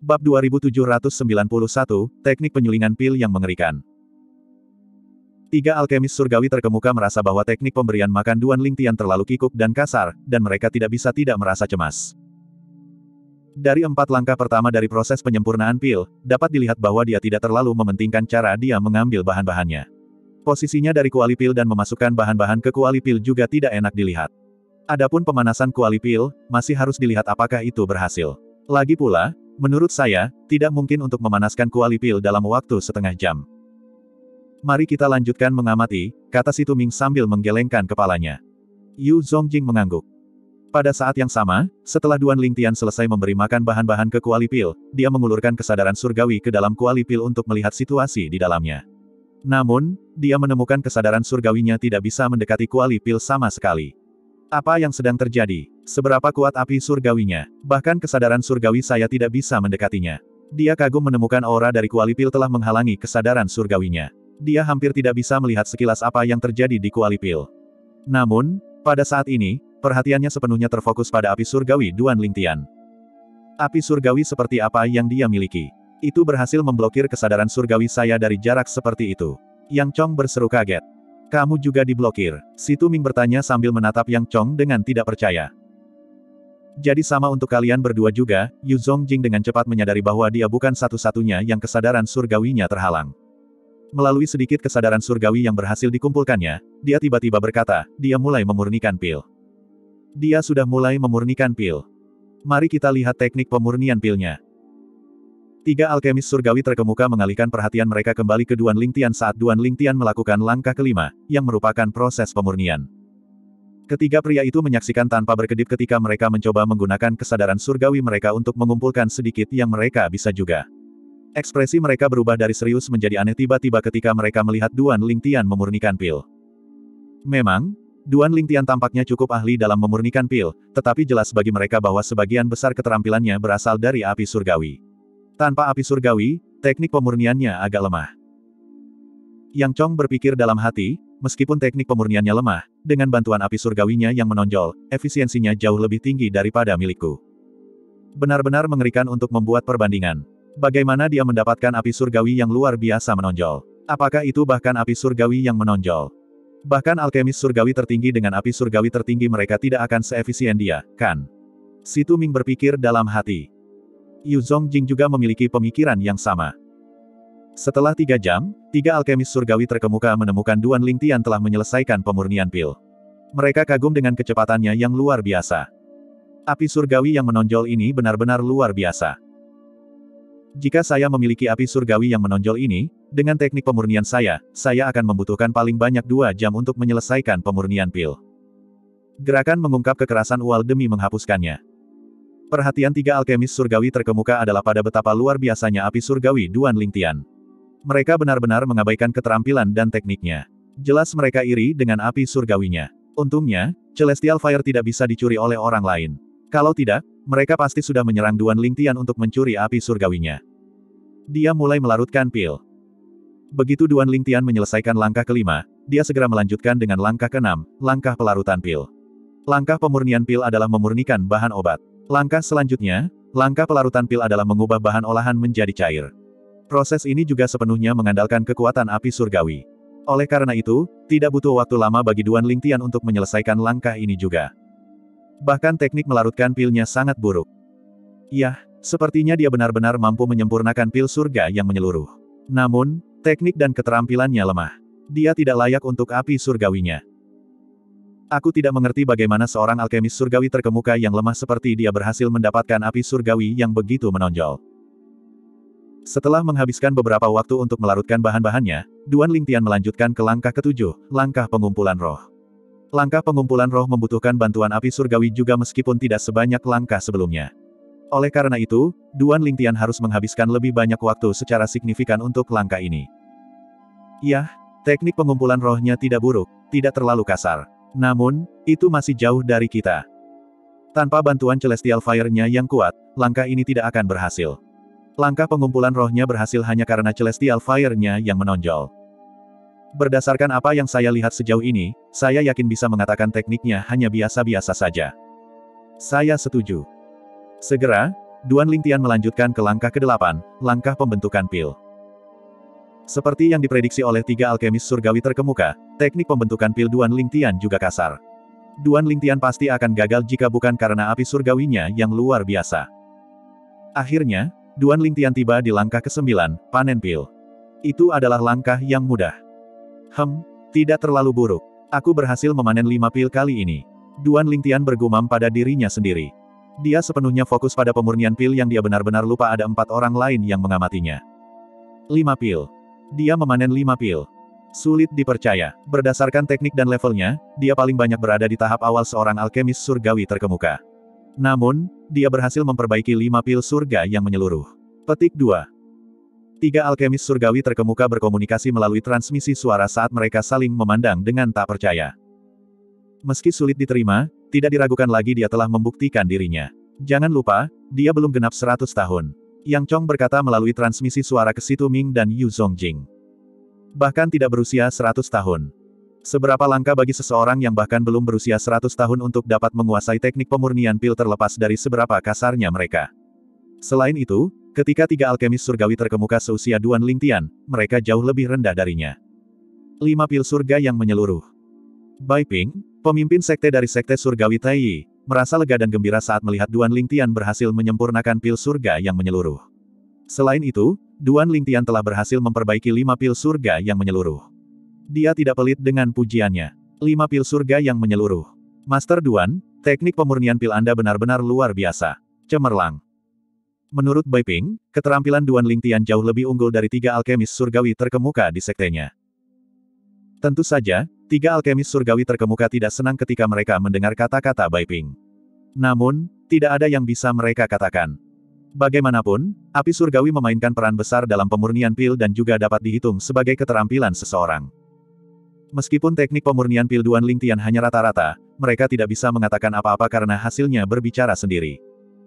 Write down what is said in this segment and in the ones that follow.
Bab 2791, Teknik Penyulingan Pil yang Mengerikan. Tiga alkemis surgawi terkemuka merasa bahwa teknik pemberian makan Duan Lingtian terlalu kikuk dan kasar, dan mereka tidak bisa tidak merasa cemas. Dari 4 langkah pertama dari proses penyempurnaan pil, dapat dilihat bahwa dia tidak terlalu mementingkan cara dia mengambil bahan-bahannya. Posisinya dari kuali pil dan memasukkan bahan-bahan ke kuali pil juga tidak enak dilihat. Adapun pemanasan kuali pil, masih harus dilihat apakah itu berhasil. Lagi pula, menurut saya, tidak mungkin untuk memanaskan kuali pil dalam waktu setengah jam. Mari kita lanjutkan mengamati, kata Si Tuming sambil menggelengkan kepalanya. Yu Zongjing mengangguk. Pada saat yang sama, setelah Duan Lingtian selesai memberi makan bahan-bahan ke kuali pil, dia mengulurkan kesadaran surgawi ke dalam kuali pil untuk melihat situasi di dalamnya. Namun, dia menemukan kesadaran surgawinya tidak bisa mendekati kuali pil sama sekali. Apa yang sedang terjadi? Seberapa kuat api surgawinya? Bahkan kesadaran surgawi saya tidak bisa mendekatinya. Dia kagum menemukan aura dari kuali pil telah menghalangi kesadaran surgawinya. Dia hampir tidak bisa melihat sekilas apa yang terjadi di kuali pil. Namun, pada saat ini, perhatiannya sepenuhnya terfokus pada api surgawi Duan Lingtian. Api surgawi seperti apa yang dia miliki? Itu berhasil memblokir kesadaran surgawi saya dari jarak seperti itu. Yang Chong berseru kaget. Kamu juga diblokir? Si Tuming bertanya sambil menatap Yang Chong dengan tidak percaya. Jadi sama untuk kalian berdua juga, Yu Zongjing dengan cepat menyadari bahwa dia bukan satu-satunya yang kesadaran surgawinya terhalang. Melalui sedikit kesadaran surgawi yang berhasil dikumpulkannya, dia tiba-tiba berkata, dia mulai memurnikan pil. Dia sudah mulai memurnikan pil. Mari kita lihat teknik pemurnian pilnya. Tiga alkemis surgawi terkemuka mengalihkan perhatian mereka kembali ke Duan Lingtian saat Duan Lingtian melakukan langkah kelima, yang merupakan proses pemurnian. Ketiga pria itu menyaksikan tanpa berkedip ketika mereka mencoba menggunakan kesadaran surgawi mereka untuk mengumpulkan sedikit yang mereka bisa juga. Ekspresi mereka berubah dari serius menjadi aneh tiba-tiba ketika mereka melihat Duan Lingtian memurnikan pil. Memang, Duan Lingtian tampaknya cukup ahli dalam memurnikan pil, tetapi jelas bagi mereka bahwa sebagian besar keterampilannya berasal dari api surgawi. Tanpa api surgawi, teknik pemurniannya agak lemah. Yang Chong berpikir dalam hati, meskipun teknik pemurniannya lemah, dengan bantuan api surgawinya yang menonjol, efisiensinya jauh lebih tinggi daripada milikku. Benar-benar mengerikan untuk membuat perbandingan. Bagaimana dia mendapatkan api surgawi yang luar biasa menonjol? Apakah itu bahkan api surgawi yang menonjol? Bahkan alkemis surgawi tertinggi dengan api surgawi tertinggi mereka tidak akan seefisien dia, kan? Si Tuming berpikir dalam hati. Yu Zongjing juga memiliki pemikiran yang sama. Setelah 3 jam, 3 alkemis surgawi terkemuka menemukan Duan Lingtian telah menyelesaikan pemurnian pil. Mereka kagum dengan kecepatannya yang luar biasa. Api surgawi yang menonjol ini benar-benar luar biasa. Jika saya memiliki api surgawi yang menonjol ini, dengan teknik pemurnian saya akan membutuhkan paling banyak 2 jam untuk menyelesaikan pemurnian pil. Gerakan mengungkap kekerasan Ual demi menghapuskannya. Perhatian 3 alkemis surgawi terkemuka adalah pada betapa luar biasanya api surgawi Duan Lingtian. Mereka benar-benar mengabaikan keterampilan dan tekniknya. Jelas mereka iri dengan api surgawinya. Untungnya, Celestial Fire tidak bisa dicuri oleh orang lain. Kalau tidak, mereka pasti sudah menyerang Duan Lingtian untuk mencuri api surgawinya. Dia mulai melarutkan pil. Begitu Duan Lingtian menyelesaikan langkah kelima, dia segera melanjutkan dengan langkah keenam, langkah pelarutan pil. Langkah pemurnian pil adalah memurnikan bahan obat. Langkah selanjutnya, langkah pelarutan pil adalah mengubah bahan olahan menjadi cair. Proses ini juga sepenuhnya mengandalkan kekuatan api surgawi. Oleh karena itu, tidak butuh waktu lama bagi Duan Lingtian untuk menyelesaikan langkah ini juga. Bahkan teknik melarutkan pilnya sangat buruk. Yah, sepertinya dia benar-benar mampu menyempurnakan pil surga yang menyeluruh. Namun, teknik dan keterampilannya lemah. Dia tidak layak untuk api surgawinya. Aku tidak mengerti bagaimana seorang alkemis surgawi terkemuka yang lemah seperti dia berhasil mendapatkan api surgawi yang begitu menonjol. Setelah menghabiskan beberapa waktu untuk melarutkan bahan-bahannya, Duan Lingtian melanjutkan ke langkah ketujuh, langkah pengumpulan roh. Langkah pengumpulan roh membutuhkan bantuan api surgawi juga meskipun tidak sebanyak langkah sebelumnya. Oleh karena itu, Duan Lingtian harus menghabiskan lebih banyak waktu secara signifikan untuk langkah ini. Yah, teknik pengumpulan rohnya tidak buruk, tidak terlalu kasar. Namun, itu masih jauh dari kita. Tanpa bantuan Celestial Fire-nya yang kuat, langkah ini tidak akan berhasil. Langkah pengumpulan rohnya berhasil hanya karena Celestial Fire-nya yang menonjol. Berdasarkan apa yang saya lihat sejauh ini, saya yakin bisa mengatakan tekniknya hanya biasa-biasa saja. Saya setuju. Segera, Duan Lingtian melanjutkan ke langkah ke-8, langkah pembentukan pil. Seperti yang diprediksi oleh 3 alkemis surgawi terkemuka, teknik pembentukan pil Duan Lingtian juga kasar. Duan Lingtian pasti akan gagal jika bukan karena api surgawinya yang luar biasa. Akhirnya, Duan Lingtian tiba di langkah ke-9, panen pil. Itu adalah langkah yang mudah. Tidak terlalu buruk. Aku berhasil memanen 5 pil kali ini. Duan Lingtian bergumam pada dirinya sendiri. Dia sepenuhnya fokus pada pemurnian pil yang dia benar-benar lupa ada 4 orang lain yang mengamatinya. 5 pil. Dia memanen 5 pil. Sulit dipercaya. Berdasarkan teknik dan levelnya, dia paling banyak berada di tahap awal seorang alkemis surgawi terkemuka. Namun, dia berhasil memperbaiki 5 pil surga yang menyeluruh. Petik 2. 3 alkemis surgawi terkemuka berkomunikasi melalui transmisi suara saat mereka saling memandang dengan tak percaya. Meski sulit diterima, tidak diragukan lagi dia telah membuktikan dirinya. Jangan lupa, dia belum genap 100 tahun. Yang Chong berkata melalui transmisi suara ke Situ Ming dan Yu Zongjing. Bahkan tidak berusia 100 tahun. Seberapa langka bagi seseorang yang bahkan belum berusia 100 tahun untuk dapat menguasai teknik pemurnian pil terlepas dari seberapa kasarnya mereka. Selain itu, ketika 3 alkemis surgawi terkemuka seusia Duan Lingtian, mereka jauh lebih rendah darinya. 5 pil surga yang menyeluruh. Bai Ping, pemimpin sekte dari sekte surgawi Taiyi, merasa lega dan gembira saat melihat Duan Lingtian berhasil menyempurnakan pil surga yang menyeluruh. Selain itu, Duan Lingtian telah berhasil memperbaiki 5 pil surga yang menyeluruh. Dia tidak pelit dengan pujiannya. 5 pil surga yang menyeluruh. Master Duan, teknik pemurnian pil Anda benar-benar luar biasa. Cemerlang. Menurut Bai Ping, keterampilan Duan Lingtian jauh lebih unggul dari 3 alkemis surgawi terkemuka di sektenya. Tentu saja, 3 alkemis surgawi terkemuka tidak senang ketika mereka mendengar kata-kata Bai Ping. Namun, tidak ada yang bisa mereka katakan. Bagaimanapun, api surgawi memainkan peran besar dalam pemurnian pil dan juga dapat dihitung sebagai keterampilan seseorang. Meskipun teknik pemurnian pil Duan Lingtian hanya rata-rata, mereka tidak bisa mengatakan apa-apa karena hasilnya berbicara sendiri.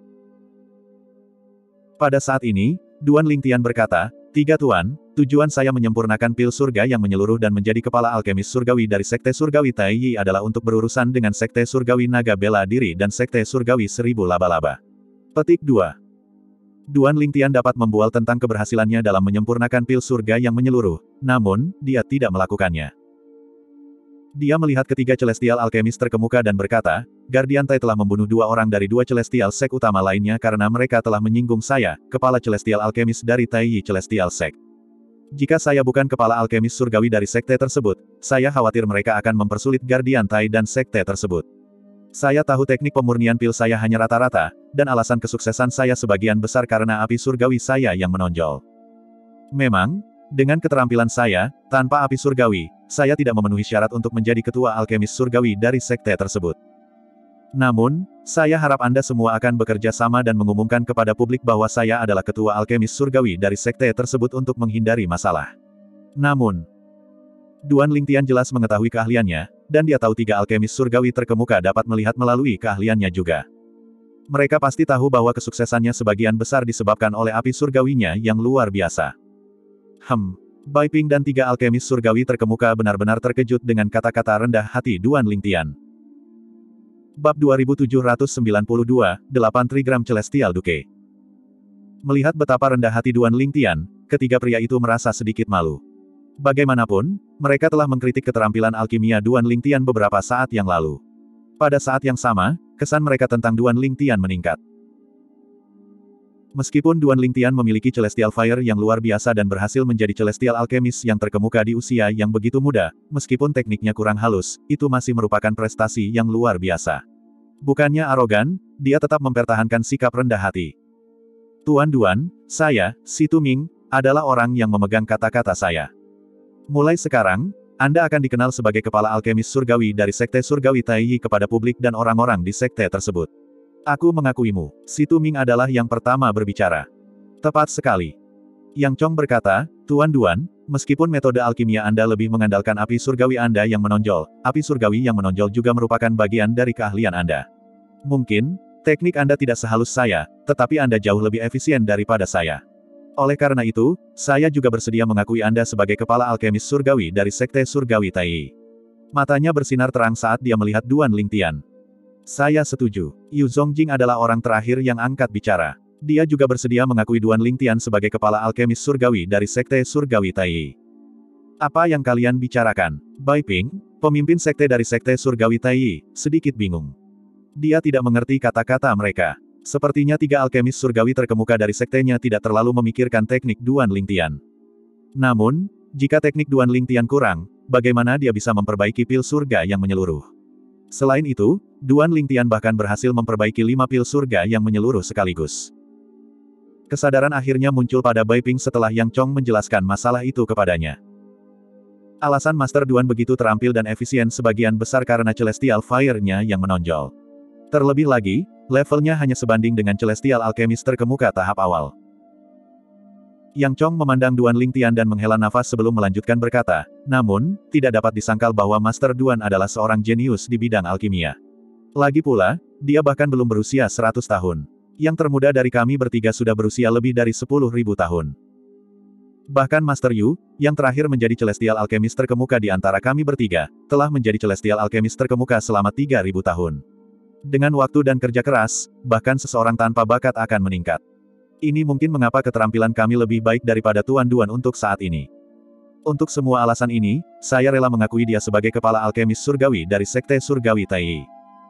Pada saat ini, Duan Lingtian berkata, 3 Tuan, tujuan saya menyempurnakan pil surga yang menyeluruh dan menjadi kepala alkemis surgawi dari sekte surgawi Taiyi adalah untuk berurusan dengan sekte surgawi naga bela diri dan sekte surgawi 1000 laba-laba. Petik 2. Duan Lingtian dapat membual tentang keberhasilannya dalam menyempurnakan pil surga yang menyeluruh, namun, dia tidak melakukannya. Dia melihat ketiga celestial alkemis terkemuka dan berkata, Guardian Tai telah membunuh 2 orang dari 2 celestial sek utama lainnya karena mereka telah menyinggung saya, kepala celestial alkemis dari Taiyi Celestial Sect. Jika saya bukan kepala alkemis surgawi dari sekte tersebut, saya khawatir mereka akan mempersulit Guardian Tai dan sekte tersebut. Saya tahu teknik pemurnian pil saya hanya rata-rata, dan alasan kesuksesan saya sebagian besar karena api surgawi saya yang menonjol. Memang, dengan keterampilan saya, tanpa api surgawi, saya tidak memenuhi syarat untuk menjadi ketua alkemis surgawi dari sekte tersebut. Namun, saya harap Anda semua akan bekerja sama dan mengumumkan kepada publik bahwa saya adalah ketua alkemis surgawi dari sekte tersebut untuk menghindari masalah. Namun, Duan Lingtian jelas mengetahui keahliannya, dan dia tahu 3 alkemis surgawi terkemuka dapat melihat melalui keahliannya juga. Mereka pasti tahu bahwa kesuksesannya sebagian besar disebabkan oleh api surgawinya yang luar biasa. Bai Ping dan 3 alkemis surgawi terkemuka benar-benar terkejut dengan kata-kata rendah hati Duan Lingtian. Bab 2792, 8 Trigram Celestial Duke. Melihat betapa rendah hati Duan Lingtian, ketiga pria itu merasa sedikit malu. Bagaimanapun, mereka telah mengkritik keterampilan alkimia Duan Lingtian beberapa saat yang lalu. Pada saat yang sama, kesan mereka tentang Duan Lingtian meningkat. Meskipun Duan Lingtian memiliki Celestial Fire yang luar biasa dan berhasil menjadi Celestial Alchemist yang terkemuka di usia yang begitu muda, meskipun tekniknya kurang halus, itu masih merupakan prestasi yang luar biasa. Bukannya arogan, dia tetap mempertahankan sikap rendah hati. Tuan Duan, saya, Situ Ming, adalah orang yang memegang kata-kata saya. Mulai sekarang, Anda akan dikenal sebagai kepala alkemis surgawi dari Sekte Surgawi Taiyi kepada publik dan orang-orang di sekte tersebut. Aku mengakuimu. Situ Ming adalah yang pertama berbicara. Tepat sekali. Yang Chong berkata, Tuan Duan, meskipun metode alkimia Anda lebih mengandalkan api surgawi Anda yang menonjol, api surgawi yang menonjol juga merupakan bagian dari keahlian Anda. Mungkin, teknik Anda tidak sehalus saya, tetapi Anda jauh lebih efisien daripada saya. Oleh karena itu, saya juga bersedia mengakui Anda sebagai kepala alkemis surgawi dari Sekte Surgawi Taiyi. Matanya bersinar terang saat dia melihat Duan Lingtian. Saya setuju. Yu Zongjing adalah orang terakhir yang angkat bicara. Dia juga bersedia mengakui Duan Lingtian sebagai kepala alkemis surgawi dari Sekte Surgawi Taiyi. Apa yang kalian bicarakan? Bai Ping, pemimpin sekte dari Sekte Surgawi Taiyi, sedikit bingung. Dia tidak mengerti kata-kata mereka. Sepertinya tiga alkemis surgawi terkemuka dari sektenya tidak terlalu memikirkan teknik Duan Lingtian. Namun, jika teknik Duan Lingtian kurang, bagaimana dia bisa memperbaiki pil surga yang menyeluruh? Selain itu, Duan Lingtian bahkan berhasil memperbaiki 5 pil surga yang menyeluruh sekaligus. Kesadaran akhirnya muncul pada Bai Ping setelah Yang Chong menjelaskan masalah itu kepadanya. Alasan Master Duan begitu terampil dan efisien sebagian besar karena Celestial Fire-nya yang menonjol. Terlebih lagi, levelnya hanya sebanding dengan Celestial Alchemist terkemuka tahap awal. Yang Chong memandang Duan Lingtian dan menghela nafas sebelum melanjutkan berkata, namun, tidak dapat disangkal bahwa Master Duan adalah seorang jenius di bidang alkimia. Lagi pula, dia bahkan belum berusia 100 tahun. Yang termuda dari kami bertiga sudah berusia lebih dari 10.000 tahun. Bahkan Master Yu, yang terakhir menjadi Celestial Alchemist terkemuka di antara kami bertiga, telah menjadi Celestial Alchemist terkemuka selama 3.000 tahun. Dengan waktu dan kerja keras, bahkan seseorang tanpa bakat akan meningkat. Ini mungkin mengapa keterampilan kami lebih baik daripada Tuan Duan untuk saat ini. Untuk semua alasan ini, saya rela mengakui dia sebagai kepala alkemis surgawi dari Sekte Surgawi Taiyi.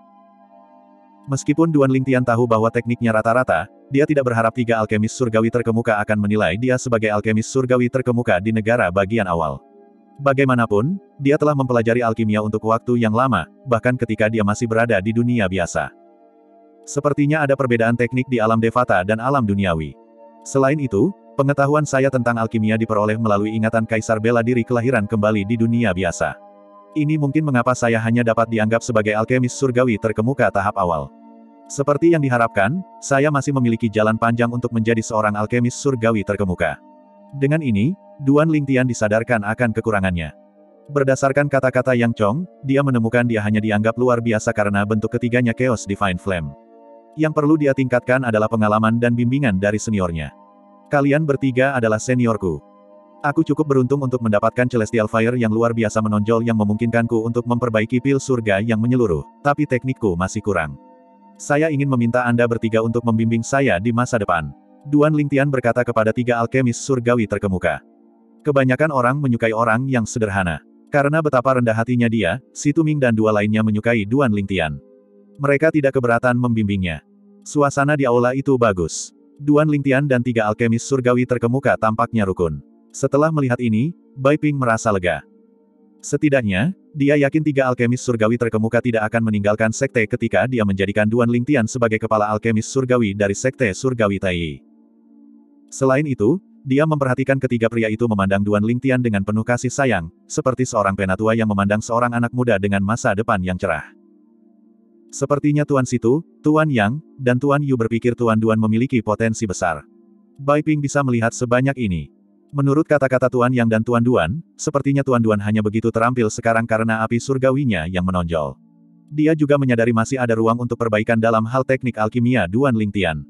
Meskipun Duan Lingtian tahu bahwa tekniknya rata-rata, dia tidak berharap tiga alkemis surgawi terkemuka akan menilai dia sebagai alkemis surgawi terkemuka di negara bagian awal. Bagaimanapun, dia telah mempelajari alkimia untuk waktu yang lama, bahkan ketika dia masih berada di dunia biasa. Sepertinya ada perbedaan teknik di alam Devata dan alam duniawi. Selain itu, pengetahuan saya tentang alkimia diperoleh melalui ingatan Kaisar bela diri kelahiran kembali di dunia biasa. Ini mungkin mengapa saya hanya dapat dianggap sebagai alkemis surgawi terkemuka tahap awal. Seperti yang diharapkan, saya masih memiliki jalan panjang untuk menjadi seorang alkemis surgawi terkemuka. Dengan ini, Duan Lingtian disadarkan akan kekurangannya. Berdasarkan kata-kata Yang Chong, dia menemukan dia hanya dianggap luar biasa karena bentuk ketiganya Chaos Divine Flame. Yang perlu dia tingkatkan adalah pengalaman dan bimbingan dari seniornya. Kalian bertiga adalah seniorku. Aku cukup beruntung untuk mendapatkan Celestial Fire yang luar biasa menonjol yang memungkinkanku untuk memperbaiki pil surga yang menyeluruh, tapi teknikku masih kurang. Saya ingin meminta Anda bertiga untuk membimbing saya di masa depan. Duan Lingtian berkata kepada tiga alkemis surgawi terkemuka. Kebanyakan orang menyukai orang yang sederhana. Karena betapa rendah hatinya dia, Si Tuming dan dua lainnya menyukai Duan Lingtian. Mereka tidak keberatan membimbingnya. Suasana di aula itu bagus. Duan Lingtian dan tiga alkemis surgawi terkemuka tampaknya rukun. Setelah melihat ini, Bai Ping merasa lega. Setidaknya, dia yakin tiga alkemis surgawi terkemuka tidak akan meninggalkan sekte ketika dia menjadikan Duan Lingtian sebagai kepala alkemis surgawi dari Sekte Surgawi Taiyi. Selain itu, dia memperhatikan ketiga pria itu memandang Duan Lingtian dengan penuh kasih sayang, seperti seorang penatua yang memandang seorang anak muda dengan masa depan yang cerah. Sepertinya Tuan Situ, Tuan Yang, dan Tuan Yu berpikir Tuan Duan memiliki potensi besar. Bai Ping bisa melihat sebanyak ini. Menurut kata-kata Tuan Yang dan Tuan Duan, sepertinya Tuan Duan hanya begitu terampil sekarang karena api surgawinya yang menonjol. Dia juga menyadari masih ada ruang untuk perbaikan dalam hal teknik alkimia Duan Lingtian.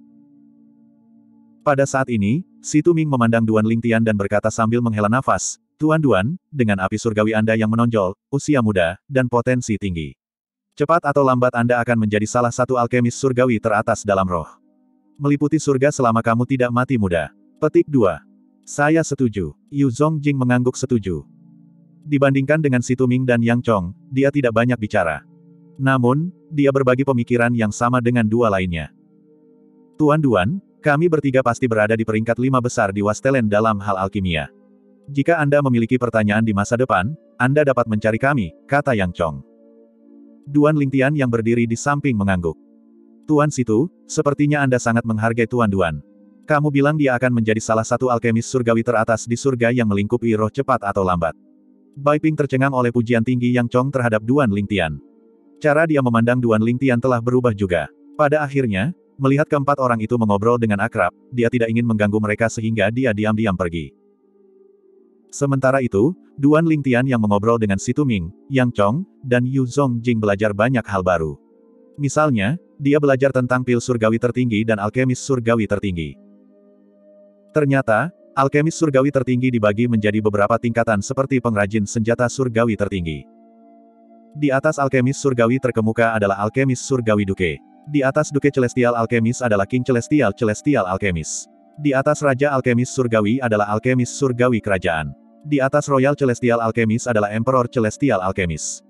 Pada saat ini, Si Tuming memandang Duan Lingtian dan berkata sambil menghela nafas, Tuan Duan, dengan api surgawi Anda yang menonjol, usia muda, dan potensi tinggi. Cepat atau lambat Anda akan menjadi salah satu alkemis surgawi teratas dalam roh. Meliputi surga selama kamu tidak mati muda. Petik 2. Saya setuju. Yu Zongjing mengangguk setuju. Dibandingkan dengan Si Tuming dan Yang Chong, dia tidak banyak bicara. Namun, dia berbagi pemikiran yang sama dengan dua lainnya. Tuan Duan, kami bertiga pasti berada di peringkat 5 besar di Wastelen dalam hal alkimia. Jika Anda memiliki pertanyaan di masa depan, Anda dapat mencari kami, kata Yang Chong. Duan Lingtian yang berdiri di samping mengangguk. Tuan Situ, sepertinya Anda sangat menghargai Tuan Duan. Kamu bilang dia akan menjadi salah satu alkemis surgawi teratas di surga yang melingkupi roh cepat atau lambat. Bai Ping tercengang oleh pujian tinggi Yang Chong terhadap Duan Lingtian. Cara dia memandang Duan Lingtian telah berubah juga. Pada akhirnya, melihat keempat orang itu mengobrol dengan akrab, dia tidak ingin mengganggu mereka sehingga dia diam-diam pergi. Sementara itu, Duan Lingtian yang mengobrol dengan Si Tuming, Yang Chong, dan Yu Zongjing belajar banyak hal baru. Misalnya, dia belajar tentang pil surgawi tertinggi dan alkemis surgawi tertinggi. Ternyata, alkemis surgawi tertinggi dibagi menjadi beberapa tingkatan seperti pengrajin senjata surgawi tertinggi. Di atas alkemis surgawi terkemuka adalah alkemis surgawi duke. Di atas Duke Celestial Alchemist adalah King Celestial Celestial Alchemist. Di atas Raja Alchemist Surgawi adalah Alchemist Surgawi Kerajaan. Di atas Royal Celestial Alchemist adalah Emperor Celestial Alchemist.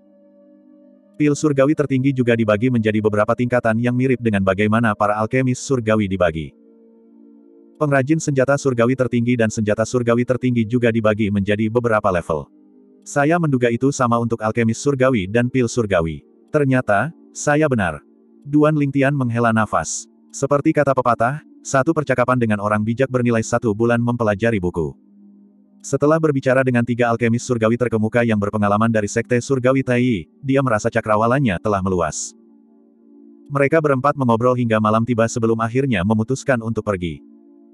Pil surgawi tertinggi juga dibagi menjadi beberapa tingkatan yang mirip dengan bagaimana para alkemis surgawi dibagi. Pengrajin senjata surgawi tertinggi dan senjata surgawi tertinggi juga dibagi menjadi beberapa level. Saya menduga itu sama untuk alkemis surgawi dan pil surgawi. Ternyata, saya benar. Duan Lingtian menghela nafas. Seperti kata pepatah, satu percakapan dengan orang bijak bernilai 1 bulan mempelajari buku. Setelah berbicara dengan 3 alkemis surgawi terkemuka yang berpengalaman dari Sekte Surgawi Taiyi, dia merasa cakrawalannya telah meluas. Mereka berempat mengobrol hingga malam tiba sebelum akhirnya memutuskan untuk pergi.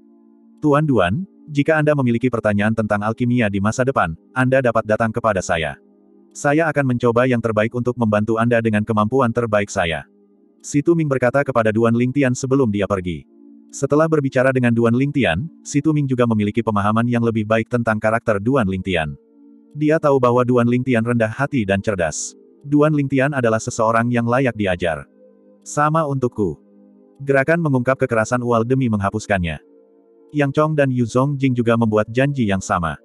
Tuan Duan, jika Anda memiliki pertanyaan tentang alkimia di masa depan, Anda dapat datang kepada saya. Saya akan mencoba yang terbaik untuk membantu Anda dengan kemampuan terbaik saya. Si Tuming berkata kepada Duan Lingtian sebelum dia pergi. Setelah berbicara dengan Duan Lingtian, si Tuming juga memiliki pemahaman yang lebih baik tentang karakter Duan Lingtian. Dia tahu bahwa Duan Lingtian rendah hati dan cerdas. Duan Lingtian adalah seseorang yang layak diajar. Sama untukku. Gerakan mengungkap kekerasan Ual demi menghapuskannya. Yang Chong dan Yu Zongjing juga membuat janji yang sama.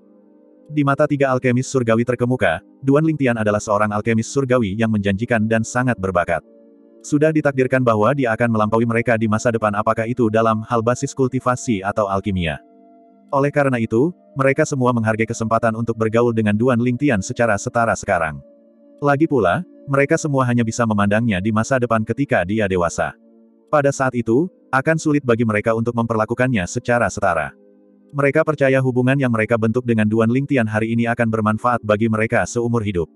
Di mata 3 alkemis surgawi terkemuka, Duan Lingtian adalah seorang alkemis surgawi yang menjanjikan dan sangat berbakat. Sudah ditakdirkan bahwa dia akan melampaui mereka di masa depan apakah itu dalam hal basis kultivasi atau alkimia. Oleh karena itu, mereka semua menghargai kesempatan untuk bergaul dengan Duan Lingtian secara setara sekarang. Lagi pula, mereka semua hanya bisa memandangnya di masa depan ketika dia dewasa. Pada saat itu, akan sulit bagi mereka untuk memperlakukannya secara setara. Mereka percaya hubungan yang mereka bentuk dengan Duan Lingtian hari ini akan bermanfaat bagi mereka seumur hidup.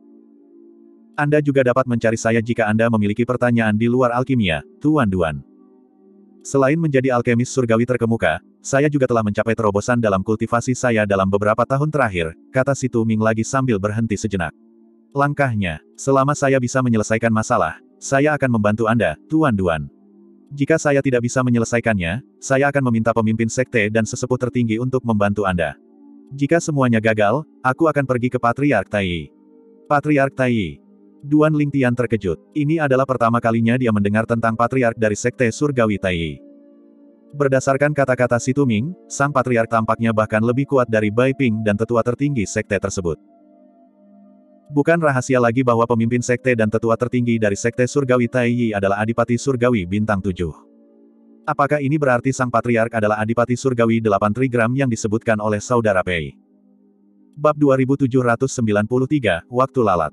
Anda juga dapat mencari saya jika Anda memiliki pertanyaan di luar alkimia, Tuan Duan. Selain menjadi alkemis surgawi terkemuka, saya juga telah mencapai terobosan dalam kultivasi saya dalam beberapa tahun terakhir, kata si Tuming lagi sambil berhenti sejenak. Langkahnya, selama saya bisa menyelesaikan masalah, saya akan membantu Anda, Tuan Duan. Jika saya tidak bisa menyelesaikannya, saya akan meminta pemimpin sekte dan sesepuh tertinggi untuk membantu Anda. Jika semuanya gagal, aku akan pergi ke Patriark Taiyi. Patriark Taiyi. Duan Lingtian terkejut. Ini adalah pertama kalinya dia mendengar tentang Patriark dari Sekte Surgawi Taiyi. Berdasarkan kata-kata si Tuming, sang Patriark tampaknya bahkan lebih kuat dari Bai Ping dan tetua tertinggi sekte tersebut. Bukan rahasia lagi bahwa pemimpin sekte dan tetua tertinggi dari Sekte Surgawi Taiyi adalah Adipati Surgawi Bintang 7. Apakah ini berarti sang Patriark adalah Adipati Surgawi 8 Trigram yang disebutkan oleh Saudara Pei? Bab 2793, Waktu Lalat.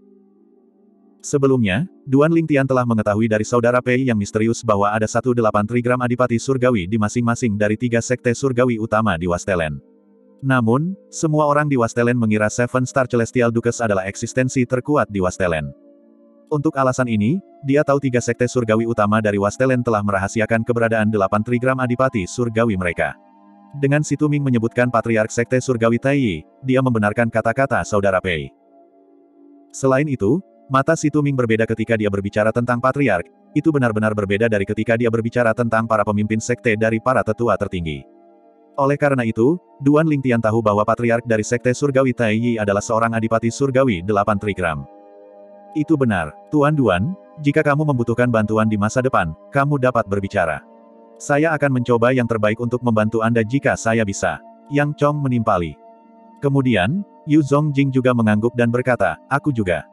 Sebelumnya, Duan Lingtian telah mengetahui dari Saudara Pei yang misterius bahwa ada 18 Trigram Adipati Surgawi di masing-masing dari 3 sekte surgawi utama di Wastelen. Namun, semua orang di Wastelen mengira Seven Star Celestial Dukes adalah eksistensi terkuat di Wastelen. Untuk alasan ini, dia tahu 3 sekte surgawi utama dari Wastelen telah merahasiakan keberadaan 8 Trigram Adipati surgawi mereka. Dengan si Tuming menyebutkan Patriark Sekte Surgawi Taiyi, dia membenarkan kata-kata Saudara Pei. Selain itu, mata si Tuming berbeda ketika dia berbicara tentang Patriark, itu benar-benar berbeda dari ketika dia berbicara tentang para pemimpin sekte dari para tetua tertinggi. Oleh karena itu, Duan Lingtian tahu bahwa Patriark dari Sekte Surgawi Taiyi adalah seorang Adipati Surgawi 8 Trigram. Itu benar, Tuan Duan, jika kamu membutuhkan bantuan di masa depan, kamu dapat berbicara. Saya akan mencoba yang terbaik untuk membantu Anda jika saya bisa. Yang Chong menimpali. Kemudian, Yu Zongjing juga mengangguk dan berkata, aku juga.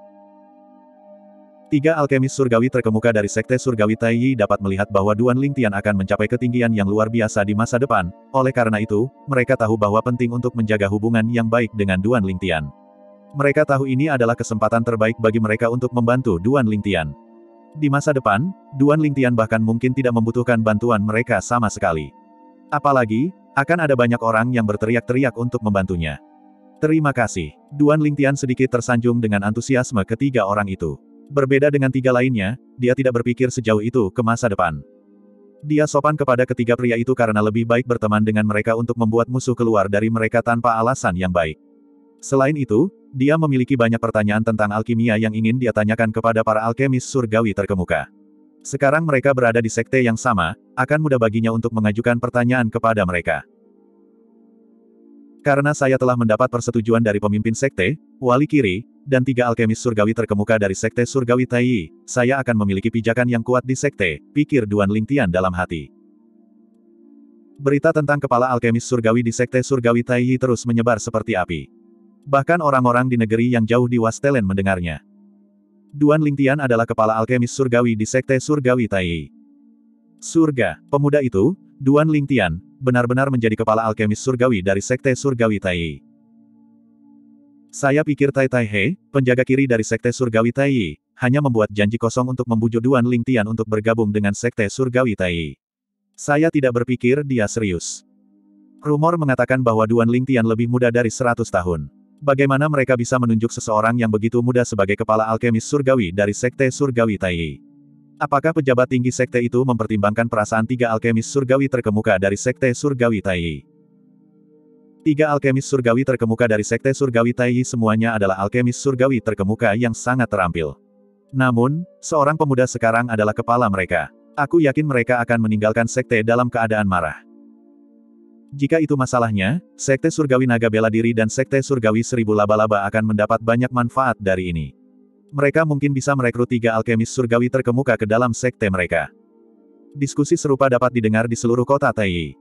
3 alkemis surgawi terkemuka dari Sekte Surgawi Taiyi dapat melihat bahwa Duan Lingtian akan mencapai ketinggian yang luar biasa di masa depan, oleh karena itu, mereka tahu bahwa penting untuk menjaga hubungan yang baik dengan Duan Lingtian. Mereka tahu ini adalah kesempatan terbaik bagi mereka untuk membantu Duan Lingtian. Di masa depan, Duan Lingtian bahkan mungkin tidak membutuhkan bantuan mereka sama sekali. Apalagi, akan ada banyak orang yang berteriak-teriak untuk membantunya. Terima kasih. Duan Lingtian sedikit tersanjung dengan antusiasme ketiga orang itu. Berbeda dengan 3 lainnya, dia tidak berpikir sejauh itu ke masa depan. Dia sopan kepada ketiga pria itu karena lebih baik berteman dengan mereka untuk membuat musuh keluar dari mereka tanpa alasan yang baik. Selain itu, dia memiliki banyak pertanyaan tentang alkimia yang ingin dia tanyakan kepada para alkemis surgawi terkemuka. Sekarang mereka berada di sekte yang sama, akan mudah baginya untuk mengajukan pertanyaan kepada mereka. Karena saya telah mendapat persetujuan dari pemimpin sekte, wali kiri, dan 3 alkemis surgawi terkemuka dari sekte surgawi Taiyi, saya akan memiliki pijakan yang kuat di sekte, pikir Duan Lingtian dalam hati. Berita tentang kepala alkemis surgawi di sekte surgawi Taiyi terus menyebar seperti api. Bahkan orang-orang di negeri yang jauh di Wastelen mendengarnya. Duan Lingtian adalah kepala alkemis surgawi di sekte surgawi Taiyi. Surga, pemuda itu, Duan Lingtian, benar-benar menjadi kepala alkemis surgawi dari sekte surgawi Taiyi. Saya pikir Tai Tai He, penjaga kiri dari sekte surgawi Taiyi, hanya membuat janji kosong untuk membujuk Duan Lingtian untuk bergabung dengan sekte surgawi Taiyi. Saya tidak berpikir dia serius. Rumor mengatakan bahwa Duan Lingtian lebih muda dari 100 tahun. Bagaimana mereka bisa menunjuk seseorang yang begitu muda sebagai kepala alkemis surgawi dari sekte surgawi Taiyi? Apakah pejabat tinggi sekte itu mempertimbangkan perasaan 3 alkemis surgawi terkemuka dari sekte surgawi Taiyi? 3 alkemis surgawi terkemuka dari sekte surgawi Taiyi semuanya adalah alkemis surgawi terkemuka yang sangat terampil. Namun, seorang pemuda sekarang adalah kepala mereka. Aku yakin mereka akan meninggalkan sekte dalam keadaan marah. Jika itu masalahnya, sekte surgawi naga bela diri dan sekte surgawi 1000 laba-laba akan mendapat banyak manfaat dari ini. Mereka mungkin bisa merekrut 3 alkemis surgawi terkemuka ke dalam sekte mereka. Diskusi serupa dapat didengar di seluruh kota Taiyi.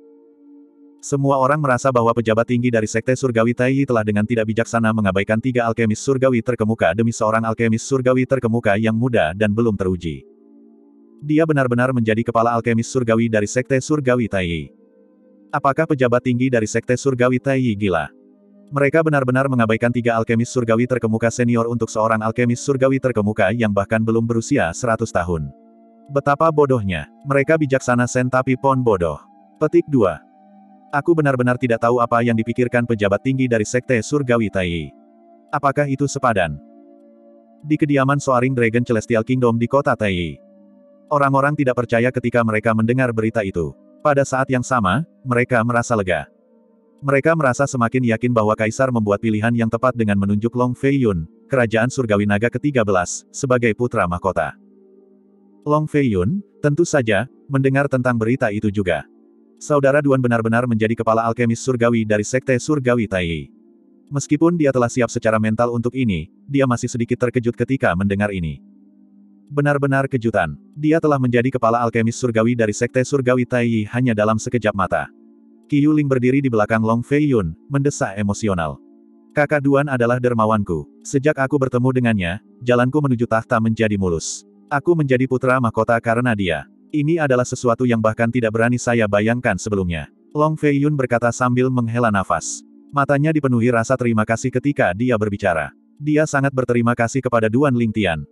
Semua orang merasa bahwa pejabat tinggi dari sekte surgawi Taiyi telah dengan tidak bijaksana mengabaikan 3 alkemis surgawi terkemuka demi seorang alkemis surgawi terkemuka yang muda dan belum teruji. Dia benar-benar menjadi kepala alkemis surgawi dari sekte surgawi Taiyi. Apakah pejabat tinggi dari sekte surgawi Taiyi gila? Mereka benar-benar mengabaikan 3 alkemis surgawi terkemuka senior untuk seorang alkemis surgawi terkemuka yang bahkan belum berusia 100 tahun. Betapa bodohnya. Mereka bijaksana Sen tapi pon bodoh. Petik 2. Aku benar-benar tidak tahu apa yang dipikirkan pejabat tinggi dari sekte surgawi Taiyi. Apakah itu sepadan? Di kediaman Soaring Dragon Celestial Kingdom di kota Taiyi. Orang-orang tidak percaya ketika mereka mendengar berita itu. Pada saat yang sama, mereka merasa lega. Mereka merasa semakin yakin bahwa Kaisar membuat pilihan yang tepat dengan menunjuk Long Fei Yun, Kerajaan Surgawi Naga ke-13, sebagai putra mahkota. Long Fei Yun, tentu saja, mendengar tentang berita itu juga. Saudara Duan benar-benar menjadi kepala alkemis surgawi dari sekte surgawi Taiyi. Meskipun dia telah siap secara mental untuk ini, dia masih sedikit terkejut ketika mendengar ini. Benar-benar kejutan. Dia telah menjadi kepala alkemis surgawi dari sekte surgawi Taiyi hanya dalam sekejap mata. Qi Yuling berdiri di belakang Long Fei Yun, mendesah emosional. Kakak Duan adalah dermawanku. Sejak aku bertemu dengannya, jalanku menuju tahta menjadi mulus. Aku menjadi putra mahkota karena dia. Ini adalah sesuatu yang bahkan tidak berani saya bayangkan sebelumnya. Long Fei Yun berkata sambil menghela nafas. Matanya dipenuhi rasa terima kasih ketika dia berbicara. Dia sangat berterima kasih kepada Duan Lingtian.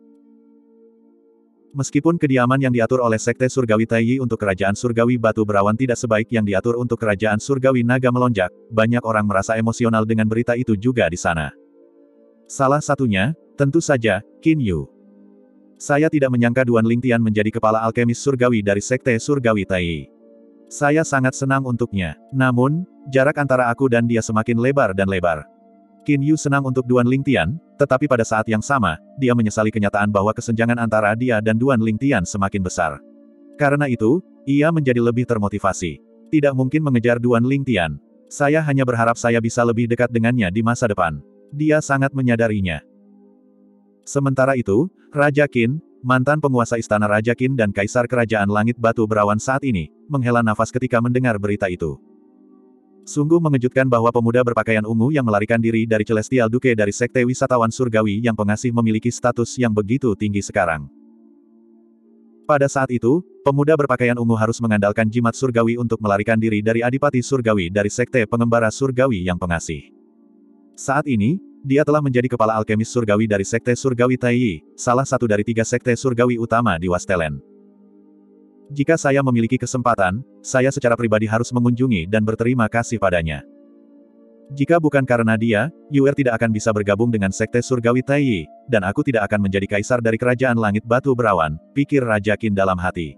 Meskipun kediaman yang diatur oleh Sekte Surgawi Taiyi untuk Kerajaan Surgawi Batu Berawan tidak sebaik yang diatur untuk Kerajaan Surgawi Naga Melonjak, banyak orang merasa emosional dengan berita itu juga di sana. Salah satunya, tentu saja, Qin Yu. Saya tidak menyangka Duan Lingtian menjadi kepala alkemis surgawi dari Sekte Surgawi Taiyi. Saya sangat senang untuknya. Namun, jarak antara aku dan dia semakin lebar dan lebar. Qin Yu senang untuk Duan Lingtian, tetapi pada saat yang sama, dia menyesali kenyataan bahwa kesenjangan antara dia dan Duan Lingtian semakin besar. Karena itu, ia menjadi lebih termotivasi. Tidak mungkin mengejar Duan Lingtian. Saya hanya berharap saya bisa lebih dekat dengannya di masa depan. Dia sangat menyadarinya. Sementara itu, Raja Qin, mantan penguasa Istana Raja Qin dan Kaisar Kerajaan Langit Batu Berawan saat ini, menghela nafas ketika mendengar berita itu. Sungguh mengejutkan bahwa pemuda berpakaian ungu yang melarikan diri dari Celestial Duke dari Sekte Wisatawan Surgawi yang pengasih memiliki status yang begitu tinggi sekarang. Pada saat itu, pemuda berpakaian ungu harus mengandalkan jimat surgawi untuk melarikan diri dari Adipati Surgawi dari Sekte Pengembara Surgawi yang pengasih. Saat ini, dia telah menjadi kepala alkemis surgawi dari Sekte Surgawi Taiyi, salah satu dari 3 sekte surgawi utama di Wastelen. Jika saya memiliki kesempatan, saya secara pribadi harus mengunjungi dan berterima kasih padanya. Jika bukan karena dia, Yuer tidak akan bisa bergabung dengan Sekte Surgawi Taiyi, dan aku tidak akan menjadi kaisar dari Kerajaan Langit Batu Berawan, pikir Raja Qin dalam hati.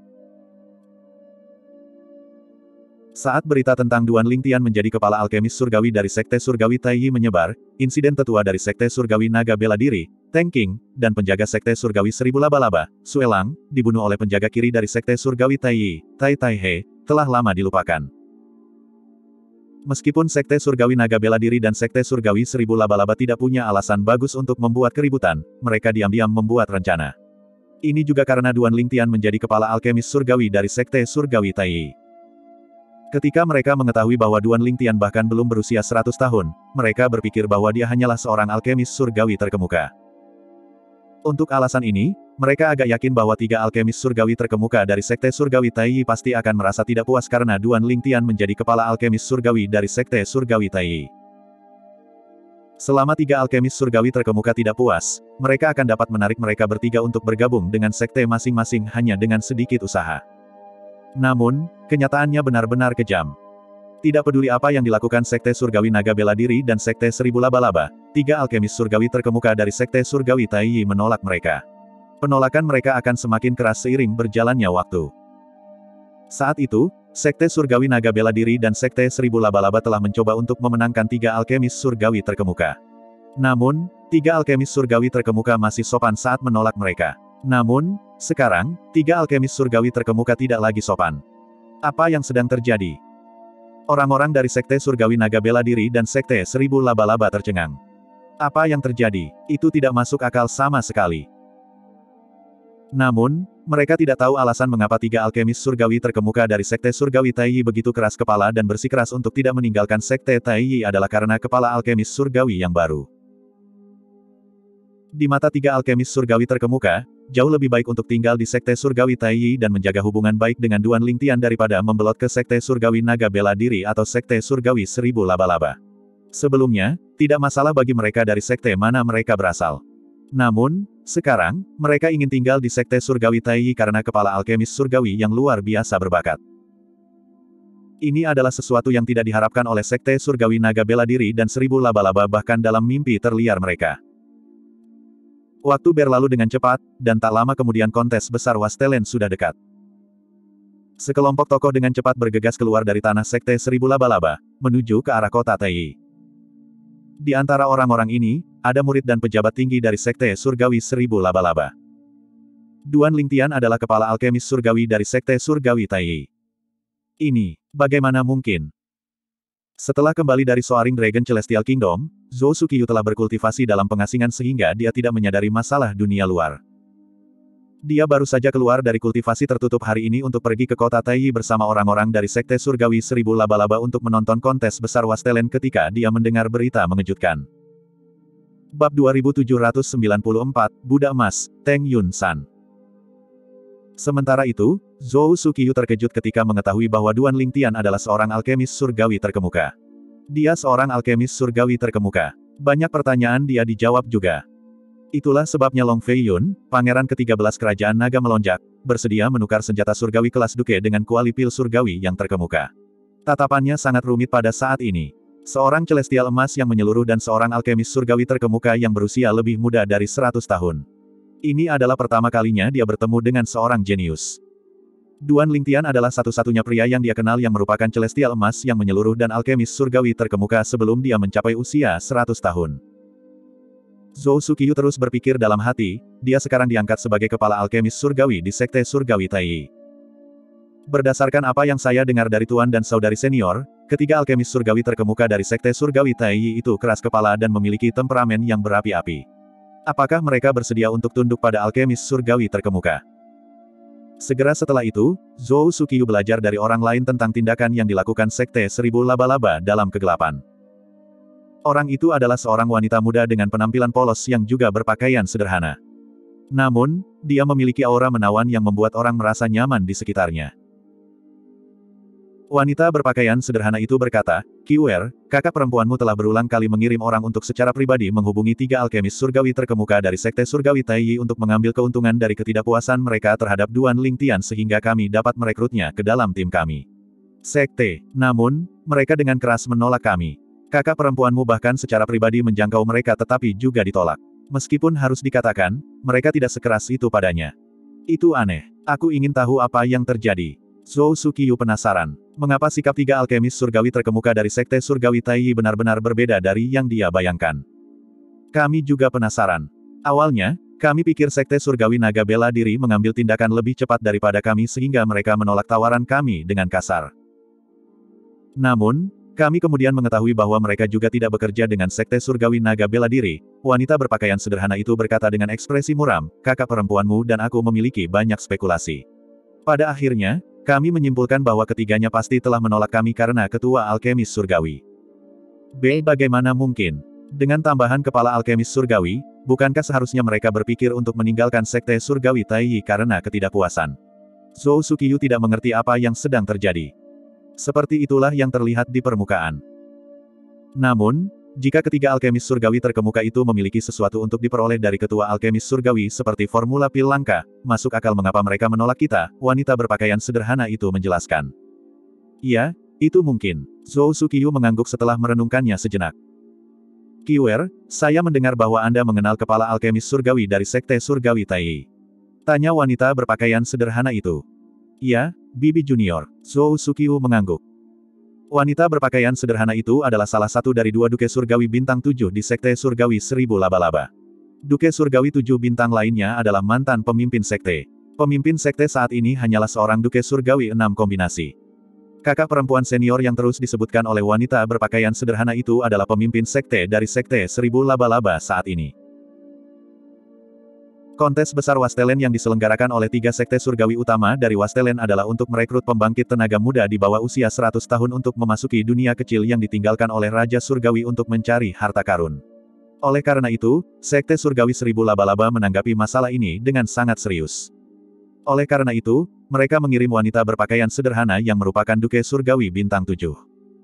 Saat berita tentang Duan Lingtian menjadi kepala alkemis surgawi dari Sekte Surgawi Taiyi menyebar, insiden tetua dari Sekte Surgawi Naga Bela Diri, Teng Qing, dan penjaga Sekte Surgawi 1000 Laba-Laba, Sue Lang, dibunuh oleh penjaga kiri dari Sekte Surgawi Taiyi, Tai Tai He, telah lama dilupakan. Meskipun Sekte Surgawi Naga Bela Diri dan Sekte Surgawi Seribu Laba-Laba tidak punya alasan bagus untuk membuat keributan, mereka diam-diam membuat rencana. Ini juga karena Duan Lingtian menjadi kepala alkemis surgawi dari Sekte Surgawi Taiyi. Ketika mereka mengetahui bahwa Duan Lingtian bahkan belum berusia 100 tahun, mereka berpikir bahwa dia hanyalah seorang alkemis surgawi terkemuka. Untuk alasan ini, mereka agak yakin bahwa 3 alkemis surgawi terkemuka dari Sekte Surgawi Taiyi pasti akan merasa tidak puas karena Duan Lingtian menjadi kepala alkemis surgawi dari Sekte Surgawi Taiyi. Selama 3 alkemis surgawi terkemuka tidak puas, mereka akan dapat menarik mereka bertiga untuk bergabung dengan sekte masing-masing hanya dengan sedikit usaha. Namun, kenyataannya benar-benar kejam. Tidak peduli apa yang dilakukan Sekte Surgawi Naga Bela Diri dan Sekte Seribu Laba-Laba, 3 alkemis surgawi terkemuka dari Sekte Surgawi Taiyi menolak mereka. Penolakan mereka akan semakin keras seiring berjalannya waktu. Saat itu, Sekte Surgawi Naga Bela Diri dan Sekte Seribu Laba-Laba telah mencoba untuk memenangkan 3 alkemis surgawi terkemuka. Namun, 3 alkemis surgawi terkemuka masih sopan saat menolak mereka. Namun, sekarang, 3 alkemis surgawi terkemuka tidak lagi sopan. Apa yang sedang terjadi? Orang-orang dari Sekte Surgawi Naga Bela Diri dan Sekte Seribu Laba-Laba tercengang. Apa yang terjadi? Itu tidak masuk akal sama sekali. Namun, mereka tidak tahu alasan mengapa 3 alkemis surgawi terkemuka dari Sekte Surgawi Taiyi begitu keras kepala dan bersikeras untuk tidak meninggalkan Sekte Taiyi adalah karena kepala alkemis surgawi yang baru. Di mata 3 alkemis surgawi terkemuka, jauh lebih baik untuk tinggal di Sekte Surgawi Taiyi dan menjaga hubungan baik dengan Duan Lingtian daripada membelot ke Sekte Surgawi Naga Bela Diri atau Sekte Surgawi Seribu Laba-Laba. Sebelumnya, tidak masalah bagi mereka dari sekte mana mereka berasal. Namun, sekarang, mereka ingin tinggal di Sekte Surgawi Taiyi karena kepala alkemis surgawi yang luar biasa berbakat. Ini adalah sesuatu yang tidak diharapkan oleh Sekte Surgawi Naga Bela Diri dan Seribu Laba-Laba bahkan dalam mimpi terliar mereka. Waktu berlalu dengan cepat, dan tak lama kemudian kontes besar Wastelen sudah dekat. Sekelompok tokoh dengan cepat bergegas keluar dari tanah Sekte Seribu Laba-Laba, menuju ke arah kota Taiyi. Di antara orang-orang ini, ada murid dan pejabat tinggi dari Sekte Surgawi Seribu Laba-Laba. Duan Lingtian adalah kepala alkemis surgawi dari Sekte Surgawi Taiyi. Ini, bagaimana mungkin? Setelah kembali dari Soaring Dragon Celestial Kingdom, Zhou Suqiyu telah berkultivasi dalam pengasingan sehingga dia tidak menyadari masalah dunia luar. Dia baru saja keluar dari kultivasi tertutup hari ini untuk pergi ke kota Taiyi bersama orang-orang dari Sekte Surgawi Seribu Laba-Laba untuk menonton kontes besar Wastelen ketika dia mendengar berita mengejutkan. Bab 2794, Budak Emas, Teng Yun San. Sementara itu, Zhou Suqiyu terkejut ketika mengetahui bahwa Duan Lingtian adalah seorang alkemis surgawi terkemuka. Dia seorang alkemis surgawi terkemuka. Banyak pertanyaan dia dijawab juga. Itulah sebabnya Long Fei Yun, pangeran ke-13 kerajaan naga melonjak, bersedia menukar senjata surgawi kelas Duke dengan kuali pil surgawi yang terkemuka. Tatapannya sangat rumit pada saat ini. Seorang celestial emas yang menyeluruh dan seorang alkemis surgawi terkemuka yang berusia lebih muda dari 100 tahun. Ini adalah pertama kalinya dia bertemu dengan seorang jenius. Duan Lingtian adalah satu-satunya pria yang dia kenal yang merupakan celestial emas yang menyeluruh dan alkemis surgawi terkemuka sebelum dia mencapai usia 100 tahun. Zhou Suqiyu terus berpikir dalam hati, dia sekarang diangkat sebagai kepala alkemis surgawi di Sekte Surgawi Taiyi. Berdasarkan apa yang saya dengar dari tuan dan saudari senior, ketiga alkemis surgawi terkemuka dari Sekte Surgawi Taiyi itu keras kepala dan memiliki temperamen yang berapi-api. Apakah mereka bersedia untuk tunduk pada alkemis surgawi terkemuka? Segera setelah itu, Zhou Suqiyu belajar dari orang lain tentang tindakan yang dilakukan Sekte Seribu Laba-Laba dalam kegelapan. Orang itu adalah seorang wanita muda dengan penampilan polos yang juga berpakaian sederhana. Namun, dia memiliki aura menawan yang membuat orang merasa nyaman di sekitarnya. Wanita berpakaian sederhana itu berkata, "Qiwer, kakak perempuanmu telah berulang kali mengirim orang untuk secara pribadi menghubungi 3 alkemis surgawi terkemuka dari Sekte Surgawi Taiyi untuk mengambil keuntungan dari ketidakpuasan mereka terhadap Duan Lingtian sehingga kami dapat merekrutnya ke dalam tim kami. Sekte, namun, mereka dengan keras menolak kami. Kakak perempuanmu bahkan secara pribadi menjangkau mereka tetapi juga ditolak. Meskipun harus dikatakan, mereka tidak sekeras itu padanya. Itu aneh. Aku ingin tahu apa yang terjadi." Zhou Suqiyu penasaran. Mengapa sikap 3 alkemis surgawi terkemuka dari Sekte Surgawi Taiyi benar-benar berbeda dari yang dia bayangkan. Kami juga penasaran. Awalnya, kami pikir Sekte Surgawi Naga Bela Diri mengambil tindakan lebih cepat daripada kami sehingga mereka menolak tawaran kami dengan kasar. Namun, Kami kemudian mengetahui bahwa mereka juga tidak bekerja dengan Sekte Surgawi Naga Bela Diri. Wanita berpakaian sederhana itu berkata dengan ekspresi muram, kakak perempuanmu dan aku memiliki banyak spekulasi. Pada akhirnya, kami menyimpulkan bahwa ketiganya pasti telah menolak kami karena ketua alkemis surgawi. Bagaimana mungkin? Dengan tambahan kepala alkemis surgawi, bukankah seharusnya mereka berpikir untuk meninggalkan Sekte Surgawi Taiyi karena ketidakpuasan? Zhou Suqiyu tidak mengerti apa yang sedang terjadi. Seperti itulah yang terlihat di permukaan. Namun, jika ketiga alkemis surgawi terkemuka itu memiliki sesuatu untuk diperoleh dari ketua alkemis surgawi seperti formula pil langka, masuk akal mengapa mereka menolak kita, wanita berpakaian sederhana itu menjelaskan. Iya, itu mungkin. Zhou Suqiyu mengangguk setelah merenungkannya sejenak. Qiwer, saya mendengar bahwa Anda mengenal kepala alkemis surgawi dari Sekte Surgawi Taiyi. Tanya wanita berpakaian sederhana itu. Iya, Bibi Junior. Zhou Suqiyu mengangguk. Wanita berpakaian sederhana itu adalah salah satu dari dua Duke Surgawi Bintang 7 di Sekte Surgawi 1000 Laba-Laba. Duke Surgawi 7 bintang lainnya adalah mantan pemimpin sekte. Pemimpin sekte saat ini hanyalah seorang Duke Surgawi 6 kombinasi. Kakak perempuan senior yang terus disebutkan oleh wanita berpakaian sederhana itu adalah pemimpin sekte dari Sekte 1000 Laba-Laba saat ini. Kontes besar Wastelen yang diselenggarakan oleh 3 sekte surgawi utama dari Wastelen adalah untuk merekrut pembangkit tenaga muda di bawah usia 100 tahun untuk memasuki dunia kecil yang ditinggalkan oleh Raja Surgawi untuk mencari harta karun. Oleh karena itu, Sekte Surgawi 1000 Laba-Laba menanggapi masalah ini dengan sangat serius. Oleh karena itu, mereka mengirim wanita berpakaian sederhana yang merupakan Duke Surgawi Bintang 7.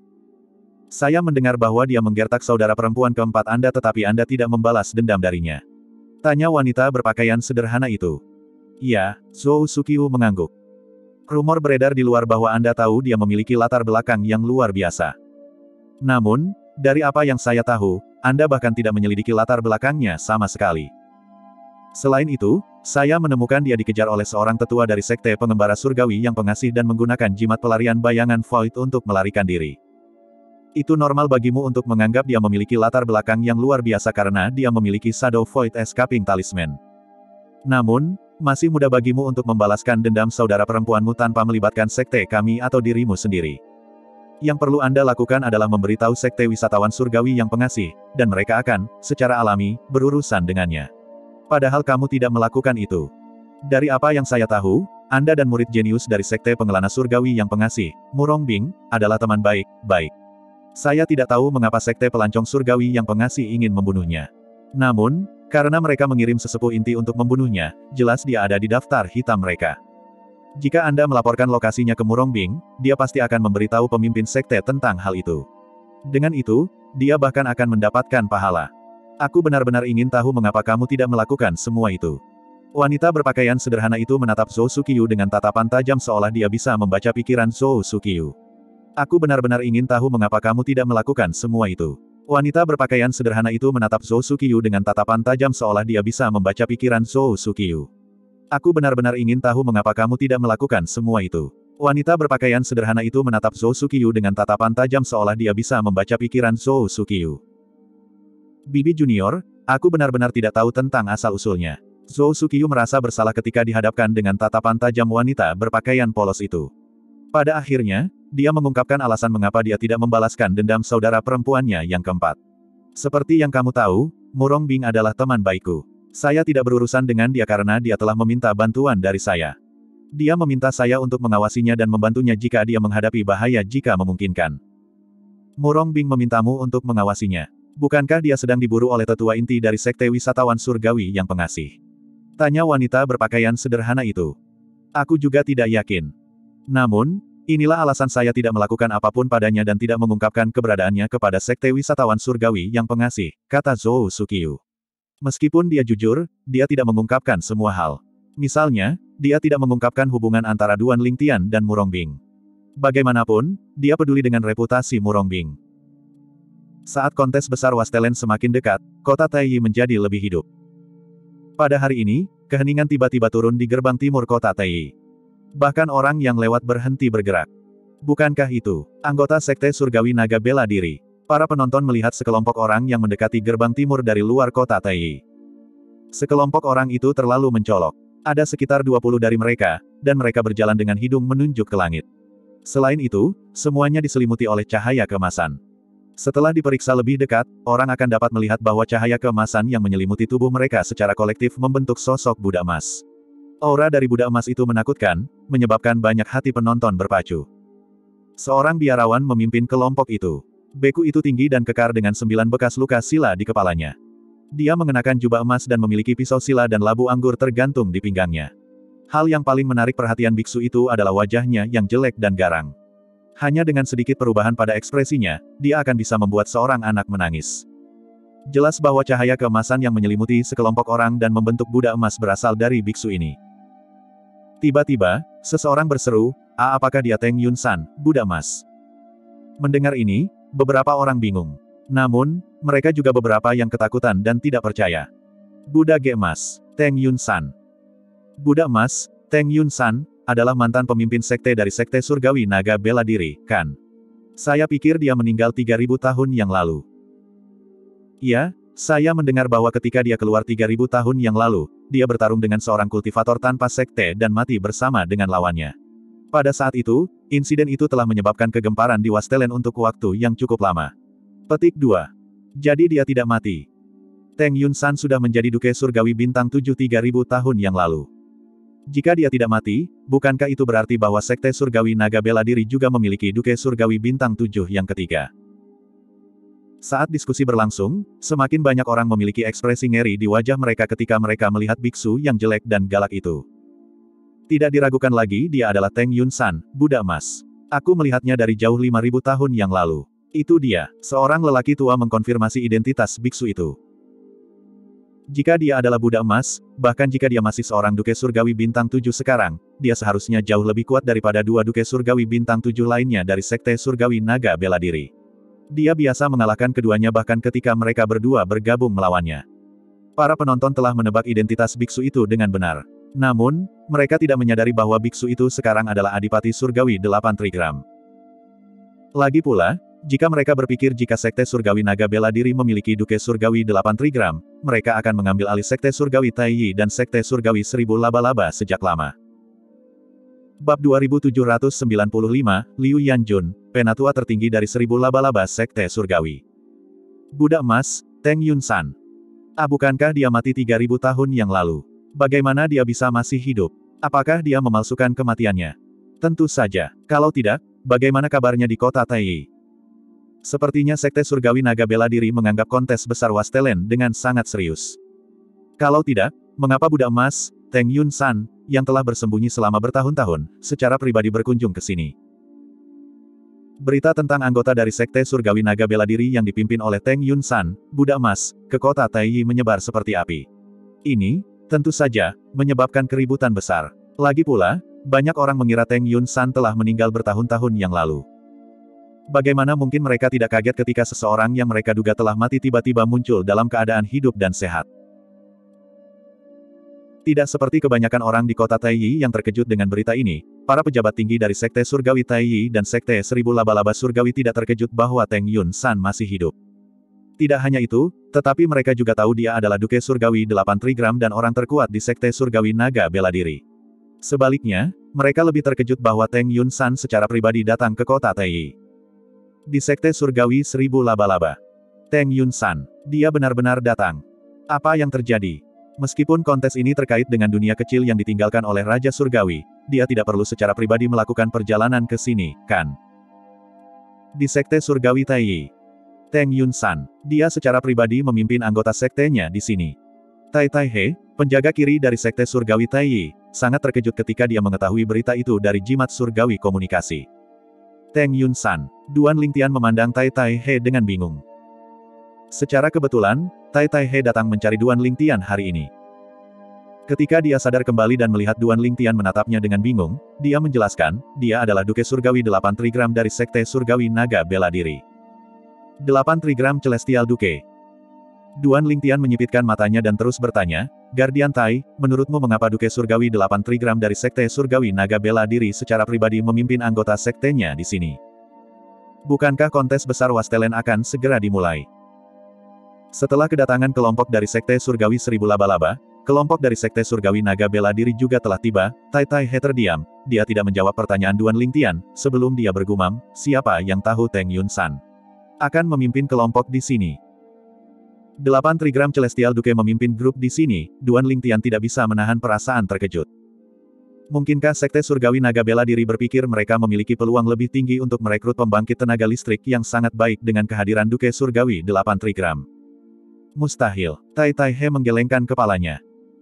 Saya mendengar bahwa dia menggertak saudara perempuan keempat Anda tetapi Anda tidak membalas dendam darinya. Tanya wanita berpakaian sederhana itu. Iya, Zhou Suqiyu mengangguk. Rumor beredar di luar bahwa Anda tahu dia memiliki latar belakang yang luar biasa. Namun, dari apa yang saya tahu, Anda bahkan tidak menyelidiki latar belakangnya sama sekali. Selain itu, saya menemukan dia dikejar oleh seorang tetua dari Sekte Pengembara Surgawi yang pengasih dan menggunakan jimat pelarian bayangan Void untuk melarikan diri. Itu normal bagimu untuk menganggap dia memiliki latar belakang yang luar biasa karena dia memiliki Shadow Void Escaping Talisman. Namun, masih mudah bagimu untuk membalaskan dendam saudara perempuanmu tanpa melibatkan sekte kami atau dirimu sendiri. Yang perlu Anda lakukan adalah memberitahu sekte wisatawan surgawi yang pengasih, dan mereka akan, secara alami, berurusan dengannya. Padahal kamu tidak melakukan itu. Dari apa yang saya tahu, Anda dan murid jenius dari sekte pengelana surgawi yang pengasih, Murongbing, adalah teman baik. Saya tidak tahu mengapa sekte pelancong surgawi yang pengasih ingin membunuhnya. Namun, karena mereka mengirim sesepuh inti untuk membunuhnya, jelas dia ada di daftar hitam mereka. Jika Anda melaporkan lokasinya ke Murongbing, dia pasti akan memberitahu pemimpin sekte tentang hal itu. Dengan itu, dia bahkan akan mendapatkan pahala. Aku benar-benar ingin tahu mengapa kamu tidak melakukan semua itu. Wanita berpakaian sederhana itu menatap Zhou Suqiyu dengan tatapan tajam seolah dia bisa membaca pikiran Zhou Suqiyu. Aku benar-benar ingin tahu mengapa kamu tidak melakukan semua itu. Wanita berpakaian sederhana itu menatap Zhou Suqiyu dengan tatapan tajam seolah dia bisa membaca pikiran Zhou Suqiyu. Aku benar-benar ingin tahu mengapa kamu tidak melakukan semua itu. Wanita berpakaian sederhana itu menatap Zhou Suqiyu dengan tatapan tajam seolah dia bisa membaca pikiran Zhou Suqiyu. Bibi Junior, aku benar-benar tidak tahu tentang asal-usulnya. Zhou Suqiyu merasa bersalah ketika dihadapkan dengan tatapan tajam wanita berpakaian polos itu. Pada akhirnya, dia mengungkapkan alasan mengapa dia tidak membalaskan dendam saudara perempuannya yang keempat. Seperti yang kamu tahu, Murongbing adalah teman baikku. Saya tidak berurusan dengan dia karena dia telah meminta bantuan dari saya. Dia meminta saya untuk mengawasinya dan membantunya jika dia menghadapi bahaya jika memungkinkan. Murongbing memintamu untuk mengawasinya. Bukankah dia sedang diburu oleh tetua inti dari Sekte Wisatawan Surgawi yang pengasih? Tanya wanita berpakaian sederhana itu. Aku juga tidak yakin. Namun, inilah alasan saya tidak melakukan apapun padanya dan tidak mengungkapkan keberadaannya kepada Sekte Wisatawan Surgawi yang pengasih, kata Zhou Suqiyu. Meskipun dia jujur, dia tidak mengungkapkan semua hal. Misalnya, dia tidak mengungkapkan hubungan antara Duan Lingtian dan Murongbing. Bagaimanapun, dia peduli dengan reputasi Murongbing. Saat kontes besar Wastelen semakin dekat, kota Taiyi menjadi lebih hidup. Pada hari ini, keheningan tiba-tiba turun di gerbang timur kota Taiyi. Bahkan orang yang lewat berhenti bergerak. Bukankah itu anggota Sekte Surgawi Naga Bela Diri? Para penonton melihat sekelompok orang yang mendekati gerbang timur dari luar kota Taiyi. Sekelompok orang itu terlalu mencolok. Ada sekitar 20 dari mereka, dan mereka berjalan dengan hidung menunjuk ke langit. Selain itu, semuanya diselimuti oleh cahaya keemasan. Setelah diperiksa lebih dekat, orang akan dapat melihat bahwa cahaya keemasan yang menyelimuti tubuh mereka secara kolektif membentuk sosok Buddha emas. Aura dari Buddha emas itu menakutkan, menyebabkan banyak hati penonton berpacu. Seorang biarawan memimpin kelompok itu. Beku itu tinggi dan kekar dengan 9 bekas luka sila di kepalanya. Dia mengenakan jubah emas dan memiliki pisau sila dan labu anggur tergantung di pinggangnya. Hal yang paling menarik perhatian biksu itu adalah wajahnya yang jelek dan garang. Hanya dengan sedikit perubahan pada ekspresinya, dia akan bisa membuat seorang anak menangis. Jelas bahwa cahaya keemasan yang menyelimuti sekelompok orang dan membentuk Buddha emas berasal dari biksu ini. Tiba-tiba, seseorang berseru, apakah dia Teng Yun San, Buddha emas?" Mendengar ini, beberapa orang bingung. Namun, mereka juga beberapa yang ketakutan dan tidak percaya. Buddha Ge emas, Teng Yun San. Buddha emas, Teng Yun San, adalah mantan pemimpin sekte dari sekte surgawi naga bela diri, kan? Saya pikir dia meninggal 3000 tahun yang lalu. Ya, saya mendengar bahwa ketika dia keluar 3000 tahun yang lalu, dia bertarung dengan seorang kultivator tanpa sekte dan mati bersama dengan lawannya. Pada saat itu, insiden itu telah menyebabkan kegemparan di Wastelen untuk waktu yang cukup lama. Petik 2. Jadi dia tidak mati. Teng Yun San sudah menjadi Duke Surgawi Bintang 7 3000 tahun yang lalu. Jika dia tidak mati, bukankah itu berarti bahwa sekte surgawi naga bela diri juga memiliki Duke Surgawi Bintang 7 yang ketiga? Saat diskusi berlangsung, semakin banyak orang memiliki ekspresi ngeri di wajah mereka ketika mereka melihat biksu yang jelek dan galak itu. Tidak diragukan lagi dia adalah Teng Yun San, Buddha emas. Aku melihatnya dari jauh 5000 tahun yang lalu. Itu dia, seorang lelaki tua mengkonfirmasi identitas biksu itu. Jika dia adalah Buddha emas, bahkan jika dia masih seorang Duke Surgawi Bintang 7 sekarang, dia seharusnya jauh lebih kuat daripada dua Duke Surgawi Bintang 7 lainnya dari sekte surgawi naga bela diri. Dia biasa mengalahkan keduanya bahkan ketika mereka berdua bergabung melawannya. Para penonton telah menebak identitas biksu itu dengan benar. Namun, mereka tidak menyadari bahwa biksu itu sekarang adalah Adipati Surgawi 8 Trigram. Lagi pula, jika mereka berpikir jika sekte surgawi naga bela diri memiliki Duke Surgawi 8 Trigram, mereka akan mengambil alih sekte surgawi Taiyi dan sekte surgawi 1000 laba-laba sejak lama. Bab 2795, Liu Yanjun, penatua tertinggi dari 1000 laba-laba sekte surgawi. Buddha emas, Teng Yun San. Bukankah dia mati 3000 tahun yang lalu? Bagaimana dia bisa masih hidup? Apakah dia memalsukan kematiannya? Tentu saja. Kalau tidak, bagaimana kabarnya di kota Taiyi? Sepertinya sekte surgawi naga bela diri menganggap kontes besar Wastelen dengan sangat serius. Kalau tidak, mengapa Buddha emas, Teng Yun San, yang telah bersembunyi selama bertahun-tahun, secara pribadi berkunjung ke sini? Berita tentang anggota dari sekte surgawi naga bela diri yang dipimpin oleh Teng Yun San, Buddha emas, ke kota Taiyi menyebar seperti api. Ini, tentu saja, menyebabkan keributan besar. Lagi pula, banyak orang mengira Teng Yun San telah meninggal bertahun-tahun yang lalu. Bagaimana mungkin mereka tidak kaget ketika seseorang yang mereka duga telah mati tiba-tiba muncul dalam keadaan hidup dan sehat? Tidak seperti kebanyakan orang di kota Taiyi yang terkejut dengan berita ini, para pejabat tinggi dari sekte surgawi Taiyi dan sekte 1000 laba-laba surgawi tidak terkejut bahwa Teng Yun San masih hidup. Tidak hanya itu, tetapi mereka juga tahu dia adalah Duke Surgawi 8 Trigram dan orang terkuat di sekte surgawi naga bela diri. Sebaliknya, mereka lebih terkejut bahwa Teng Yun San secara pribadi datang ke kota Taiyi. Di sekte surgawi 1000 laba-laba. Teng Yun San. Dia benar-benar datang. Apa yang terjadi? Meskipun kontes ini terkait dengan dunia kecil yang ditinggalkan oleh Raja Surgawi, dia tidak perlu secara pribadi melakukan perjalanan ke sini, kan? Di sekte surgawi Taiyi. Teng Yun San. Dia secara pribadi memimpin anggota sektenya di sini. Tai Tai He, penjaga kiri dari sekte surgawi Taiyi, sangat terkejut ketika dia mengetahui berita itu dari jimat surgawi komunikasi. Teng Yun San. Duan Lingtian memandang Tai Tai He dengan bingung. Secara kebetulan, Tai Tai He datang mencari Duan Lingtian hari ini. Ketika dia sadar kembali dan melihat Duan Lingtian menatapnya dengan bingung, dia menjelaskan, dia adalah Duke Surgawi 8 Trigram dari sekte surgawi naga bela diri. 8 Trigram Celestial Duke. Duan Lingtian menyipitkan matanya dan terus bertanya, Guardian Tai, menurutmu mengapa Duke Surgawi 8 Trigram dari sekte surgawi naga bela diri secara pribadi memimpin anggota sektenya di sini? Bukankah kontes besar Wastelen akan segera dimulai? Setelah kedatangan kelompok dari sekte surgawi 1000 laba-laba, Kelompok dari Sekte Surgawi Naga Bela Diri juga telah tiba. Tai Tai He terdiam, dia tidak menjawab pertanyaan Duan Lingtian, sebelum dia bergumam, siapa yang tahu Teng Yun San akan memimpin kelompok di sini. 8 Trigram Celestial Duke memimpin grup di sini, Duan Lingtian tidak bisa menahan perasaan terkejut. Mungkinkah Sekte Surgawi Naga Bela Diri berpikir mereka memiliki peluang lebih tinggi untuk merekrut pembangkit tenaga listrik yang sangat baik dengan kehadiran Duke Surgawi 8 Trigram? Mustahil. Tai Tai He menggelengkan kepalanya.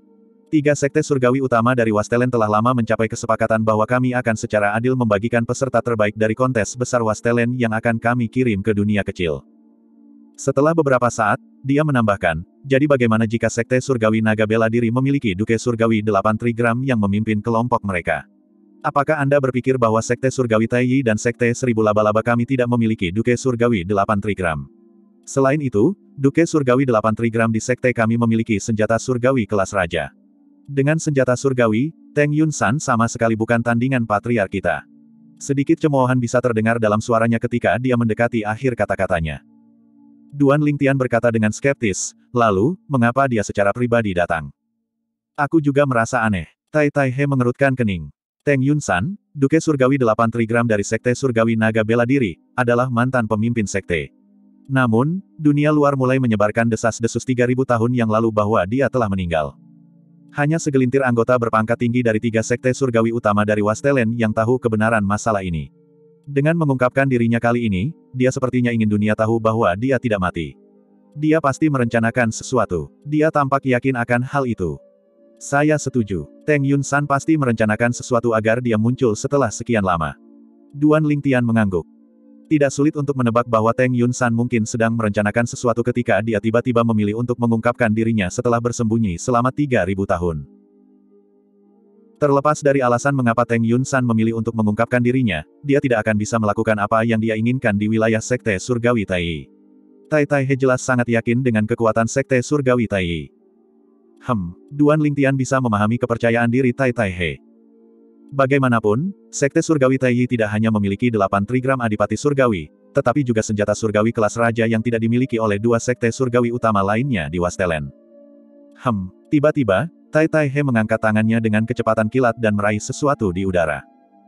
3 sekte surgawi utama dari Wastelen telah lama mencapai kesepakatan bahwa kami akan secara adil membagikan peserta terbaik dari kontes besar Wastelen yang akan kami kirim ke dunia kecil. Setelah beberapa saat, dia menambahkan, jadi bagaimana jika Sekte Surgawi Naga Bela Diri memiliki Duke Surgawi 8 Trigram yang memimpin kelompok mereka? Apakah Anda berpikir bahwa Sekte Surgawi Taiyi dan Sekte Seribu Laba-Laba kami tidak memiliki Duke Surgawi 8 Trigram? Selain itu, Duke Surgawi 8 Trigram di Sekte kami memiliki senjata surgawi kelas raja. Dengan senjata surgawi, Teng Yun San sama sekali bukan tandingan patriark kita. Sedikit cemoohan bisa terdengar dalam suaranya ketika dia mendekati akhir kata-katanya. Duan Lingtian berkata dengan skeptis, lalu, mengapa dia secara pribadi datang? Aku juga merasa aneh. Tai Tai He mengerutkan kening. Teng Yun San, Duke Surgawi 8 Trigram dari Sekte Surgawi Naga Bela Diri, adalah mantan pemimpin sekte. Namun, dunia luar mulai menyebarkan desas-desus 3000 tahun yang lalu bahwa dia telah meninggal. Hanya segelintir anggota berpangkat tinggi dari 3 sekte surgawi utama dari Wastelen yang tahu kebenaran masalah ini. Dengan mengungkapkan dirinya kali ini, dia sepertinya ingin dunia tahu bahwa dia tidak mati. Dia pasti merencanakan sesuatu. Dia tampak yakin akan hal itu. Saya setuju. Teng Yun San pasti merencanakan sesuatu agar dia muncul setelah sekian lama. Duan Lingtian mengangguk. Tidak sulit untuk menebak bahwa Teng Yun San mungkin sedang merencanakan sesuatu ketika dia tiba-tiba memilih untuk mengungkapkan dirinya setelah bersembunyi selama 3000 tahun. Terlepas dari alasan mengapa Teng Yun San memilih untuk mengungkapkan dirinya, dia tidak akan bisa melakukan apa yang dia inginkan di wilayah Sekte Surgawi Taiyi. Tai Tai He jelas sangat yakin dengan kekuatan Sekte Surgawi Taiyi. Duan Lingtian bisa memahami kepercayaan diri Tai Tai He. Bagaimanapun, Sekte Surgawi Taiyi tidak hanya memiliki 8 Trigram Adipati Surgawi, tetapi juga senjata surgawi kelas raja yang tidak dimiliki oleh 2 sekte surgawi utama lainnya di Wastelen. Tiba-tiba, Tai Tai He mengangkat tangannya dengan kecepatan kilat dan meraih sesuatu di udara.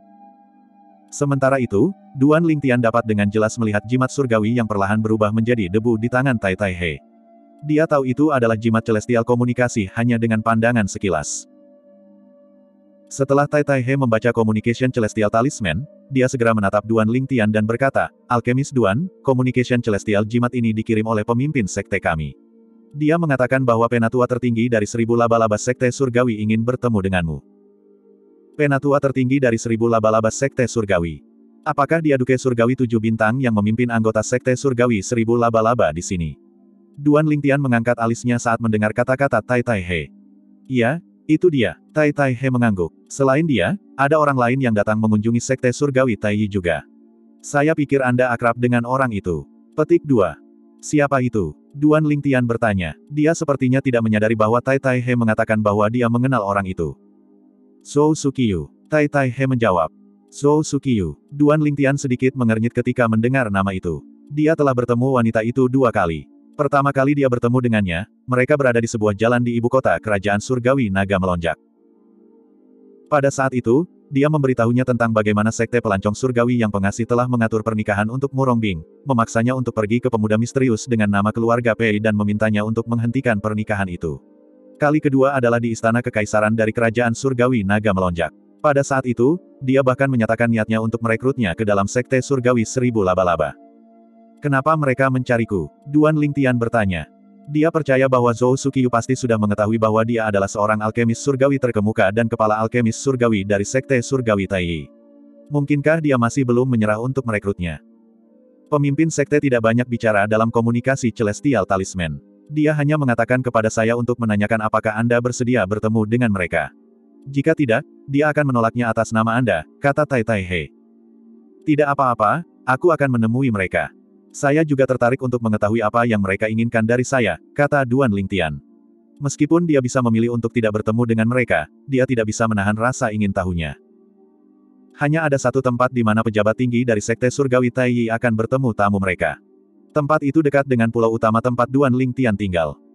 Sementara itu, Duan Lingtian dapat dengan jelas melihat jimat surgawi yang perlahan berubah menjadi debu di tangan Tai Tai He. Dia tahu itu adalah jimat celestial komunikasi hanya dengan pandangan sekilas. Setelah Tai Tai He membaca Communication Celestial Talisman, dia segera menatap Duan Lingtian dan berkata, Alkemis Duan, Communication Celestial Jimat ini dikirim oleh pemimpin sekte kami. Dia mengatakan bahwa penatua tertinggi dari 1000 laba-laba sekte surgawi ingin bertemu denganmu. Penatua tertinggi dari 1000 laba-laba sekte surgawi. Apakah dia Duke Surgawi 7 bintang yang memimpin anggota sekte surgawi 1000 laba-laba di sini? Duan Lingtian mengangkat alisnya saat mendengar kata-kata Tai Tai He. Iya, itu dia. Tai Tai He mengangguk. Selain dia, ada orang lain yang datang mengunjungi Sekte Surgawi Taiyi juga. Saya pikir Anda akrab dengan orang itu. Petik 2. Siapa itu? Duan Lingtian bertanya. Dia sepertinya tidak menyadari bahwa Tai Tai He mengatakan bahwa dia mengenal orang itu. Zhou Suqiyu. Tai Tai He menjawab. Zhou Suqiyu. Duan Lingtian sedikit mengernyit ketika mendengar nama itu. Dia telah bertemu wanita itu 2 kali. Pertama kali dia bertemu dengannya, mereka berada di sebuah jalan di ibu kota kerajaan surgawi naga melonjak. Pada saat itu, dia memberitahunya tentang bagaimana sekte pelancong surgawi yang pengasih telah mengatur pernikahan untuk Murongbing, memaksanya untuk pergi ke pemuda misterius dengan nama keluarga Pei dan memintanya untuk menghentikan pernikahan itu. Kali kedua adalah di istana kekaisaran dari kerajaan surgawi naga melonjak. Pada saat itu, dia bahkan menyatakan niatnya untuk merekrutnya ke dalam sekte surgawi 1000 laba-laba. Kenapa mereka mencariku? Duan Lingtian bertanya. Dia percaya bahwa Zhou Suqiyu pasti sudah mengetahui bahwa dia adalah seorang alkemis surgawi terkemuka dan kepala alkemis surgawi dari Sekte Surgawi Taiyi. Mungkinkah dia masih belum menyerah untuk merekrutnya? Pemimpin sekte tidak banyak bicara dalam komunikasi Celestial Talisman. Dia hanya mengatakan kepada saya untuk menanyakan apakah Anda bersedia bertemu dengan mereka. Jika tidak, dia akan menolaknya atas nama Anda, kata Tai Tai He. Tidak apa-apa, aku akan menemui mereka. Saya juga tertarik untuk mengetahui apa yang mereka inginkan dari saya, kata Duan Lingtian. Meskipun dia bisa memilih untuk tidak bertemu dengan mereka, dia tidak bisa menahan rasa ingin tahunya. Hanya ada satu tempat di mana pejabat tinggi dari Sekte Surgawi Taiyi akan bertemu tamu mereka. Tempat itu dekat dengan pulau utama tempat Duan Lingtian tinggal.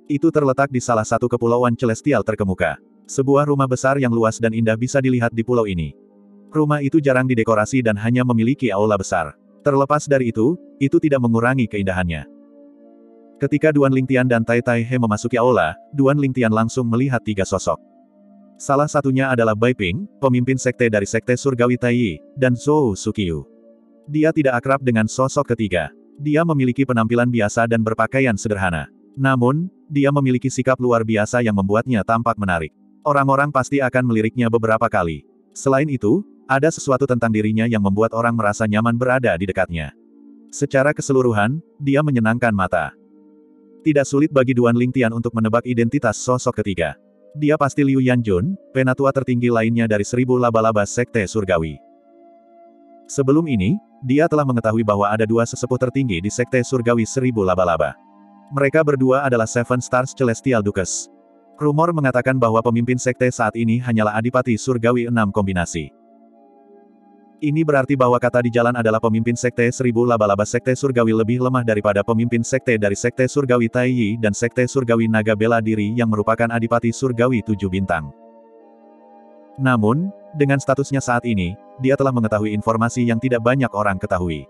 Itu terletak di salah satu kepulauan celestial terkemuka. Sebuah rumah besar yang luas dan indah bisa dilihat di pulau ini. Rumah itu jarang didekorasi dan hanya memiliki aula besar. Terlepas dari itu tidak mengurangi keindahannya. Ketika Duan Lingtian dan Tai Tai He memasuki aula, Duan Lingtian langsung melihat 3 sosok. Salah satunya adalah Bai Ping, pemimpin sekte dari sekte surgawi Taiyi, dan Zhou Suqiu. Dia tidak akrab dengan sosok ketiga. Dia memiliki penampilan biasa dan berpakaian sederhana. Namun, dia memiliki sikap luar biasa yang membuatnya tampak menarik. Orang-orang pasti akan meliriknya beberapa kali. Selain itu, ada sesuatu tentang dirinya yang membuat orang merasa nyaman berada di dekatnya. Secara keseluruhan, dia menyenangkan mata. Tidak sulit bagi Duan Lingtian untuk menebak identitas sosok ketiga. Dia pasti Liu Yanjun, penatua tertinggi lainnya dari 1000 laba-laba sekte surgawi. Sebelum ini, dia telah mengetahui bahwa ada 2 sesepuh tertinggi di sekte surgawi 1000 laba-laba. Mereka berdua adalah Seven Stars Celestial Dukes. Rumor mengatakan bahwa pemimpin sekte saat ini hanyalah Adipati Surgawi 6 kombinasi. Ini berarti bahwa kata di jalan adalah pemimpin sekte 1000 laba-laba sekte surgawi lebih lemah daripada pemimpin sekte dari sekte surgawi Taiyi dan sekte surgawi naga bela diri yang merupakan adipati surgawi 7 bintang. Namun, dengan statusnya saat ini, dia telah mengetahui informasi yang tidak banyak orang ketahui.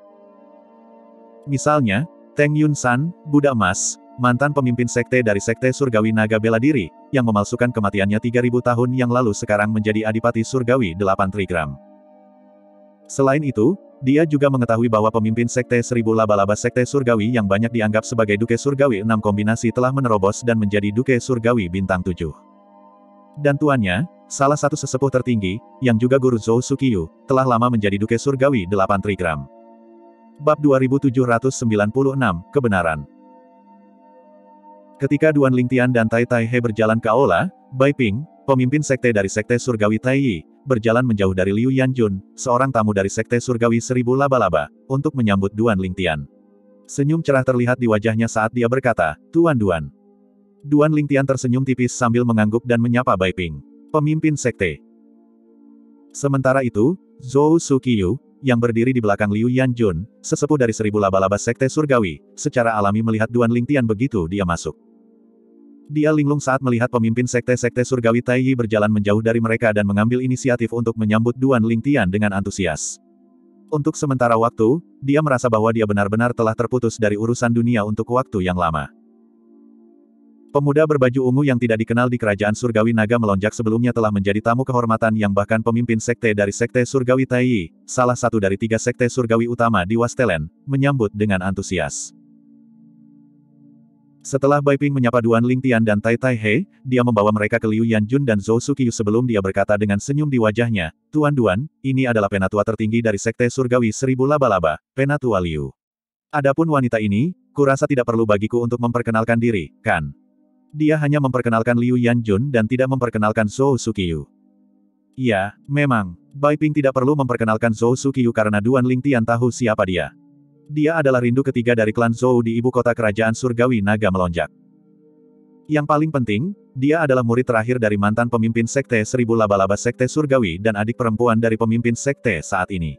Misalnya, Teng Yun San, Buddha Emas, mantan pemimpin sekte dari sekte surgawi naga bela diri, yang memalsukan kematiannya 3000 tahun yang lalu sekarang menjadi adipati surgawi 8 trigram. Selain itu, dia juga mengetahui bahwa pemimpin sekte 1000 laba-laba sekte surgawi yang banyak dianggap sebagai duke surgawi 6 kombinasi telah menerobos dan menjadi duke surgawi bintang 7. Dan tuannya, salah satu sesepuh tertinggi, yang juga guru Zhou Suqiu, telah lama menjadi duke surgawi 8 trigram. Bab 2796, Kebenaran. Ketika Duan Lingtian dan Tai Tai He berjalan ke aula, Bai Ping, pemimpin sekte dari sekte surgawi Taiyi, berjalan menjauh dari Liu Yanjun, seorang tamu dari sekte surgawi 1000 laba-laba, untuk menyambut Duan Lingtian. Senyum cerah terlihat di wajahnya saat dia berkata, "Tuan Duan." Duan Lingtian tersenyum tipis sambil mengangguk dan menyapa Bai Ping, pemimpin sekte. Sementara itu, Zhou Suqiu, yang berdiri di belakang Liu Yanjun, sesepuh dari 1000 laba-laba sekte surgawi, secara alami melihat Duan Lingtian begitu dia masuk. Dia linglung saat melihat pemimpin sekte-sekte surgawi Taiyi berjalan menjauh dari mereka dan mengambil inisiatif untuk menyambut Duan Lingtian dengan antusias. Untuk sementara waktu, dia merasa bahwa dia benar-benar telah terputus dari urusan dunia untuk waktu yang lama. Pemuda berbaju ungu yang tidak dikenal di kerajaan surgawi naga melonjak sebelumnya telah menjadi tamu kehormatan yang bahkan pemimpin sekte dari sekte surgawi Taiyi, salah satu dari 3 sekte surgawi utama di Wastelen, menyambut dengan antusias. Setelah Bai Ping menyapa Duan Lingtian dan Tai Tai He, dia membawa mereka ke Liu Yanjun dan Zhou Suqiu sebelum dia berkata dengan senyum di wajahnya, "Tuan Duan, ini adalah penatua tertinggi dari sekte surgawi 1000 laba-laba, Penatua Liu. Adapun wanita ini, kurasa tidak perlu bagiku untuk memperkenalkan diri, kan?" Dia hanya memperkenalkan Liu Yanjun dan tidak memperkenalkan Zhou Suqiu. "Iya, memang, Bai Ping tidak perlu memperkenalkan Zhou Suqiu karena Duan Lingtian tahu siapa dia. Dia adalah rindu ketiga dari klan Zhou di ibu kota kerajaan surgawi naga melonjak. Yang paling penting, dia adalah murid terakhir dari mantan pemimpin sekte 1000 laba-laba sekte surgawi dan adik perempuan dari pemimpin sekte saat ini."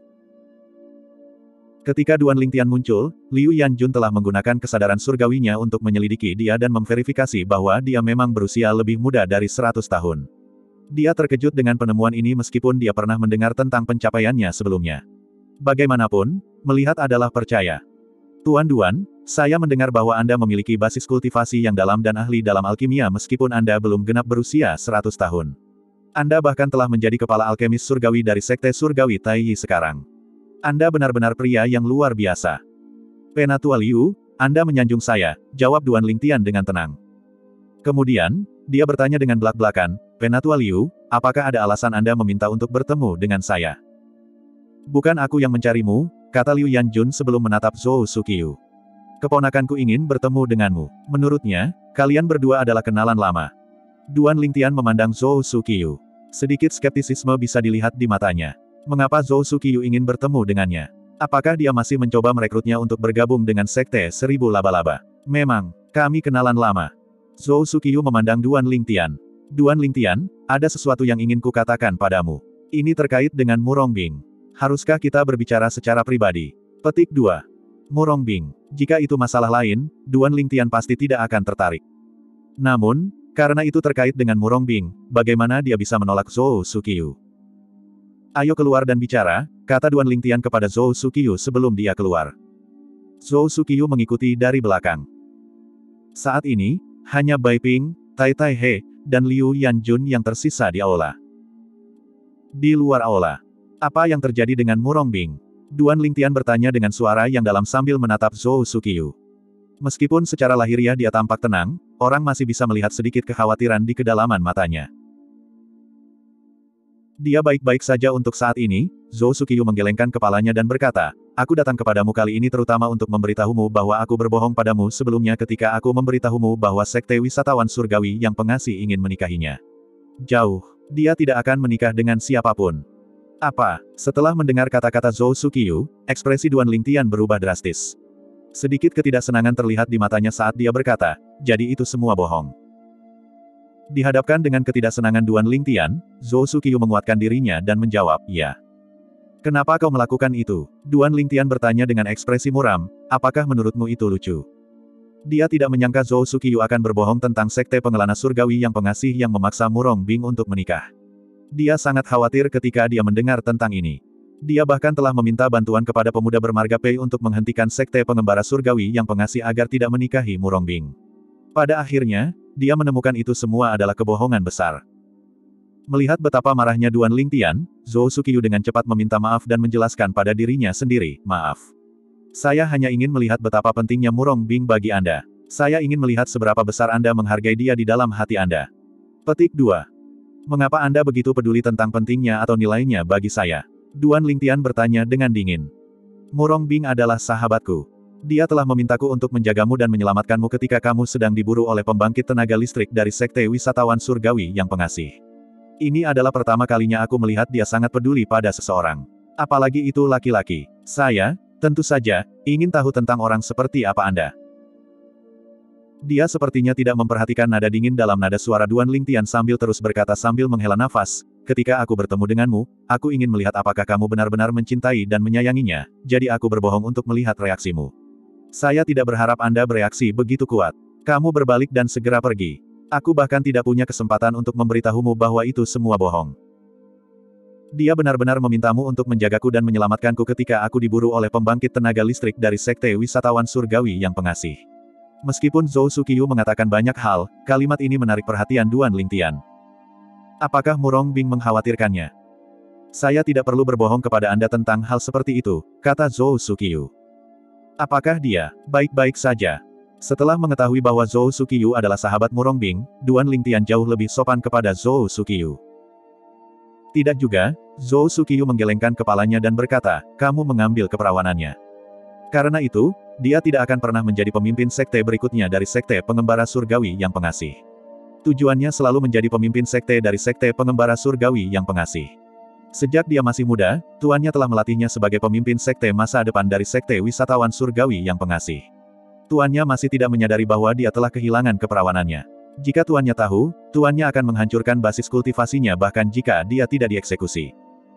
Ketika Duan Lingtian muncul, Liu Yanjun telah menggunakan kesadaran surgawinya untuk menyelidiki dia dan memverifikasi bahwa dia memang berusia lebih muda dari 100 tahun. Dia terkejut dengan penemuan ini meskipun dia pernah mendengar tentang pencapaiannya sebelumnya. Bagaimanapun, melihat adalah percaya. "Tuan Duan, saya mendengar bahwa Anda memiliki basis kultivasi yang dalam dan ahli dalam alkimia meskipun Anda belum genap berusia 100 tahun. Anda bahkan telah menjadi kepala alkemis surgawi dari sekte surgawi Taiyi sekarang. Anda benar-benar pria yang luar biasa." "Penatua Liu, Anda menyanjung saya," jawab Duan Lingtian dengan tenang. Kemudian, dia bertanya dengan belak-belakan, "Penatua Liu, apakah ada alasan Anda meminta untuk bertemu dengan saya?" "Bukan aku yang mencarimu," kata Liu Yanjun sebelum menatap Zhou Suqiu. "Keponakanku ingin bertemu denganmu." Menurutnya, kalian berdua adalah kenalan lama. Duan Lingtian memandang Zhou Suqiu. Sedikit skeptisisme bisa dilihat di matanya. Mengapa Zhou Suqiu ingin bertemu dengannya? Apakah dia masih mencoba merekrutnya untuk bergabung dengan sekte 1000 laba-laba? "Memang, kami kenalan lama." Zhou Suqiu memandang Duan Lingtian. "Duan Lingtian, ada sesuatu yang ingin kukatakan padamu. Ini terkait dengan Murongbing. Haruskah kita berbicara secara pribadi?" Petik 2. Murongbing. Jika itu masalah lain, Duan Lingtian pasti tidak akan tertarik. Namun, karena itu terkait dengan Murong Bing, bagaimana dia bisa menolak Zhou Suqiu? Ayo keluar dan bicara, kata Duan Lingtian kepada Zhou Suqiu sebelum dia keluar. Zhou Suqiu mengikuti dari belakang. Saat ini, hanya Bai Ping, Tai Tai He, dan Liu Yanjun yang tersisa di aula. Di luar aula, apa yang terjadi dengan Murong Bing? Duan Lingtian bertanya dengan suara yang dalam sambil menatap Zhou Suqiu. Meskipun secara lahiriah dia tampak tenang, orang masih bisa melihat sedikit kekhawatiran di kedalaman matanya. Dia baik-baik saja untuk saat ini, Zhou Suqiu menggelengkan kepalanya dan berkata, aku datang kepadamu kali ini terutama untuk memberitahumu bahwa aku berbohong padamu sebelumnya ketika aku memberitahumu bahwa sekte wisatawan surgawi yang pengasih ingin menikahinya. Jauh, dia tidak akan menikah dengan siapapun. Apa? Setelah mendengar kata-kata Zhou Suqiu, ekspresi Duan Lingtian berubah drastis. Sedikit ketidaksenangan terlihat di matanya saat dia berkata, jadi itu semua bohong. Dihadapkan dengan ketidaksenangan Duan Lingtian, Zhou Suqiu menguatkan dirinya dan menjawab, ya. Kenapa kau melakukan itu? Duan Lingtian bertanya dengan ekspresi muram, apakah menurutmu itu lucu? Dia tidak menyangka Zhou Suqiu akan berbohong tentang sekte pengelana surgawi yang pengasih yang memaksa Murong Bing untuk menikah. Dia sangat khawatir ketika dia mendengar tentang ini. Dia bahkan telah meminta bantuan kepada pemuda bermarga Pei untuk menghentikan sekte pengembara surgawi yang pengasih agar tidak menikahi Murong Bing. Pada akhirnya, dia menemukan itu semua adalah kebohongan besar. Melihat betapa marahnya Duan Lingtian, Zhou Suqiu dengan cepat meminta maaf dan menjelaskan pada dirinya sendiri, maaf. Saya hanya ingin melihat betapa pentingnya Murong Bing bagi Anda. Saya ingin melihat seberapa besar Anda menghargai dia di dalam hati Anda. Petik 2. Mengapa Anda begitu peduli tentang pentingnya atau nilainya bagi saya? Duan Lingtian bertanya dengan dingin. Murong Bing adalah sahabatku. Dia telah memintaku untuk menjagamu dan menyelamatkanmu ketika kamu sedang diburu oleh pembangkit tenaga listrik dari sekte wisatawan surgawi yang pengasih. Ini adalah pertama kalinya aku melihat dia sangat peduli pada seseorang. Apalagi itu laki-laki. Saya, tentu saja, ingin tahu tentang orang seperti apa Anda. Dia sepertinya tidak memperhatikan nada dingin dalam nada suara Duan Lingtian sambil terus berkata sambil menghela nafas, ketika aku bertemu denganmu, aku ingin melihat apakah kamu benar-benar mencintai dan menyayanginya, jadi aku berbohong untuk melihat reaksimu. Saya tidak berharap Anda bereaksi begitu kuat. Kamu berbalik dan segera pergi. Aku bahkan tidak punya kesempatan untuk memberitahumu bahwa itu semua bohong. Dia benar-benar memintamu untuk menjagaku dan menyelamatkanku ketika aku diburu oleh pembangkit tenaga listrik dari sekte wisatawan surgawi yang pengasih. Meskipun Zhou Suqiu mengatakan banyak hal, kalimat ini menarik perhatian Duan Lingtian. Apakah Murong Bing mengkhawatirkannya? Saya tidak perlu berbohong kepada Anda tentang hal seperti itu, kata Zhou Suqiu. Apakah dia baik-baik saja? Setelah mengetahui bahwa Zhou Suqiu adalah sahabat Murong Bing, Duan Lingtian jauh lebih sopan kepada Zhou Suqiu. Tidak juga, Zhou Suqiu menggelengkan kepalanya dan berkata, kamu mengambil keperawanannya. Karena itu, dia tidak akan pernah menjadi pemimpin sekte berikutnya dari sekte pengembara surgawi yang pengasih. Tujuannya selalu menjadi pemimpin sekte dari sekte pengembara surgawi yang pengasih. Sejak dia masih muda, tuannya telah melatihnya sebagai pemimpin sekte masa depan dari sekte wisatawan surgawi yang pengasih. Tuannya masih tidak menyadari bahwa dia telah kehilangan keperawanannya. Jika tuannya tahu, tuannya akan menghancurkan basis kultivasinya bahkan jika dia tidak dieksekusi.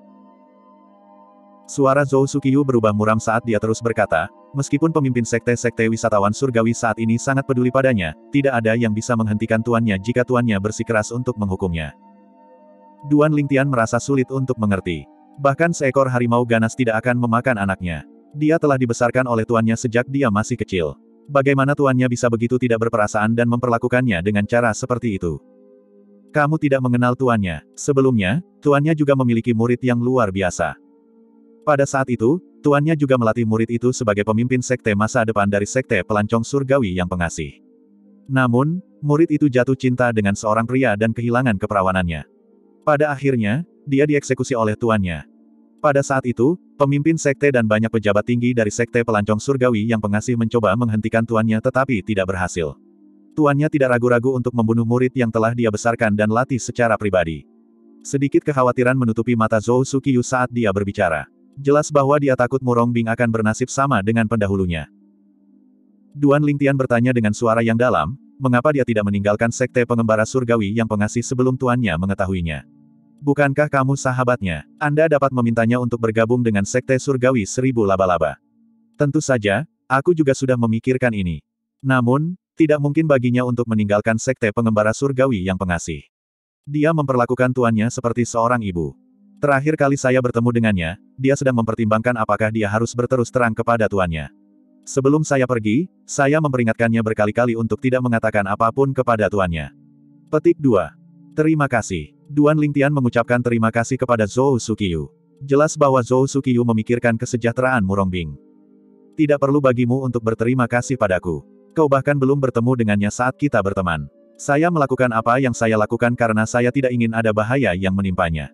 Suara Zhou Suqiu berubah muram saat dia terus berkata, meskipun pemimpin sekte-sekte wisatawan surgawi saat ini sangat peduli padanya, tidak ada yang bisa menghentikan tuannya jika tuannya bersikeras untuk menghukumnya. Duan Lingtian merasa sulit untuk mengerti. Bahkan seekor harimau ganas tidak akan memakan anaknya. Dia telah dibesarkan oleh tuannya sejak dia masih kecil. Bagaimana tuannya bisa begitu tidak berperasaan dan memperlakukannya dengan cara seperti itu? Kamu tidak mengenal tuannya. Sebelumnya, tuannya juga memiliki murid yang luar biasa. Pada saat itu, tuannya juga melatih murid itu sebagai pemimpin sekte masa depan dari sekte pelancong surgawi yang pengasih. Namun, murid itu jatuh cinta dengan seorang pria dan kehilangan keperawanannya. Pada akhirnya, dia dieksekusi oleh tuannya. Pada saat itu, pemimpin sekte dan banyak pejabat tinggi dari sekte pelancong surgawi yang pengasih mencoba menghentikan tuannya tetapi tidak berhasil. Tuannya tidak ragu-ragu untuk membunuh murid yang telah dia besarkan dan latih secara pribadi. Sedikit kekhawatiran menutupi mata Zhou Suqiu saat dia berbicara. Jelas bahwa dia takut Murong Bing akan bernasib sama dengan pendahulunya. Duan Lingtian bertanya dengan suara yang dalam, mengapa dia tidak meninggalkan sekte pengembara surgawi yang pengasih sebelum tuannya mengetahuinya? Bukankah kamu sahabatnya? Anda dapat memintanya untuk bergabung dengan sekte surgawi 1000 laba-laba. Tentu saja, aku juga sudah memikirkan ini. Namun, Tidak mungkin baginya untuk meninggalkan sekte pengembara surgawi yang pengasih. Dia memperlakukan tuannya seperti seorang ibu. Terakhir kali saya bertemu dengannya, dia sedang mempertimbangkan apakah dia harus berterus terang kepada tuannya. Sebelum saya pergi, saya memperingatkannya berkali-kali untuk tidak mengatakan apapun kepada tuannya. Petik 2. Terima kasih. Duan Lingtian mengucapkan terima kasih kepada Zhou Suqiyu. Jelas bahwa Zhou Suqiyu memikirkan kesejahteraan Murongbing. Tidak perlu bagimu untuk berterima kasih padaku. Kau bahkan belum bertemu dengannya saat kita berteman. Saya melakukan apa yang saya lakukan karena saya tidak ingin ada bahaya yang menimpanya.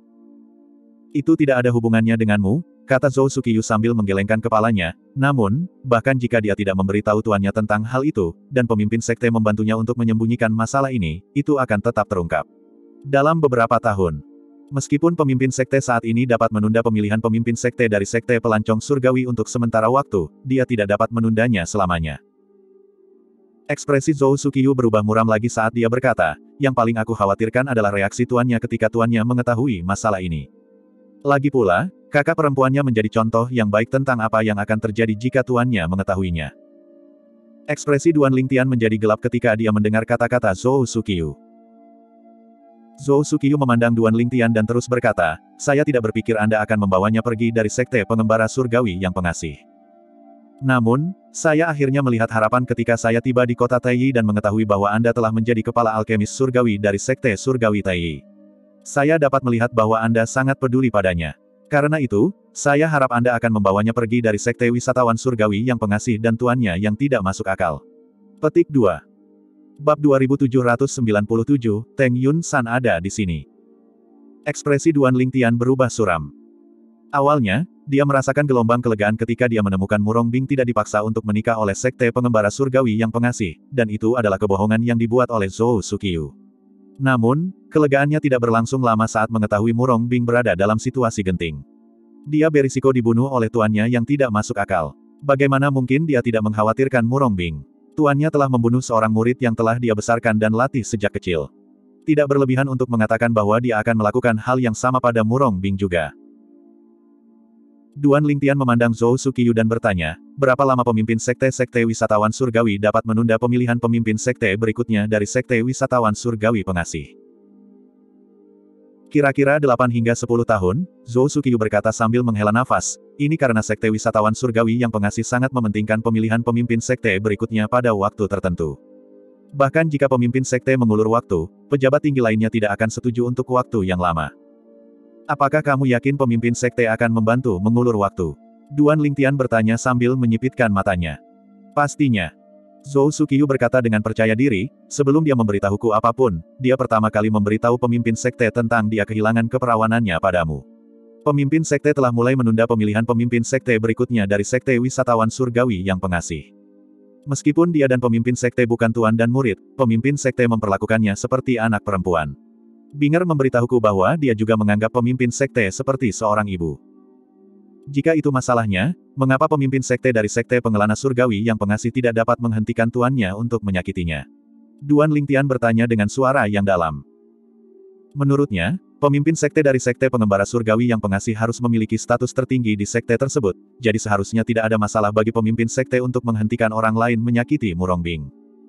Itu tidak ada hubungannya denganmu, kata Zhou Suqiyu sambil menggelengkan kepalanya. Namun, bahkan jika dia tidak memberitahu tuannya tentang hal itu, dan pemimpin sekte membantunya untuk menyembunyikan masalah ini, itu akan tetap terungkap. Dalam beberapa tahun, meskipun pemimpin sekte saat ini dapat menunda pemilihan pemimpin sekte dari sekte pelancong surgawi untuk sementara waktu, dia tidak dapat menundanya selamanya. Ekspresi Zhou Suqiyu berubah muram lagi saat dia berkata, yang paling aku khawatirkan adalah reaksi tuannya ketika tuannya mengetahui masalah ini. Lagi pula, kakak perempuannya menjadi contoh yang baik tentang apa yang akan terjadi jika tuannya mengetahuinya. Ekspresi Duan Lingtian menjadi gelap ketika dia mendengar kata-kata Zhou Suqiyu. Zhou Suqiyu memandang Duan Lingtian dan terus berkata, saya tidak berpikir Anda akan membawanya pergi dari sekte pengembara surgawi yang pengasih. Namun, saya akhirnya melihat harapan ketika saya tiba di kota Taiyi dan mengetahui bahwa Anda telah menjadi kepala alkemis surgawi dari sekte surgawi Taiyi. Saya dapat melihat bahwa Anda sangat peduli padanya. Karena itu, saya harap Anda akan membawanya pergi dari sekte wisatawan surgawi yang pengasih dan tuannya yang tidak masuk akal. Petik 2. Bab 2797, Teng Yun San ada di sini. Ekspresi Duan Lingtian berubah suram. Awalnya, dia merasakan gelombang kelegaan ketika dia menemukan Murongbing tidak dipaksa untuk menikah oleh sekte pengembara surgawi yang pengasih, dan itu adalah kebohongan yang dibuat oleh Zhou Suqiyu. Namun, kelegaannya tidak berlangsung lama saat mengetahui Murongbing berada dalam situasi genting. Dia berisiko dibunuh oleh tuannya yang tidak masuk akal. Bagaimana mungkin dia tidak mengkhawatirkan Murongbing? Tuannya telah membunuh seorang murid yang telah dia besarkan dan latih sejak kecil. Tidak berlebihan untuk mengatakan bahwa dia akan melakukan hal yang sama pada Murongbing juga. Duan Lingtian memandang Zhou Suqiyu dan bertanya, berapa lama pemimpin sekte-sekte wisatawan surgawi dapat menunda pemilihan pemimpin sekte berikutnya dari sekte wisatawan surgawi pengasih? Kira-kira 8 hingga 10 tahun, Zhou Suqiyu berkata sambil menghela nafas, ini karena sekte wisatawan surgawi yang pengasih sangat mementingkan pemilihan pemimpin sekte berikutnya pada waktu tertentu. Bahkan jika pemimpin sekte mengulur waktu, pejabat tinggi lainnya tidak akan setuju untuk waktu yang lama. Apakah kamu yakin pemimpin sekte akan membantu mengulur waktu? Duan Lingtian bertanya sambil menyipitkan matanya. Pastinya. Zhou Suqiyu berkata dengan percaya diri, sebelum dia memberitahuku apapun, dia pertama kali memberitahu pemimpin sekte tentang dia kehilangan keperawanannya padamu. Pemimpin sekte telah mulai menunda pemilihan pemimpin sekte berikutnya dari sekte wisatawan surgawi yang pengasih. Meskipun dia dan pemimpin sekte bukan tuan dan murid, pemimpin sekte memperlakukannya seperti anak perempuan. Binger memberitahuku bahwa dia juga menganggap pemimpin sekte seperti seorang ibu. Jika itu masalahnya, mengapa pemimpin sekte dari sekte pengelana surgawi yang pengasih tidak dapat menghentikan tuannya untuk menyakitinya? Duan Lingtian bertanya dengan suara yang dalam. Menurutnya, pemimpin sekte dari sekte pengembara surgawi yang pengasih harus memiliki status tertinggi di sekte tersebut, jadi seharusnya tidak ada masalah bagi pemimpin sekte untuk menghentikan orang lain menyakiti Murongbing.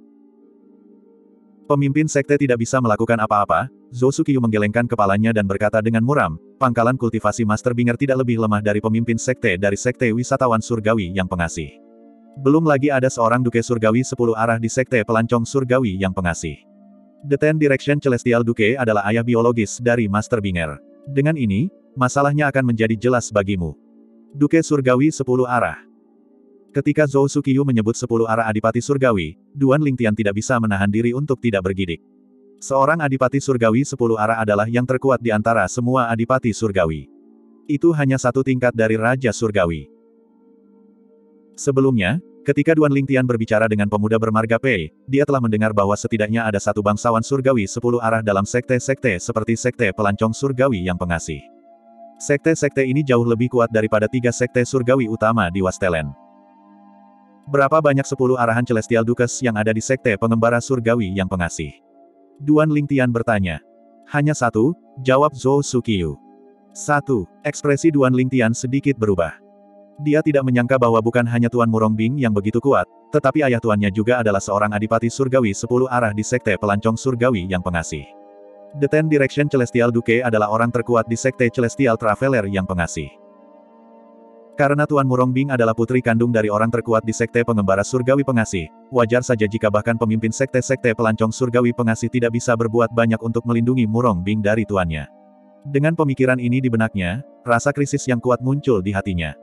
Pemimpin sekte tidak bisa melakukan apa-apa, Zhou Suqiyu menggelengkan kepalanya dan berkata dengan muram, pangkalan kultivasi Master Binger tidak lebih lemah dari pemimpin sekte dari sekte wisatawan surgawi yang pengasih. Belum lagi ada seorang duke surgawi 10 arah di sekte pelancong surgawi yang pengasih. The Ten Direction Celestial Duke adalah ayah biologis dari Master Binger. Dengan ini, masalahnya akan menjadi jelas bagimu. Duke surgawi 10 arah. Ketika Zhou Suqiyu menyebut 10 arah adipati surgawi, Duan Lingtian tidak bisa menahan diri untuk tidak bergidik. Seorang adipati surgawi 10 arah adalah yang terkuat di antara semua adipati surgawi. Itu hanya satu tingkat dari Raja Surgawi. Sebelumnya, ketika Duan Lingtian berbicara dengan pemuda bermarga Pei, dia telah mendengar bahwa setidaknya ada satu bangsawan surgawi 10 arah dalam sekte-sekte seperti sekte pelancong surgawi yang pengasih. Sekte-sekte ini jauh lebih kuat daripada 3 sekte surgawi utama di Wastelen. Berapa banyak 10 arahan Celestial Dukes yang ada di sekte pengembara surgawi yang pengasih? Duan Lingtian bertanya. Hanya satu, jawab Zhou Suqiyu. 1. Ekspresi Duan Lingtian sedikit berubah. Dia tidak menyangka bahwa bukan hanya Tuan Murongbing yang begitu kuat, Tetapi ayah tuannya juga adalah seorang adipati surgawi 10 arah di Sekte Pelancong Surgawi yang pengasih. The Ten Direction Celestial Duke adalah orang terkuat di Sekte Celestial Traveler yang pengasih. Karena Tuan Murongbing adalah putri kandung dari orang terkuat di Sekte Pengembara Surgawi Pengasih, wajar saja jika bahkan pemimpin Sekte-Sekte Pelancong Surgawi Pengasih tidak bisa berbuat banyak untuk melindungi Murongbing dari tuannya. Dengan pemikiran ini di benaknya, rasa krisis yang kuat muncul di hatinya.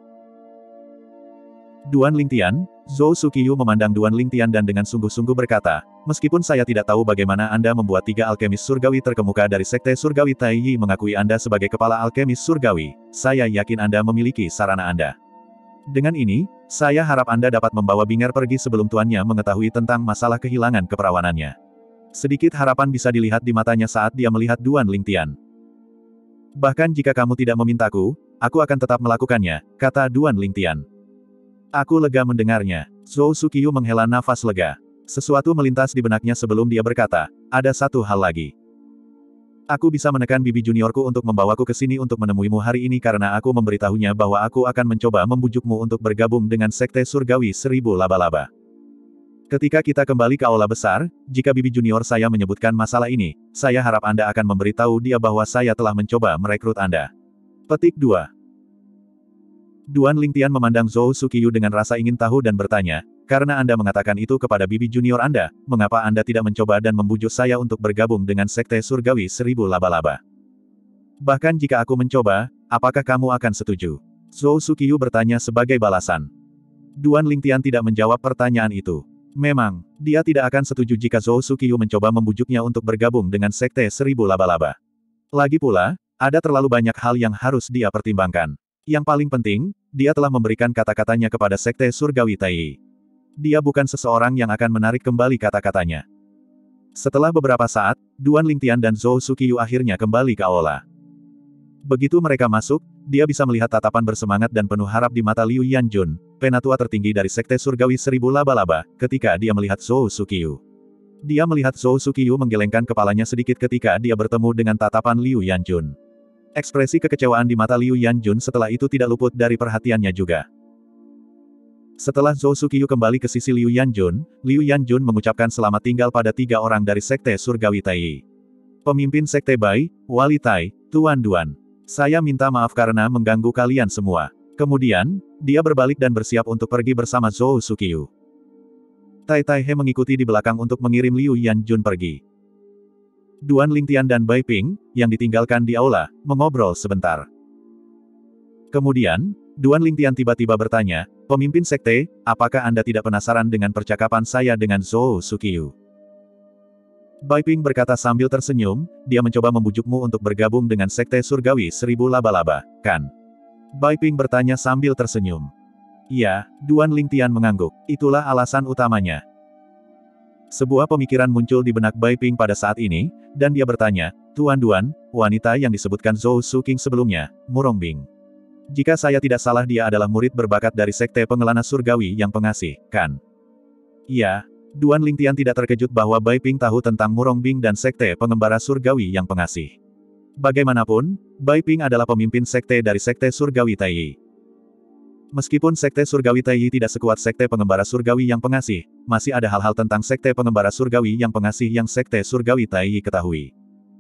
Duan Lingtian, Zhou Suqiyu memandang Duan Lingtian dan dengan sungguh-sungguh berkata, meskipun saya tidak tahu bagaimana Anda membuat 3 alkemis surgawi terkemuka dari Sekte Surgawi Taiyi mengakui Anda sebagai kepala alkemis surgawi, saya yakin Anda memiliki sarana Anda. Dengan ini, saya harap Anda dapat membawa Binger pergi sebelum tuannya mengetahui tentang masalah kehilangan keperawanannya. Sedikit harapan bisa dilihat di matanya saat dia melihat Duan Lingtian. Bahkan jika kamu tidak memintaku, aku akan tetap melakukannya, kata Duan Lingtian. Aku lega mendengarnya. Zhou Suqiyu menghela nafas lega. Sesuatu melintas di benaknya sebelum dia berkata, ada satu hal lagi. Aku bisa menekan bibi juniorku untuk membawaku ke sini untuk menemuimu hari ini karena aku memberitahunya bahwa aku akan mencoba membujukmu untuk bergabung dengan Sekte Surgawi 1000 Laba-Laba. Ketika kita kembali ke aula besar, jika bibi junior saya menyebutkan masalah ini, saya harap Anda akan memberitahu dia bahwa saya telah mencoba merekrut Anda. Petik 2. Duan Lingtian memandang Zhou Suqiyu dengan rasa ingin tahu dan bertanya, karena Anda mengatakan itu kepada bibi junior Anda, mengapa Anda tidak mencoba dan membujuk saya untuk bergabung dengan Sekte Surgawi 1000 Laba-Laba? Bahkan jika aku mencoba, apakah kamu akan setuju? Zhou Suqiyu bertanya sebagai balasan. Duan Lingtian tidak menjawab pertanyaan itu. Memang, dia tidak akan setuju jika Zhou Suqiyu mencoba membujuknya untuk bergabung dengan Sekte 1000 Laba-Laba. Lagi pula, ada terlalu banyak hal yang harus dia pertimbangkan. Yang paling penting, dia telah memberikan kata-katanya kepada Sekte Surgawi Taiyi. Dia bukan seseorang yang akan menarik kembali kata-katanya. Setelah beberapa saat, Duan Lingtian dan Zhou Suqiyu akhirnya kembali ke aula. Begitu mereka masuk, dia bisa melihat tatapan bersemangat dan penuh harap di mata Liu Yanjun, penatua tertinggi dari Sekte Surgawi 1000 Laba-Laba, ketika dia melihat Zhou Suqiyu. Dia melihat Zhou Suqiyu menggelengkan kepalanya sedikit ketika dia bertemu dengan tatapan Liu Yanjun. Ekspresi kekecewaan di mata Liu Yanjun setelah itu tidak luput dari perhatiannya juga. Setelah Zhou Suqiyu kembali ke sisi Liu Yanjun mengucapkan selamat tinggal pada 3 orang dari Sekte Surgawi Taiyi. Pemimpin Sekte Bai, Wali Tai, Tuan Duan. Saya minta maaf karena mengganggu kalian semua. Kemudian, dia berbalik dan bersiap untuk pergi bersama Zhou Suqiyu. Tai Tai He mengikuti di belakang untuk mengirim Liu Yanjun pergi. Duan Lingtian dan Bai Ping, yang ditinggalkan di aula, mengobrol sebentar. Kemudian, Duan Lingtian tiba-tiba bertanya, pemimpin sekte, apakah Anda tidak penasaran dengan percakapan saya dengan Zhou Suqiyu? Bai Ping berkata sambil tersenyum, dia mencoba membujukmu untuk bergabung dengan Sekte Surgawi 1000 Laba-Laba, kan? Bai Ping bertanya sambil tersenyum. Iya, Duan Lingtian mengangguk, itulah alasan utamanya. Sebuah pemikiran muncul di benak Bai Ping pada saat ini, dan dia bertanya, Tuan Duan, wanita yang disebutkan Zhou Suqing sebelumnya, Murongbing. Jika saya tidak salah dia adalah murid berbakat dari Sekte Pengelana Surgawi yang pengasih, kan? Iya, Duan Lingtian tidak terkejut bahwa Bai Ping tahu tentang Murongbing dan Sekte Pengembara Surgawi yang pengasih. Bagaimanapun, Bai Ping adalah pemimpin sekte dari Sekte Surgawi Taiyi. Meskipun Sekte Surgawi Taiyi tidak sekuat Sekte Pengembara Surgawi yang pengasih, masih ada hal-hal tentang Sekte Pengembara Surgawi yang pengasih yang Sekte Surgawi Taiyi ketahui.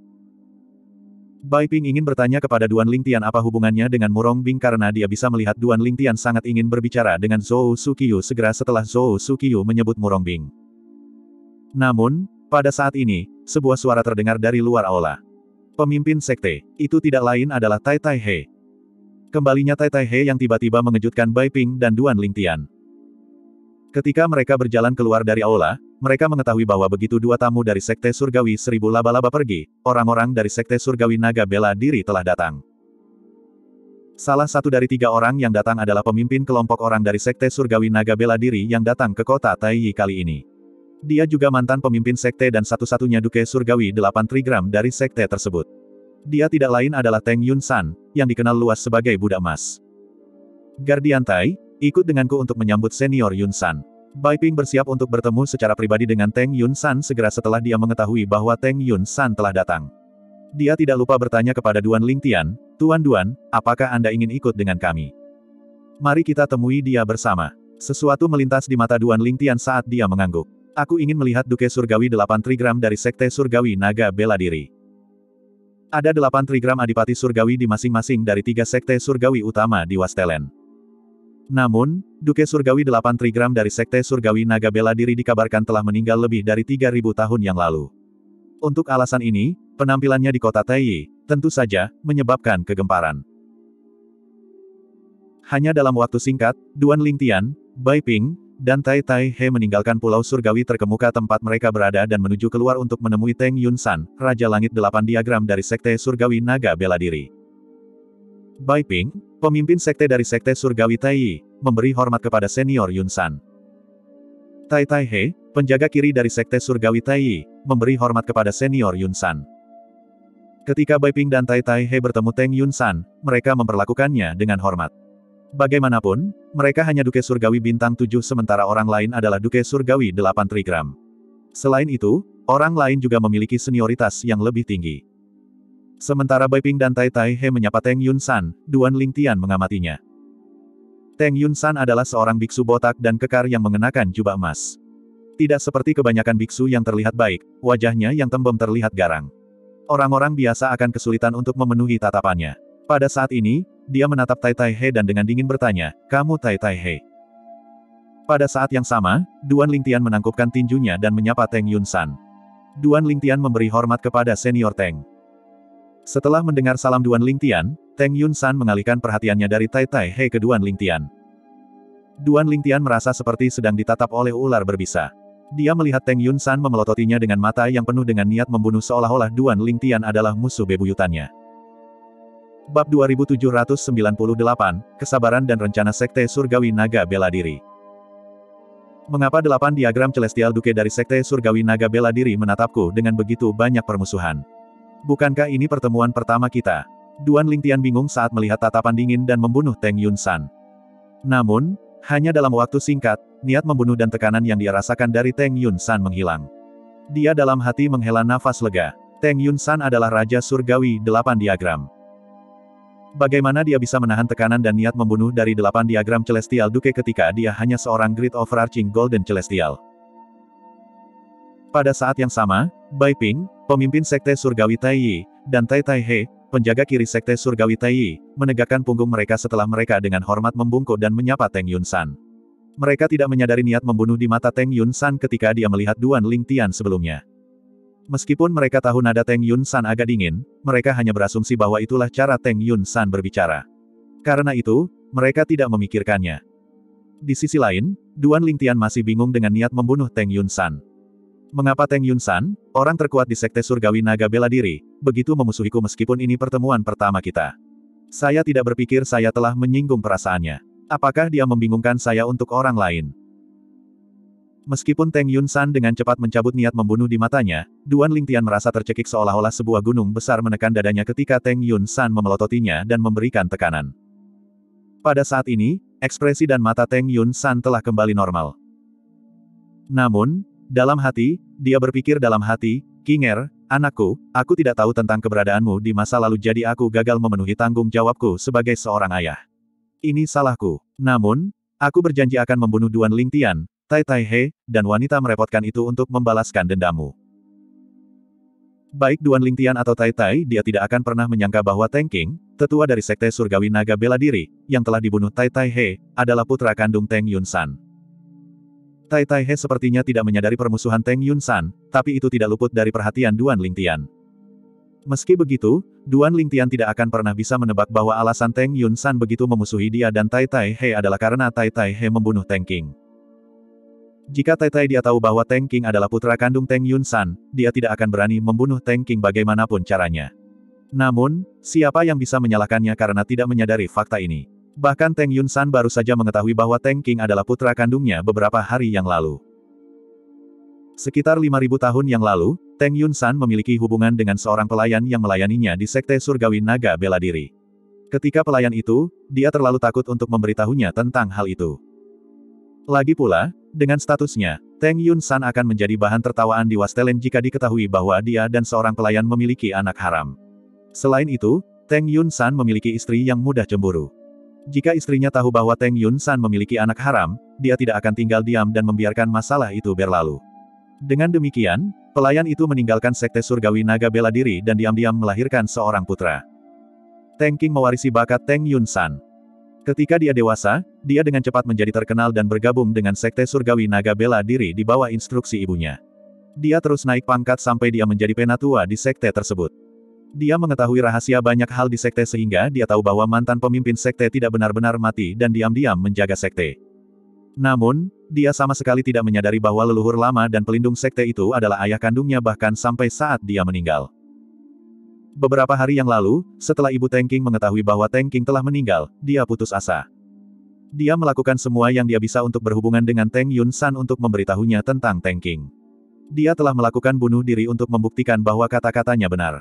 Bai Ping ingin bertanya kepada Duan Lingtian apa hubungannya dengan Murongbing karena dia bisa melihat Duan Lingtian sangat ingin berbicara dengan Zhou Suqiyu segera setelah Zhou Suqiyu menyebut Murongbing. Namun, pada saat ini, sebuah suara terdengar dari luar aula. Pemimpin sekte, itu tidak lain adalah Tai Tai He. Kembalinya Tai Tai He yang tiba-tiba mengejutkan Bai Ping dan Duan Lingtian. Ketika mereka berjalan keluar dari aula, mereka mengetahui bahwa begitu 2 tamu dari Sekte Surgawi 1000 Laba-Laba pergi, orang-orang dari Sekte Surgawi Naga Bela Diri telah datang. Salah satu dari 3 orang yang datang adalah pemimpin kelompok orang dari Sekte Surgawi Naga Bela Diri yang datang ke kota Taiyi kali ini. Dia juga mantan pemimpin sekte dan satu-satunya Duke Surgawi 8 Trigram dari sekte tersebut. Dia tidak lain adalah Teng Yun San, yang dikenal luas sebagai budak emas. Guardian Tai, ikut denganku untuk menyambut senior Yun San. Bai Ping bersiap untuk bertemu secara pribadi dengan Teng Yun San segera setelah dia mengetahui bahwa Teng Yun San telah datang. Dia tidak lupa bertanya kepada Duan Lingtian, Tuan Duan, apakah Anda ingin ikut dengan kami? Mari kita temui dia bersama. Sesuatu melintas di mata Duan Lingtian saat dia mengangguk. Aku ingin melihat Duke Surgawi 8 Trigram dari Sekte Surgawi Naga Bela Diri. Ada 8 Trigram Adipati Surgawi di masing-masing dari 3 Sekte Surgawi utama di Wastelen. Namun, Duke Surgawi 8 Trigram dari Sekte Surgawi Naga Bela Diri dikabarkan telah meninggal lebih dari 3.000 tahun yang lalu. Untuk alasan ini, penampilannya di kota Taiyi, tentu saja, menyebabkan kegemparan. Hanya dalam waktu singkat, Duan Lingtian, Bai Ping, dan Tai Tai He meninggalkan Pulau Surgawi terkemuka tempat mereka berada dan menuju keluar untuk menemui Teng Yunsan, Raja Langit 8 Diagram dari Sekte Surgawi Naga Bela Diri. Bai Ping, pemimpin sekte dari Sekte Surgawi Taiyi, memberi hormat kepada senior Yunsan. Tai Tai He, penjaga kiri dari Sekte Surgawi Taiyi, memberi hormat kepada senior Yunsan. Ketika Bai Ping dan Tai Tai He bertemu Teng Yunsan, mereka memperlakukannya dengan hormat. Bagaimanapun, mereka hanya Duke Surgawi Bintang 7 sementara orang lain adalah Duke Surgawi 8 Trigram. Selain itu, orang lain juga memiliki senioritas yang lebih tinggi. Sementara Bai Ping dan Tai Tai He menyapa Teng Yunsan, Duan Lingtian mengamatinya. Teng Yunsan adalah seorang biksu botak dan kekar yang mengenakan jubah emas. Tidak seperti kebanyakan biksu yang terlihat baik, wajahnya yang tembem terlihat garang. Orang-orang biasa akan kesulitan untuk memenuhi tatapannya. Pada saat ini, dia menatap Tai Tai He dan dengan dingin bertanya, "Kamu Tai Tai He?" Pada saat yang sama, Duan Lingtian menangkupkan tinjunya dan menyapa Teng Yunsan. Duan Lingtian memberi hormat kepada senior Teng. Setelah mendengar salam Duan Lingtian, Teng Yunsan mengalihkan perhatiannya dari Tai Tai He ke Duan Lingtian. Duan Lingtian merasa seperti sedang ditatap oleh ular berbisa. Dia melihat Teng Yunsan memelototinya dengan mata yang penuh dengan niat membunuh seolah-olah Duan Lingtian adalah musuh bebuyutannya. Bab 2798, Kesabaran dan Rencana Sekte Surgawi Naga Bela Diri. Mengapa 8 diagram Celestial Duke dari Sekte Surgawi Naga Bela Diri menatapku dengan begitu banyak permusuhan? Bukankah ini pertemuan pertama kita? Duan Lingtian bingung saat melihat tatapan dingin dan membunuh Teng Yunsan. Namun, hanya dalam waktu singkat, niat membunuh dan tekanan yang dia rasakan dari Teng Yunsan menghilang. Dia dalam hati menghela nafas lega. Teng Yunsan adalah Raja Surgawi 8 diagram. Bagaimana dia bisa menahan tekanan dan niat membunuh dari 8 diagram Celestial Duke ketika dia hanya seorang Great Overarching Golden Celestial? Pada saat yang sama, Bai Ping, pemimpin Sekte Surgawi Taiyi, dan Tai Tai He, penjaga kiri Sekte Surgawi Taiyi, menegakkan punggung mereka setelah mereka dengan hormat membungkuk dan menyapa Teng Yunsan. Mereka tidak menyadari niat membunuh di mata Teng Yunsan ketika dia melihat Duan Lingtian sebelumnya. Meskipun mereka tahu nada Teng Yunsan agak dingin, mereka hanya berasumsi bahwa itulah cara Teng Yunsan berbicara. Karena itu, mereka tidak memikirkannya. Di sisi lain, Duan Lingtian masih bingung dengan niat membunuh Teng Yunsan. Mengapa Teng Yunsan, orang terkuat di Sekte Surgawi Naga Bela Diri, begitu memusuhiku meskipun ini pertemuan pertama kita? Saya tidak berpikir saya telah menyinggung perasaannya. Apakah dia membingungkan saya untuk orang lain? Meskipun Teng Yunsan dengan cepat mencabut niat membunuh di matanya, Duan Lingtian merasa tercekik seolah-olah sebuah gunung besar menekan dadanya ketika Teng Yunsan memelototinya dan memberikan tekanan. Pada saat ini, ekspresi dan mata Teng Yunsan telah kembali normal. Namun, dalam hati, dia berpikir dalam hati, "Kinger, anakku, aku tidak tahu tentang keberadaanmu di masa lalu jadi aku gagal memenuhi tanggung jawabku sebagai seorang ayah. Ini salahku. Namun, aku berjanji akan membunuh Duan Lingtian, Tai Tai He, dan wanita merepotkan itu untuk membalaskan dendammu." Baik Duan Lingtian atau Tai Tai, dia tidak akan pernah menyangka bahwa Teng King, tetua dari Sekte Surgawi Naga Bela Diri, yang telah dibunuh Tai Tai He, adalah putra kandung Teng Yunsan. Tai Tai He sepertinya tidak menyadari permusuhan Teng Yunsan, tapi itu tidak luput dari perhatian Duan Lingtian. Meski begitu, Duan Lingtian tidak akan pernah bisa menebak bahwa alasan Teng Yunsan begitu memusuhi dia dan Tai Tai He adalah karena Tai Tai He membunuh Teng King. Jika Tai Tai dia tahu bahwa Teng King adalah putra kandung Teng Yunsan, dia tidak akan berani membunuh Teng King bagaimanapun caranya. Namun, siapa yang bisa menyalahkannya karena tidak menyadari fakta ini? Bahkan Teng Yunsan baru saja mengetahui bahwa Teng King adalah putra kandungnya beberapa hari yang lalu. Sekitar 5.000 tahun yang lalu, Teng Yunsan memiliki hubungan dengan seorang pelayan yang melayaninya di Sekte Surgawi Naga Bela Diri. Ketika pelayan itu, dia terlalu takut untuk memberitahunya tentang hal itu. Lagi pula, dengan statusnya, Teng Yunsan akan menjadi bahan tertawaan di Wastelen jika diketahui bahwa dia dan seorang pelayan memiliki anak haram. Selain itu, Teng Yunsan memiliki istri yang mudah cemburu. Jika istrinya tahu bahwa Teng Yun-san memiliki anak haram, dia tidak akan tinggal diam dan membiarkan masalah itu berlalu. Dengan demikian, pelayan itu meninggalkan sekte surgawi naga bela diri dan diam-diam melahirkan seorang putra. Teng Qing mewarisi bakat Teng Yun-san. Ketika dia dewasa, dia dengan cepat menjadi terkenal dan bergabung dengan sekte surgawi naga bela diri di bawah instruksi ibunya. Dia terus naik pangkat sampai dia menjadi penatua di sekte tersebut. Dia mengetahui rahasia banyak hal di sekte sehingga dia tahu bahwa mantan pemimpin sekte tidak benar-benar mati dan diam-diam menjaga sekte. Namun, dia sama sekali tidak menyadari bahwa leluhur lama dan pelindung sekte itu adalah ayah kandungnya bahkan sampai saat dia meninggal. Beberapa hari yang lalu, setelah ibu Teng Qing mengetahui bahwa Teng Qing telah meninggal, dia putus asa. Dia melakukan semua yang dia bisa untuk berhubungan dengan Teng Yun-san untuk memberitahunya tentang Teng Qing. Dia telah melakukan bunuh diri untuk membuktikan bahwa kata-katanya benar.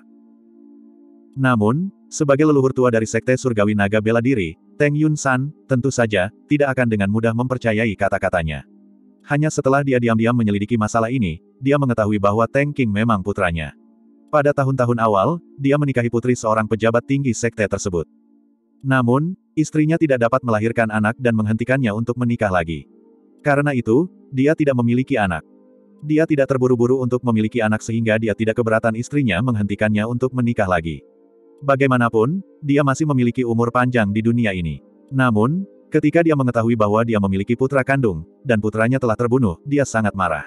Namun, sebagai leluhur tua dari sekte surgawi naga bela diri, Teng Yun-san, tentu saja, tidak akan dengan mudah mempercayai kata-katanya. Hanya setelah dia diam-diam menyelidiki masalah ini, dia mengetahui bahwa Teng Qing memang putranya. Pada tahun-tahun awal, dia menikahi putri seorang pejabat tinggi sekte tersebut. Namun, istrinya tidak dapat melahirkan anak dan menghentikannya untuk menikah lagi. Karena itu, dia tidak memiliki anak. Dia tidak terburu-buru untuk memiliki anak sehingga dia tidak keberatan istrinya menghentikannya untuk menikah lagi. Bagaimanapun, dia masih memiliki umur panjang di dunia ini. Namun, ketika dia mengetahui bahwa dia memiliki putra kandung, dan putranya telah terbunuh, dia sangat marah.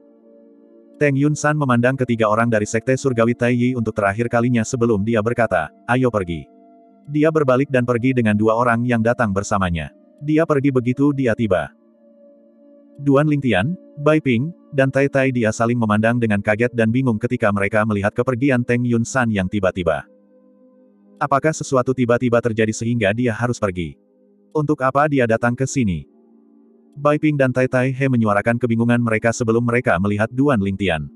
Teng Yun-san memandang ketiga orang dari sekte surgawi Taiyi untuk terakhir kalinya sebelum dia berkata, "Ayo pergi." Dia berbalik dan pergi dengan dua orang yang datang bersamanya. Dia pergi begitu dia tiba. Duan Lingtian, Bai Ping, dan Tai Tai dia saling memandang dengan kaget dan bingung ketika mereka melihat kepergian Teng Yun-san yang tiba-tiba. Apakah sesuatu tiba-tiba terjadi sehingga dia harus pergi? Untuk apa dia datang ke sini? Bai Ping dan Tai Tai He menyuarakan kebingungan mereka sebelum mereka melihat Duan Lingtian.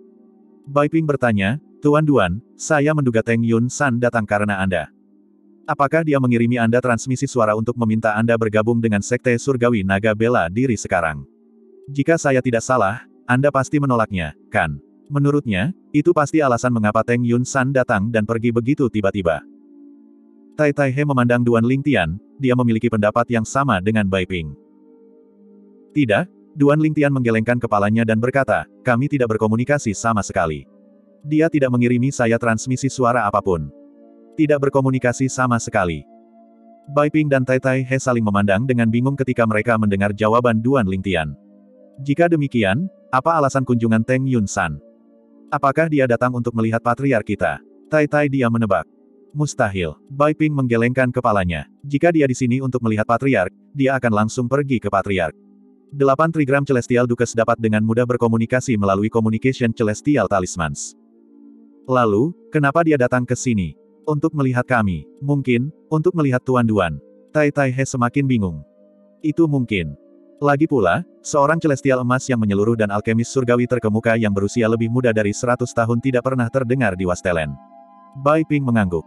Bai Ping bertanya, "Tuan Duan, saya menduga Teng Yun-san datang karena Anda. Apakah dia mengirimi Anda transmisi suara untuk meminta Anda bergabung dengan sekte surgawi naga bela diri sekarang? Jika saya tidak salah, Anda pasti menolaknya, kan? Menurutnya, itu pasti alasan mengapa Teng Yun-san datang dan pergi begitu tiba-tiba." Tai Tai He memandang Duan Lingtian, dia memiliki pendapat yang sama dengan Bai Ping. Tidak, Duan Lingtian menggelengkan kepalanya dan berkata, "Kami tidak berkomunikasi sama sekali. Dia tidak mengirimi saya transmisi suara apapun. Tidak berkomunikasi sama sekali." Bai Ping dan Tai Tai He saling memandang dengan bingung ketika mereka mendengar jawaban Duan Lingtian. Jika demikian, apa alasan kunjungan Teng Yun-san? Apakah dia datang untuk melihat patriark kita? Tai Tai dia menebak. Mustahil. Bai Ping menggelengkan kepalanya. Jika dia di sini untuk melihat patriark, dia akan langsung pergi ke patriark. 8 trigram Celestial Dukes dapat dengan mudah berkomunikasi melalui Communication Celestial Talismans. Lalu, kenapa dia datang ke sini? Untuk melihat kami. Mungkin, untuk melihat Tuan Duan. Tai Tai He semakin bingung. Itu mungkin. Lagi pula, seorang Celestial emas yang menyeluruh dan alkemis surgawi terkemuka yang berusia lebih muda dari 100 tahun tidak pernah terdengar di Wastelen. Bai Ping mengangguk.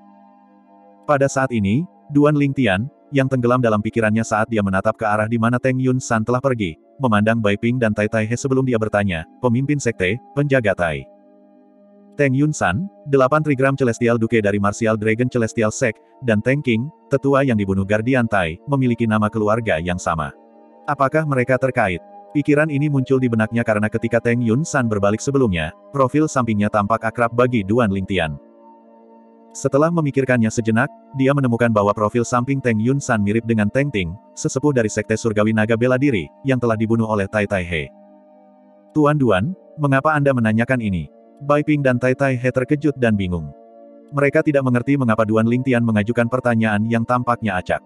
Pada saat ini, Duan Lingtian, yang tenggelam dalam pikirannya saat dia menatap ke arah di mana Teng Yun-san telah pergi, memandang Bai Ping dan Tai Tai He sebelum dia bertanya, "Pemimpin sekte, penjaga Tai. Teng Yun-san, 8 trigram Celestial Duke dari Martial Dragon Celestial Sect, dan Teng Qing, tetua yang dibunuh Guardian Tai, memiliki nama keluarga yang sama. Apakah mereka terkait?" Pikiran ini muncul di benaknya karena ketika Teng Yun-san berbalik sebelumnya, profil sampingnya tampak akrab bagi Duan Lingtian. Setelah memikirkannya sejenak, dia menemukan bahwa profil samping Teng Yun-san mirip dengan Teng Ting, sesepuh dari sekte surgawi naga bela diri, yang telah dibunuh oleh Tai Tai He. "Tuan Duan, mengapa Anda menanyakan ini?" Bai Ping dan Tai Tai He terkejut dan bingung. Mereka tidak mengerti mengapa Duan Lingtian mengajukan pertanyaan yang tampaknya acak.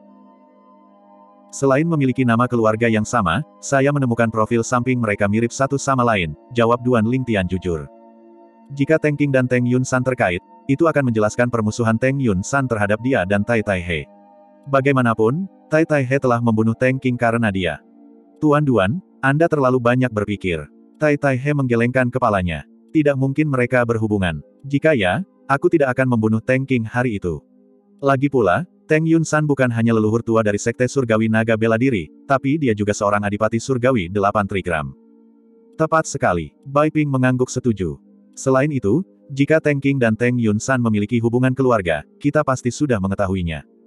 "Selain memiliki nama keluarga yang sama, saya menemukan profil samping mereka mirip satu sama lain," jawab Duan Lingtian jujur. Jika Teng Qing dan Teng Yun-san terkait, itu akan menjelaskan permusuhan Teng Yun-san terhadap dia dan Tai Tai He. Bagaimanapun, Tai Tai He telah membunuh Teng Qing karena dia. "Tuan Duan, Anda terlalu banyak berpikir." Tai Tai He menggelengkan kepalanya. "Tidak mungkin mereka berhubungan. Jika ya, aku tidak akan membunuh Teng Qing hari itu. Lagi pula, Teng Yun-san bukan hanya leluhur tua dari sekte surgawi naga bela diri, tapi dia juga seorang adipati surgawi 8 trigram." "Tepat sekali." Bai Ping mengangguk setuju. "Selain itu, jika Teng Qing dan Teng Yun-san memiliki hubungan keluarga, kita pasti sudah mengetahuinya."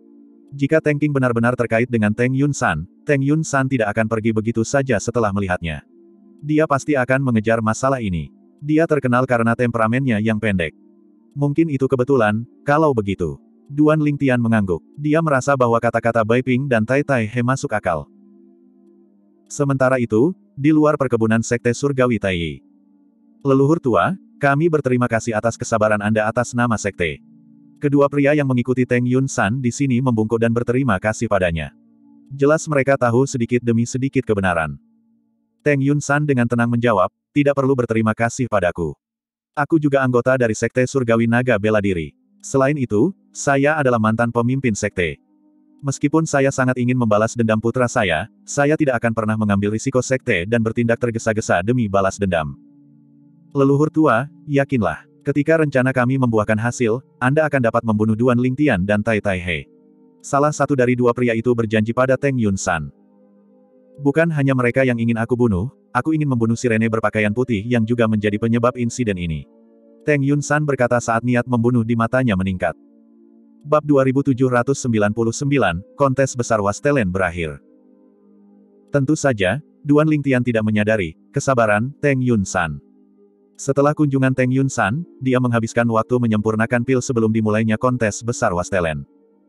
Jika Teng Qing benar-benar terkait dengan Teng Yunsan tidak akan pergi begitu saja setelah melihatnya. Dia pasti akan mengejar masalah ini. Dia terkenal karena temperamennya yang pendek. Mungkin itu kebetulan, kalau begitu. Duan Lingtian mengangguk. Dia merasa bahwa kata-kata Bai Ping dan Tai Tai He masuk akal. Sementara itu, di luar perkebunan Sekte Surgawi Taiyi. Leluhur tua, kami berterima kasih atas kesabaran Anda atas nama Sekte. Kedua pria yang mengikuti Teng Yunsan di sini membungkuk dan berterima kasih padanya. Jelas mereka tahu sedikit demi sedikit kebenaran. Teng Yunsan dengan tenang menjawab, tidak perlu berterima kasih padaku. Aku juga anggota dari Sekte Surgawi Naga Bela Diri. Selain itu, saya adalah mantan pemimpin Sekte. Meskipun saya sangat ingin membalas dendam putra saya tidak akan pernah mengambil risiko Sekte dan bertindak tergesa-gesa demi balas dendam. Leluhur tua, yakinlah. Ketika rencana kami membuahkan hasil, Anda akan dapat membunuh Duan Lingtian dan Tai Tai He. Salah satu dari dua pria itu berjanji pada Teng Yunsan. Bukan hanya mereka yang ingin aku bunuh, aku ingin membunuh Sirene berpakaian putih yang juga menjadi penyebab insiden ini. Teng Yunsan berkata saat niat membunuh di matanya meningkat. Bab 2799, Kontes Besar Wastelen berakhir. Tentu saja, Duan Lingtian tidak menyadari kesabaran Teng Yunsan. Setelah kunjungan Teng Yunsan, dia menghabiskan waktu menyempurnakan pil sebelum dimulainya kontes besar Wastelen.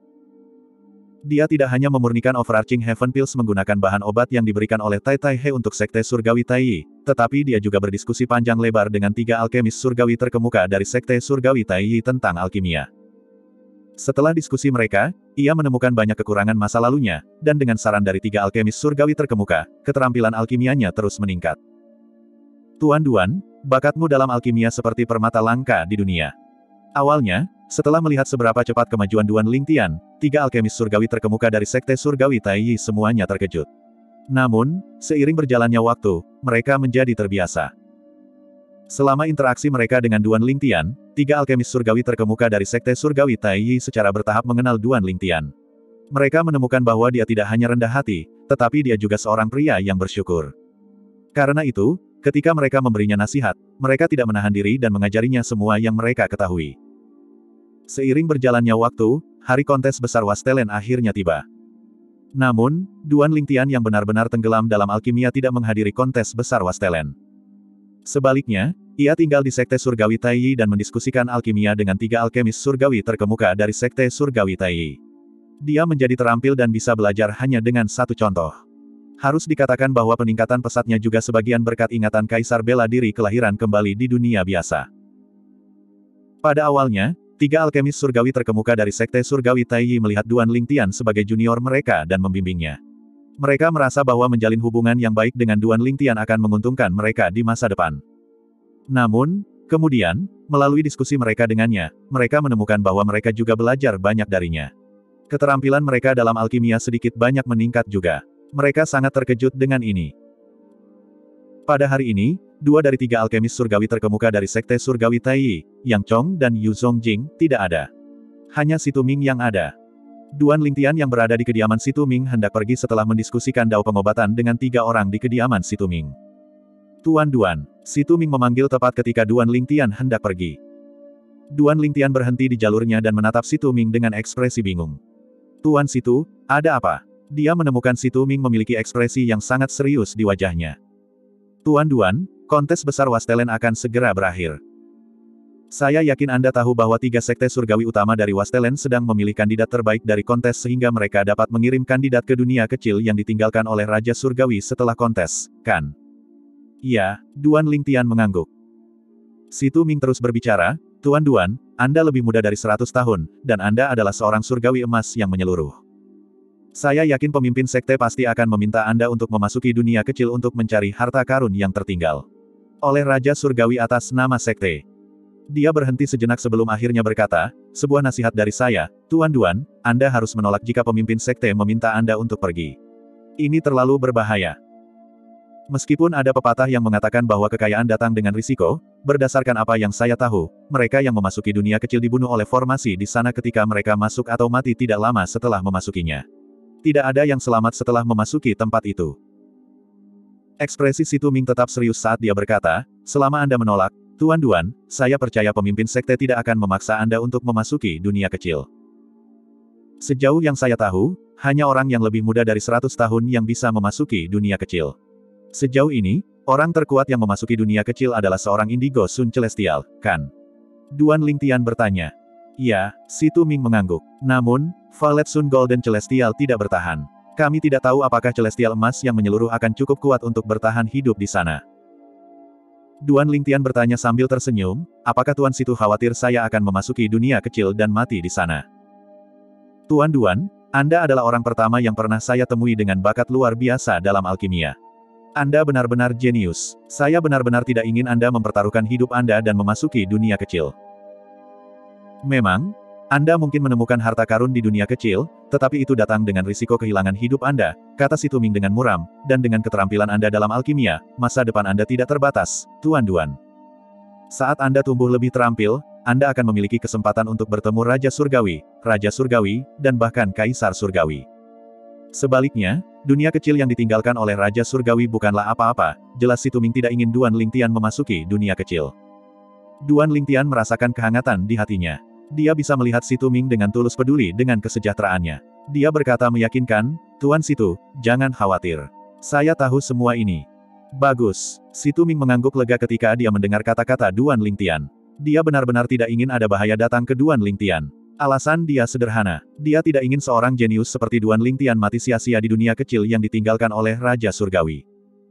Dia tidak hanya memurnikan Overarching Heaven Pills menggunakan bahan obat yang diberikan oleh Tai Tai He untuk Sekte Surgawi Taiyi, tetapi dia juga berdiskusi panjang lebar dengan 3 alkemis surgawi terkemuka dari Sekte Surgawi Taiyi tentang alkimia. Setelah diskusi mereka, ia menemukan banyak kekurangan masa lalunya, dan dengan saran dari 3 alkemis surgawi terkemuka, keterampilan alkimianya terus meningkat. Tuan Duan, bakatmu dalam alkimia seperti permata langka di dunia. Awalnya, setelah melihat seberapa cepat kemajuan Duan Lingtian, 3 alkemis surgawi terkemuka dari Sekte Surgawi Taiyi semuanya terkejut. Namun, seiring berjalannya waktu, mereka menjadi terbiasa. Selama interaksi mereka dengan Duan Lingtian, 3 alkemis surgawi terkemuka dari Sekte Surgawi Taiyi secara bertahap mengenal Duan Lingtian. Mereka menemukan bahwa dia tidak hanya rendah hati, tetapi dia juga seorang pria yang bersyukur. Karena itu, ketika mereka memberinya nasihat, mereka tidak menahan diri dan mengajarinya semua yang mereka ketahui. Seiring berjalannya waktu, hari kontes besar Wastelen akhirnya tiba. Namun, Duan Lingtian yang benar-benar tenggelam dalam alkimia tidak menghadiri kontes besar Wastelen. Sebaliknya, ia tinggal di Sekte Surgawi Taiyi dan mendiskusikan alkimia dengan 3 alkemis surgawi terkemuka dari Sekte Surgawi Taiyi. Dia menjadi terampil dan bisa belajar hanya dengan satu contoh. Harus dikatakan bahwa peningkatan pesatnya juga sebagian berkat ingatan Kaisar Bela Diri kelahiran kembali di dunia biasa. Pada awalnya, 3 alkemis surgawi terkemuka dari Sekte Surgawi Taiyi melihat Duan Lingtian sebagai junior mereka dan membimbingnya. Mereka merasa bahwa menjalin hubungan yang baik dengan Duan Lingtian akan menguntungkan mereka di masa depan. Namun, kemudian, melalui diskusi mereka dengannya, mereka menemukan bahwa mereka juga belajar banyak darinya. Keterampilan mereka dalam alkimia sedikit banyak meningkat juga. Mereka sangat terkejut dengan ini. Pada hari ini, 2 dari 3 alkemis surgawi terkemuka dari Sekte Surgawi Taiyi, Yang Chong dan Yu Zongjing, tidak ada. Hanya Si Tuming yang ada. Duan Lingtian yang berada di kediaman Si Tuming hendak pergi setelah mendiskusikan dao pengobatan dengan 3 orang di kediaman Si Tuming. Tuan Duan, Si Tuming memanggil tepat ketika Duan Lingtian hendak pergi. Duan Lingtian berhenti di jalurnya dan menatap Si Tuming dengan ekspresi bingung. Tuan Situ, ada apa? Dia menemukan Si Tuming memiliki ekspresi yang sangat serius di wajahnya. Tuan Duan, kontes besar Wastelen akan segera berakhir. Saya yakin Anda tahu bahwa 3 sekte surgawi utama dari Wastelen sedang memilih kandidat terbaik dari kontes sehingga mereka dapat mengirim kandidat ke dunia kecil yang ditinggalkan oleh Raja Surgawi setelah kontes, kan? Iya, Duan Lingtian mengangguk. Si Tuming terus berbicara, Tuan Duan, Anda lebih muda dari 100 tahun, dan Anda adalah seorang surgawi emas yang menyeluruh. Saya yakin pemimpin sekte pasti akan meminta Anda untuk memasuki dunia kecil untuk mencari harta karun yang tertinggal. Oleh Raja Surgawi atas nama sekte. Dia berhenti sejenak sebelum akhirnya berkata, sebuah nasihat dari saya, Tuan Duan, Anda harus menolak jika pemimpin sekte meminta Anda untuk pergi. Ini terlalu berbahaya. Meskipun ada pepatah yang mengatakan bahwa kekayaan datang dengan risiko, berdasarkan apa yang saya tahu, mereka yang memasuki dunia kecil dibunuh oleh formasi di sana ketika mereka masuk atau mati tidak lama setelah memasukinya. Tidak ada yang selamat setelah memasuki tempat itu. Ekspresi Si Tuming tetap serius saat dia berkata, selama Anda menolak, Tuan Duan, saya percaya pemimpin sekte tidak akan memaksa Anda untuk memasuki dunia kecil. Sejauh yang saya tahu, hanya orang yang lebih muda dari 100 tahun yang bisa memasuki dunia kecil. Sejauh ini, orang terkuat yang memasuki dunia kecil adalah seorang indigo Sun Celestial, kan? Duan Lingtian bertanya. Ya, si Tuming mengangguk. Namun, Violet Sun Golden Celestial tidak bertahan. Kami tidak tahu apakah Celestial emas yang menyeluruh akan cukup kuat untuk bertahan hidup di sana. Duan Lingtian bertanya sambil tersenyum, apakah Tuan Situ khawatir saya akan memasuki dunia kecil dan mati di sana? Tuan Duan, Anda adalah orang pertama yang pernah saya temui dengan bakat luar biasa dalam alkimia. Anda benar-benar jenius. Saya benar-benar tidak ingin Anda mempertaruhkan hidup Anda dan memasuki dunia kecil. Memang, Anda mungkin menemukan harta karun di dunia kecil, tetapi itu datang dengan risiko kehilangan hidup Anda, kata si Tuming dengan muram, dan dengan keterampilan Anda dalam alkimia, masa depan Anda tidak terbatas, Tuan Duan. Saat Anda tumbuh lebih terampil, Anda akan memiliki kesempatan untuk bertemu Raja Surgawi, dan bahkan Kaisar Surgawi. Sebaliknya, dunia kecil yang ditinggalkan oleh Raja Surgawi bukanlah apa-apa, jelas si Tuming tidak ingin Duan Lingtian memasuki dunia kecil. Duan Lingtian merasakan kehangatan di hatinya. Dia bisa melihat si Tuming dengan tulus peduli dengan kesejahteraannya. Dia berkata meyakinkan, Tuan Situ, jangan khawatir. Saya tahu semua ini. Bagus. Si Tuming mengangguk lega ketika dia mendengar kata-kata Duan Lingtian. Dia benar-benar tidak ingin ada bahaya datang ke Duan Lingtian. Alasan dia sederhana. Dia tidak ingin seorang jenius seperti Duan Lingtian mati sia-sia di dunia kecil yang ditinggalkan oleh Raja Surgawi.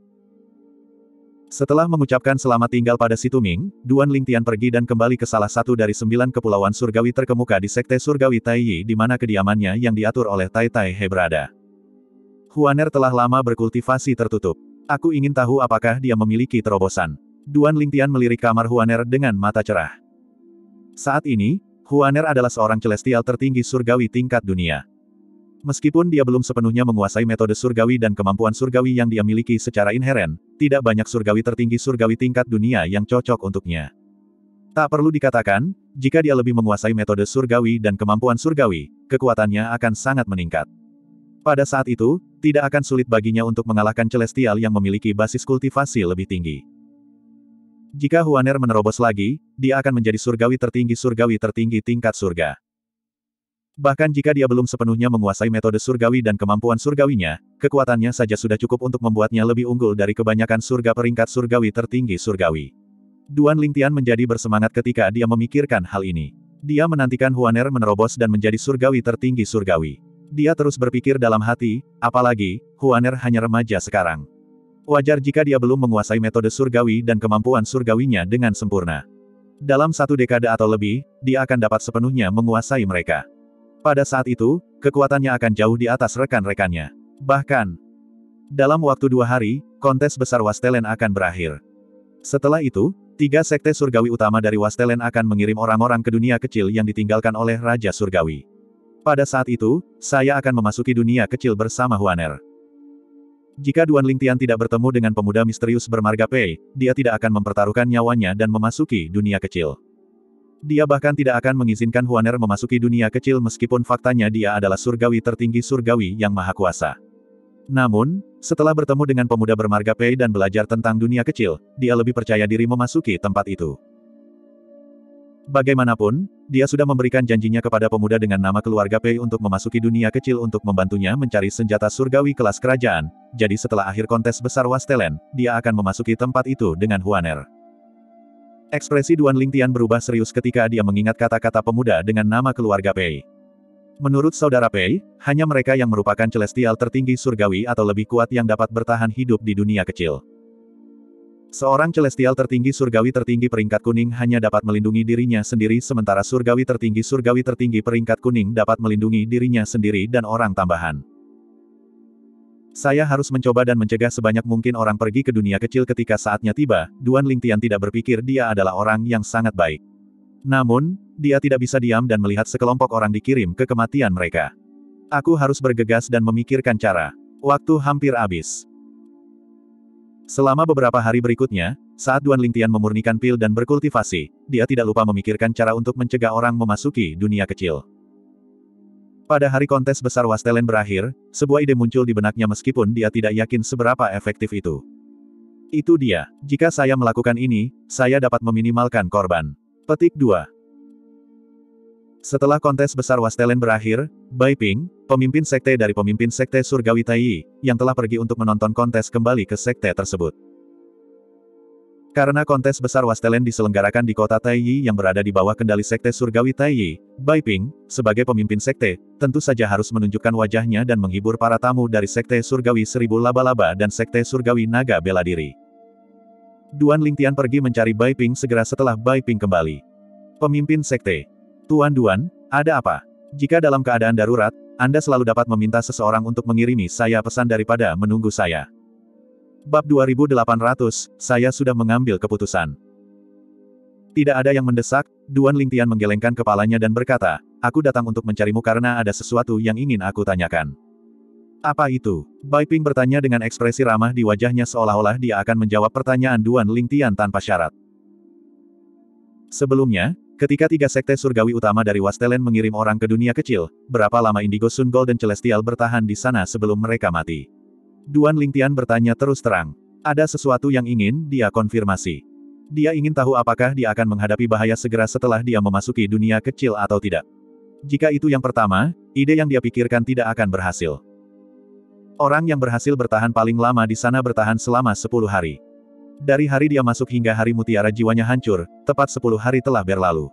Setelah mengucapkan selamat tinggal pada si Tuming, Duan Lingtian pergi dan kembali ke salah satu dari 9 kepulauan surgawi terkemuka di Sekte Surgawi Taiyi di mana kediamannya yang diatur oleh Tai Tai He berada. Huaner telah lama berkultivasi tertutup. Aku ingin tahu apakah dia memiliki terobosan. Duan Lingtian melirik kamar Huaner dengan mata cerah. Saat ini, Huaner adalah seorang celestial tertinggi surgawi tingkat dunia. Meskipun dia belum sepenuhnya menguasai metode surgawi dan kemampuan surgawi yang dia miliki secara inheren, tidak banyak surgawi tertinggi surgawi tingkat dunia yang cocok untuknya. Tak perlu dikatakan, jika dia lebih menguasai metode surgawi dan kemampuan surgawi, kekuatannya akan sangat meningkat. Pada saat itu, tidak akan sulit baginya untuk mengalahkan celestial yang memiliki basis kultivasi lebih tinggi. Jika Huaner menerobos lagi, dia akan menjadi surgawi tertinggi tingkat surga. Bahkan jika dia belum sepenuhnya menguasai metode surgawi dan kemampuan surgawinya, kekuatannya saja sudah cukup untuk membuatnya lebih unggul dari kebanyakan surga peringkat surgawi tertinggi surgawi. Duan Lingtian menjadi bersemangat ketika dia memikirkan hal ini. Dia menantikan Huaner menerobos dan menjadi surgawi tertinggi surgawi. Dia terus berpikir dalam hati, apalagi, Huaner hanya remaja sekarang. Wajar jika dia belum menguasai metode surgawi dan kemampuan surgawinya dengan sempurna. Dalam 1 dekade atau lebih, dia akan dapat sepenuhnya menguasai mereka. Pada saat itu, kekuatannya akan jauh di atas rekan-rekannya. Bahkan, dalam waktu 2 hari, kontes besar Wastelen akan berakhir. Setelah itu, 3 sekte surgawi utama dari Wastelen akan mengirim orang-orang ke dunia kecil yang ditinggalkan oleh Raja Surgawi. Pada saat itu, saya akan memasuki dunia kecil bersama Huaner. Jika Duan Lingtian tidak bertemu dengan pemuda misterius bermarga Pei, dia tidak akan mempertaruhkan nyawanya dan memasuki dunia kecil. Dia bahkan tidak akan mengizinkan Huaner memasuki dunia kecil meskipun faktanya dia adalah surgawi tertinggi surgawi yang maha kuasa. Namun, setelah bertemu dengan pemuda bermarga Pei dan belajar tentang dunia kecil, dia lebih percaya diri memasuki tempat itu. Bagaimanapun, dia sudah memberikan janjinya kepada pemuda dengan nama keluarga Pei untuk memasuki dunia kecil untuk membantunya mencari senjata surgawi kelas kerajaan, jadi setelah akhir kontes besar Wastelen, dia akan memasuki tempat itu dengan Huaner. Ekspresi Duan Lingtian berubah serius ketika dia mengingat kata-kata pemuda dengan nama keluarga Pei. Menurut saudara Pei, hanya mereka yang merupakan celestial tertinggi surgawi atau lebih kuat yang dapat bertahan hidup di dunia kecil. Seorang celestial tertinggi surgawi tertinggi peringkat kuning hanya dapat melindungi dirinya sendiri sementara surgawi tertinggi peringkat kuning dapat melindungi dirinya sendiri dan orang tambahan. Saya harus mencoba dan mencegah sebanyak mungkin orang pergi ke dunia kecil ketika saatnya tiba. Duan Lingtian tidak berpikir dia adalah orang yang sangat baik. Namun, dia tidak bisa diam dan melihat sekelompok orang dikirim ke kematian mereka. Aku harus bergegas dan memikirkan cara. Waktu hampir habis. Selama beberapa hari berikutnya, saat Duan Lingtian memurnikan pil dan berkultivasi, dia tidak lupa memikirkan cara untuk mencegah orang memasuki dunia kecil. Pada hari kontes besar Wastelen berakhir, sebuah ide muncul di benaknya meskipun dia tidak yakin seberapa efektif itu. Itu dia, jika saya melakukan ini, saya dapat meminimalkan korban. Petik 2. Setelah kontes besar Wastelen berakhir, Bai Ping, pemimpin sekte surgawi Taiyi, yang telah pergi untuk menonton kontes kembali ke sekte tersebut. Karena kontes besar Wastelen diselenggarakan di kota Taiyi yang berada di bawah kendali sekte surgawi Taiyi, Bai Ping, sebagai pemimpin sekte, tentu saja harus menunjukkan wajahnya dan menghibur para tamu dari sekte surgawi Seribu Laba-Laba dan sekte surgawi Naga Bela Diri. Duan Lingtian pergi mencari Bai Ping segera setelah Bai Ping kembali. Pemimpin sekte. Tuan Duan, ada apa? Jika dalam keadaan darurat, Anda selalu dapat meminta seseorang untuk mengirimi saya pesan daripada menunggu saya. Bab 2800, saya sudah mengambil keputusan. Tidak ada yang mendesak, Duan Lingtian menggelengkan kepalanya dan berkata, aku datang untuk mencarimu karena ada sesuatu yang ingin aku tanyakan. Apa itu? Bai Ping bertanya dengan ekspresi ramah di wajahnya seolah-olah dia akan menjawab pertanyaan Duan Lingtian tanpa syarat. Sebelumnya, ketika tiga sekte surgawi utama dari Wastelen mengirim orang ke dunia kecil, berapa lama Indigo Sun Golden Celestial bertahan di sana sebelum mereka mati? Duan Lingtian bertanya terus terang. Ada sesuatu yang ingin dia konfirmasi. Dia ingin tahu apakah dia akan menghadapi bahaya segera setelah dia memasuki dunia kecil atau tidak. Jika itu yang pertama, ide yang dia pikirkan tidak akan berhasil. Orang yang berhasil bertahan paling lama di sana bertahan selama 10 hari. Dari hari dia masuk hingga hari mutiara jiwanya hancur, tepat 10 hari telah berlalu.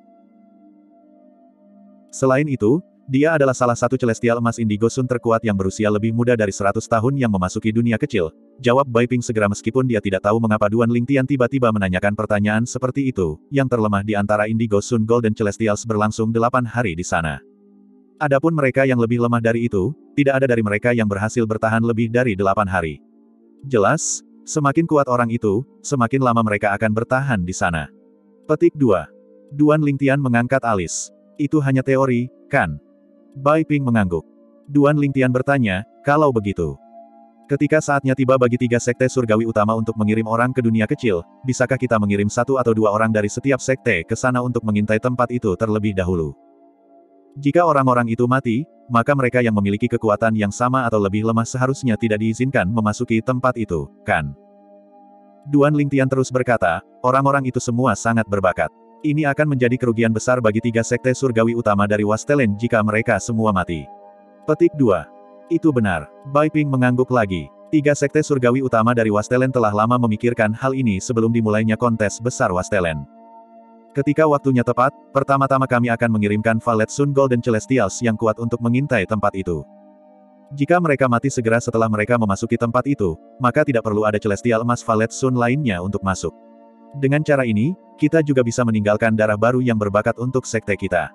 Selain itu, dia adalah salah satu Celestial Emas Indigo Sun terkuat yang berusia lebih muda dari 100 tahun yang memasuki dunia kecil. Jawab Bai Ping segera meskipun dia tidak tahu mengapa Duan Lingtian tiba-tiba menanyakan pertanyaan seperti itu, yang terlemah di antara Indigo Sun Golden Celestials berlangsung 8 hari di sana. Adapun mereka yang lebih lemah dari itu, tidak ada dari mereka yang berhasil bertahan lebih dari 8 hari. Jelas, semakin kuat orang itu, semakin lama mereka akan bertahan di sana. Petik 2. Duan Lingtian mengangkat alis. Itu hanya teori, kan? Bai Ping mengangguk. Duan Lingtian bertanya, kalau begitu. Ketika saatnya tiba bagi tiga sekte surgawi utama untuk mengirim orang ke dunia kecil, bisakah kita mengirim 1 atau 2 orang dari setiap sekte ke sana untuk mengintai tempat itu terlebih dahulu? Jika orang-orang itu mati, maka mereka yang memiliki kekuatan yang sama atau lebih lemah seharusnya tidak diizinkan memasuki tempat itu, kan? Duan Lingtian terus berkata, orang-orang itu semua sangat berbakat. Ini akan menjadi kerugian besar bagi tiga sekte surgawi utama dari Wastelen jika mereka semua mati. Petik 2. Itu benar. Bai Ping mengangguk lagi. Tiga sekte surgawi utama dari Wastelen telah lama memikirkan hal ini sebelum dimulainya kontes besar Wastelen. Ketika waktunya tepat, pertama-tama kami akan mengirimkan Valet Sun Golden Celestials yang kuat untuk mengintai tempat itu. Jika mereka mati segera setelah mereka memasuki tempat itu, maka tidak perlu ada Celestial Emas Valet Sun lainnya untuk masuk. Dengan cara ini, kita juga bisa meninggalkan darah baru yang berbakat untuk sekte kita.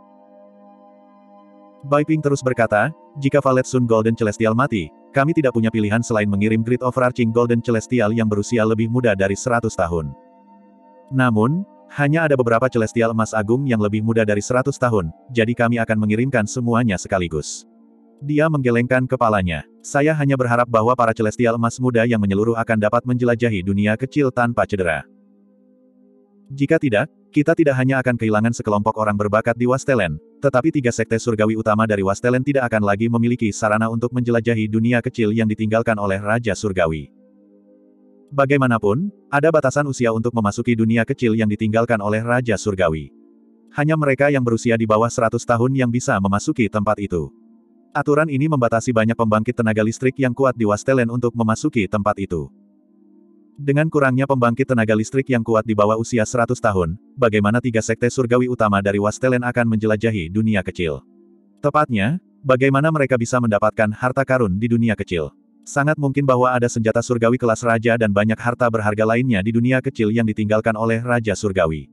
Bai Ping terus berkata, jika Valet Sun Golden Celestial mati, kami tidak punya pilihan selain mengirim Great Overarching Golden Celestial yang berusia lebih muda dari 100 tahun. Namun, hanya ada beberapa Celestial Emas Agung yang lebih muda dari 100 tahun, jadi kami akan mengirimkan semuanya sekaligus. Dia menggelengkan kepalanya. Saya hanya berharap bahwa para Celestial Emas muda yang menyeluruh akan dapat menjelajahi dunia kecil tanpa cedera. Jika tidak, kita tidak hanya akan kehilangan sekelompok orang berbakat di Wastelen, tetapi tiga sekte surgawi utama dari Wastelen tidak akan lagi memiliki sarana untuk menjelajahi dunia kecil yang ditinggalkan oleh Raja Surgawi. Bagaimanapun, ada batasan usia untuk memasuki dunia kecil yang ditinggalkan oleh Raja Surgawi. Hanya mereka yang berusia di bawah 100 tahun yang bisa memasuki tempat itu. Aturan ini membatasi banyak pembangkit tenaga listrik yang kuat di Wastelen untuk memasuki tempat itu. Dengan kurangnya pembangkit tenaga listrik yang kuat di bawah usia 100 tahun, bagaimana tiga sekte surgawi utama dari Wastelen akan menjelajahi dunia kecil? Tepatnya, bagaimana mereka bisa mendapatkan harta karun di dunia kecil? Sangat mungkin bahwa ada senjata surgawi kelas raja dan banyak harta berharga lainnya di dunia kecil yang ditinggalkan oleh Raja Surgawi.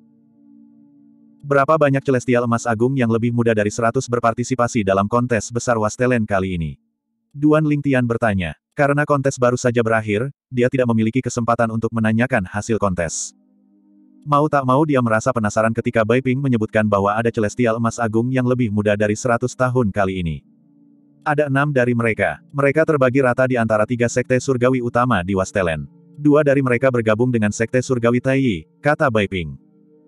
Berapa banyak Celestial Emas Agung yang lebih muda dari 100 berpartisipasi dalam kontes besar Wastelen kali ini? Duan Lingtian bertanya. Karena kontes baru saja berakhir, dia tidak memiliki kesempatan untuk menanyakan hasil kontes. Mau tak mau dia merasa penasaran ketika Bai Ping menyebutkan bahwa ada Celestial Emas Agung yang lebih muda dari 100 tahun kali ini. Ada 6 dari mereka. Mereka terbagi rata di antara 3 sekte surgawi utama di Wastelen. 2 dari mereka bergabung dengan sekte surgawi Taiyi, kata Bai Ping.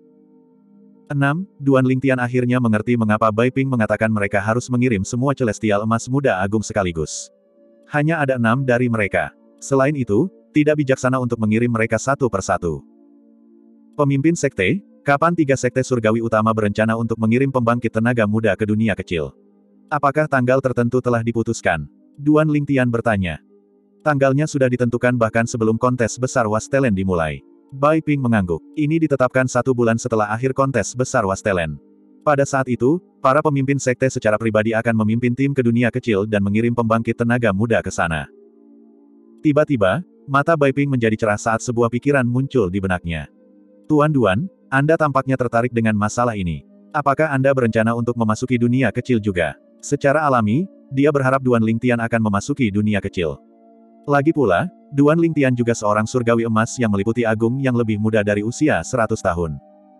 6. Duan Lingtian akhirnya mengerti mengapa Bai Ping mengatakan mereka harus mengirim semua Celestial Emas muda agung sekaligus. Hanya ada 6 dari mereka. Selain itu, tidak bijaksana untuk mengirim mereka satu persatu. Pemimpin sekte, Kapan tiga sekte surgawi utama berencana untuk mengirim pembangkit tenaga muda ke dunia kecil? Apakah tanggal tertentu telah diputuskan? Duan Lingtian bertanya. Tanggalnya sudah ditentukan bahkan sebelum kontes besar Wastelen dimulai. Bai Ping mengangguk. Ini ditetapkan 1 bulan setelah akhir kontes besar Wastelen. Pada saat itu, para pemimpin sekte secara pribadi akan memimpin tim ke dunia kecil dan mengirim pembangkit tenaga muda ke sana. Tiba-tiba, mata Bai Ping menjadi cerah saat sebuah pikiran muncul di benaknya. Tuan Duan, Anda tampaknya tertarik dengan masalah ini. Apakah Anda berencana untuk memasuki dunia kecil juga? Secara alami, dia berharap Duan Lingtian akan memasuki dunia kecil. Lagi pula, Duan Lingtian juga seorang surgawi emas yang meliputi agung yang lebih muda dari usia 100 tahun.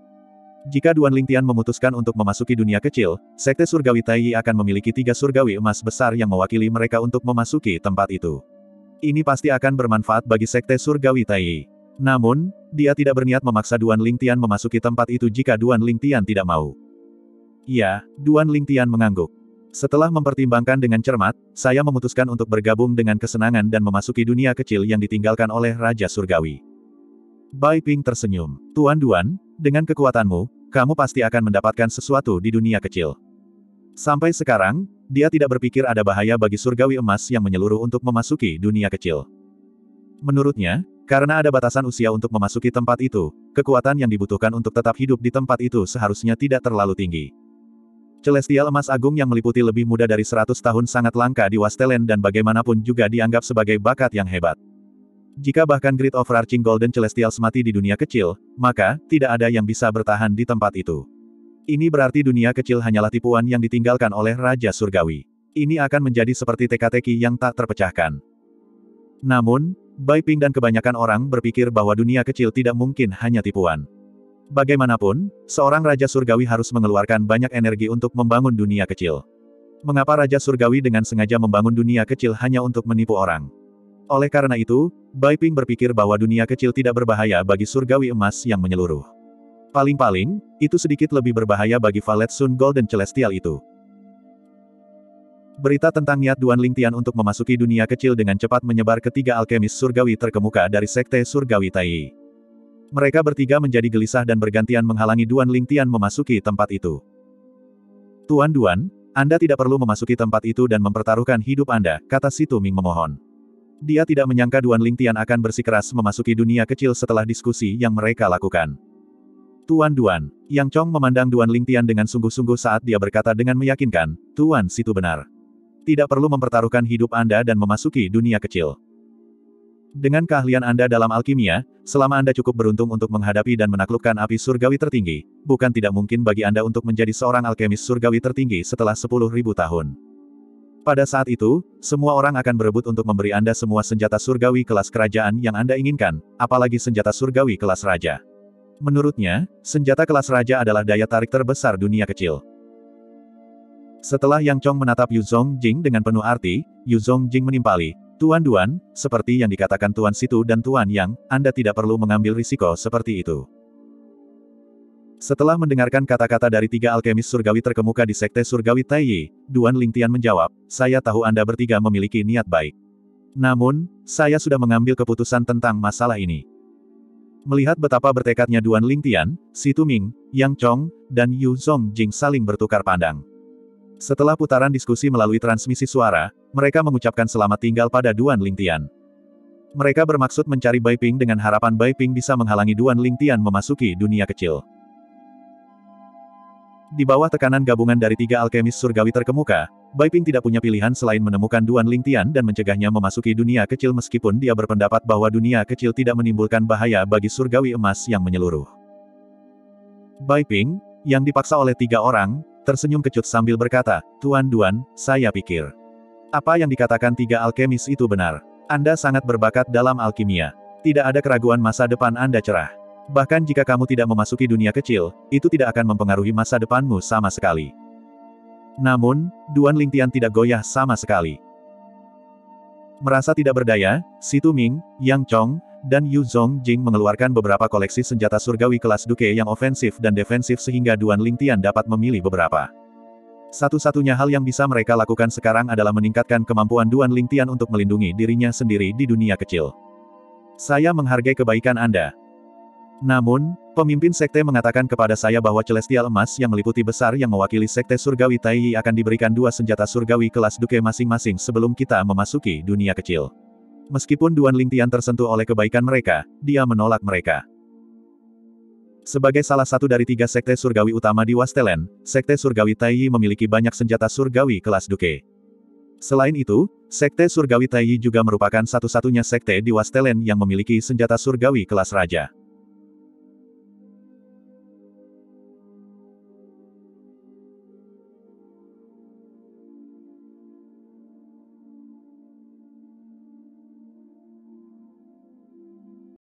Jika Duan Lingtian memutuskan untuk memasuki dunia kecil, Sekte Surgawi Taiyi akan memiliki 3 surgawi emas besar yang mewakili mereka untuk memasuki tempat itu. Ini pasti akan bermanfaat bagi Sekte Surgawi Taiyi. Namun, dia tidak berniat memaksa Duan Lingtian memasuki tempat itu jika Duan Lingtian tidak mau. Ya, Duan Lingtian mengangguk. Setelah mempertimbangkan dengan cermat, saya memutuskan untuk bergabung dengan kesenangan dan memasuki dunia kecil yang ditinggalkan oleh Raja Surgawi. Bai Ping tersenyum. Tuan Duan, dengan kekuatanmu, kamu pasti akan mendapatkan sesuatu di dunia kecil. Sampai sekarang, dia tidak berpikir ada bahaya bagi surgawi emas yang menyeluruh untuk memasuki dunia kecil. Menurutnya, karena ada batasan usia untuk memasuki tempat itu, kekuatan yang dibutuhkan untuk tetap hidup di tempat itu seharusnya tidak terlalu tinggi. Celestial emas agung yang meliputi lebih muda dari 100 tahun sangat langka di Wastelen dan bagaimanapun juga dianggap sebagai bakat yang hebat. Jika bahkan Great Overarching Golden Celestials mati di dunia kecil, maka, tidak ada yang bisa bertahan di tempat itu. Ini berarti dunia kecil hanyalah tipuan yang ditinggalkan oleh Raja Surgawi. Ini akan menjadi seperti teka-teki yang tak terpecahkan. Namun, Bai Ping dan kebanyakan orang berpikir bahwa dunia kecil tidak mungkin hanya tipuan. Bagaimanapun, seorang Raja Surgawi harus mengeluarkan banyak energi untuk membangun dunia kecil. Mengapa Raja Surgawi dengan sengaja membangun dunia kecil hanya untuk menipu orang? Oleh karena itu, Bai Ping berpikir bahwa dunia kecil tidak berbahaya bagi surgawi emas yang menyeluruh. Paling-paling, itu sedikit lebih berbahaya bagi Valet Sun Golden Celestial itu. Berita tentang niat Duan Lingtian untuk memasuki dunia kecil dengan cepat menyebar ke 3 alkemis surgawi terkemuka dari Sekte Surgawi Taiyi. Mereka bertiga menjadi gelisah dan bergantian menghalangi Duan Lingtian memasuki tempat itu. Tuan Duan, Anda tidak perlu memasuki tempat itu dan mempertaruhkan hidup Anda, kata Si Tuming memohon. Dia tidak menyangka Duan Lingtian akan bersikeras memasuki dunia kecil setelah diskusi yang mereka lakukan. Tuan Duan, Yang Chong memandang Duan Lingtian dengan sungguh-sungguh saat dia berkata dengan meyakinkan, Tuan Situ benar. Tidak perlu mempertaruhkan hidup Anda dan memasuki dunia kecil. Dengan keahlian Anda dalam alkimia, selama Anda cukup beruntung untuk menghadapi dan menaklukkan api surgawi tertinggi, bukan tidak mungkin bagi Anda untuk menjadi seorang alkemis surgawi tertinggi setelah 10.000 tahun. Pada saat itu, semua orang akan berebut untuk memberi Anda semua senjata surgawi kelas kerajaan yang Anda inginkan, apalagi senjata surgawi kelas raja. Menurutnya, senjata kelas raja adalah daya tarik terbesar dunia kecil. Setelah Yang Chong menatap Yu Zongjing dengan penuh arti, Yu Zongjing menimpali, Tuan Duan, seperti yang dikatakan Tuan Situ dan Tuan Yang, Anda tidak perlu mengambil risiko seperti itu. Setelah mendengarkan kata-kata dari 3 alkemis surgawi terkemuka di Sekte Surgawi Taiyi, Duan Lingtian menjawab, saya tahu Anda bertiga memiliki niat baik. Namun, saya sudah mengambil keputusan tentang masalah ini. Melihat betapa bertekadnya Duan Lingtian, Si Tuming, Yang Chong, dan Yu Zongjing saling bertukar pandang. Setelah putaran diskusi melalui transmisi suara, mereka mengucapkan selamat tinggal pada Duan Lingtian. Mereka bermaksud mencari Bai Ping dengan harapan Bai Ping bisa menghalangi Duan Lingtian memasuki dunia kecil. Di bawah tekanan gabungan dari 3 alkemis surgawi terkemuka, Bai Ping tidak punya pilihan selain menemukan Duan Lingtian dan mencegahnya memasuki dunia kecil meskipun dia berpendapat bahwa dunia kecil tidak menimbulkan bahaya bagi surgawi emas yang menyeluruh. Bai Ping, yang dipaksa oleh 3 orang, tersenyum kecut sambil berkata, Tuan Duan, saya pikir. Apa yang dikatakan 3 alkemis itu benar. Anda sangat berbakat dalam alkimia. Tidak ada keraguan masa depan Anda cerah. Bahkan jika kamu tidak memasuki dunia kecil, itu tidak akan mempengaruhi masa depanmu sama sekali. Namun, Duan Lingtian tidak goyah sama sekali. Merasa tidak berdaya, Si Tuming, Yang Chong, dan Yu Zongjing mengeluarkan beberapa koleksi senjata surgawi kelas duke yang ofensif dan defensif sehingga Duan Lingtian dapat memilih beberapa. Satu-satunya hal yang bisa mereka lakukan sekarang adalah meningkatkan kemampuan Duan Lingtian untuk melindungi dirinya sendiri di dunia kecil. Saya menghargai kebaikan Anda. Namun, pemimpin sekte mengatakan kepada saya bahwa celestial emas yang meliputi besar yang mewakili sekte surgawi Taiyi akan diberikan 2 senjata surgawi kelas duke masing-masing sebelum kita memasuki dunia kecil. Meskipun Duan Lingtian tersentuh oleh kebaikan mereka, dia menolak mereka. Sebagai salah satu dari 3 sekte surgawi utama di Wastelen, sekte surgawi Taiyi memiliki banyak senjata surgawi kelas duke. Selain itu, sekte surgawi Taiyi juga merupakan satu-satunya sekte di Wastelen yang memiliki senjata surgawi kelas raja.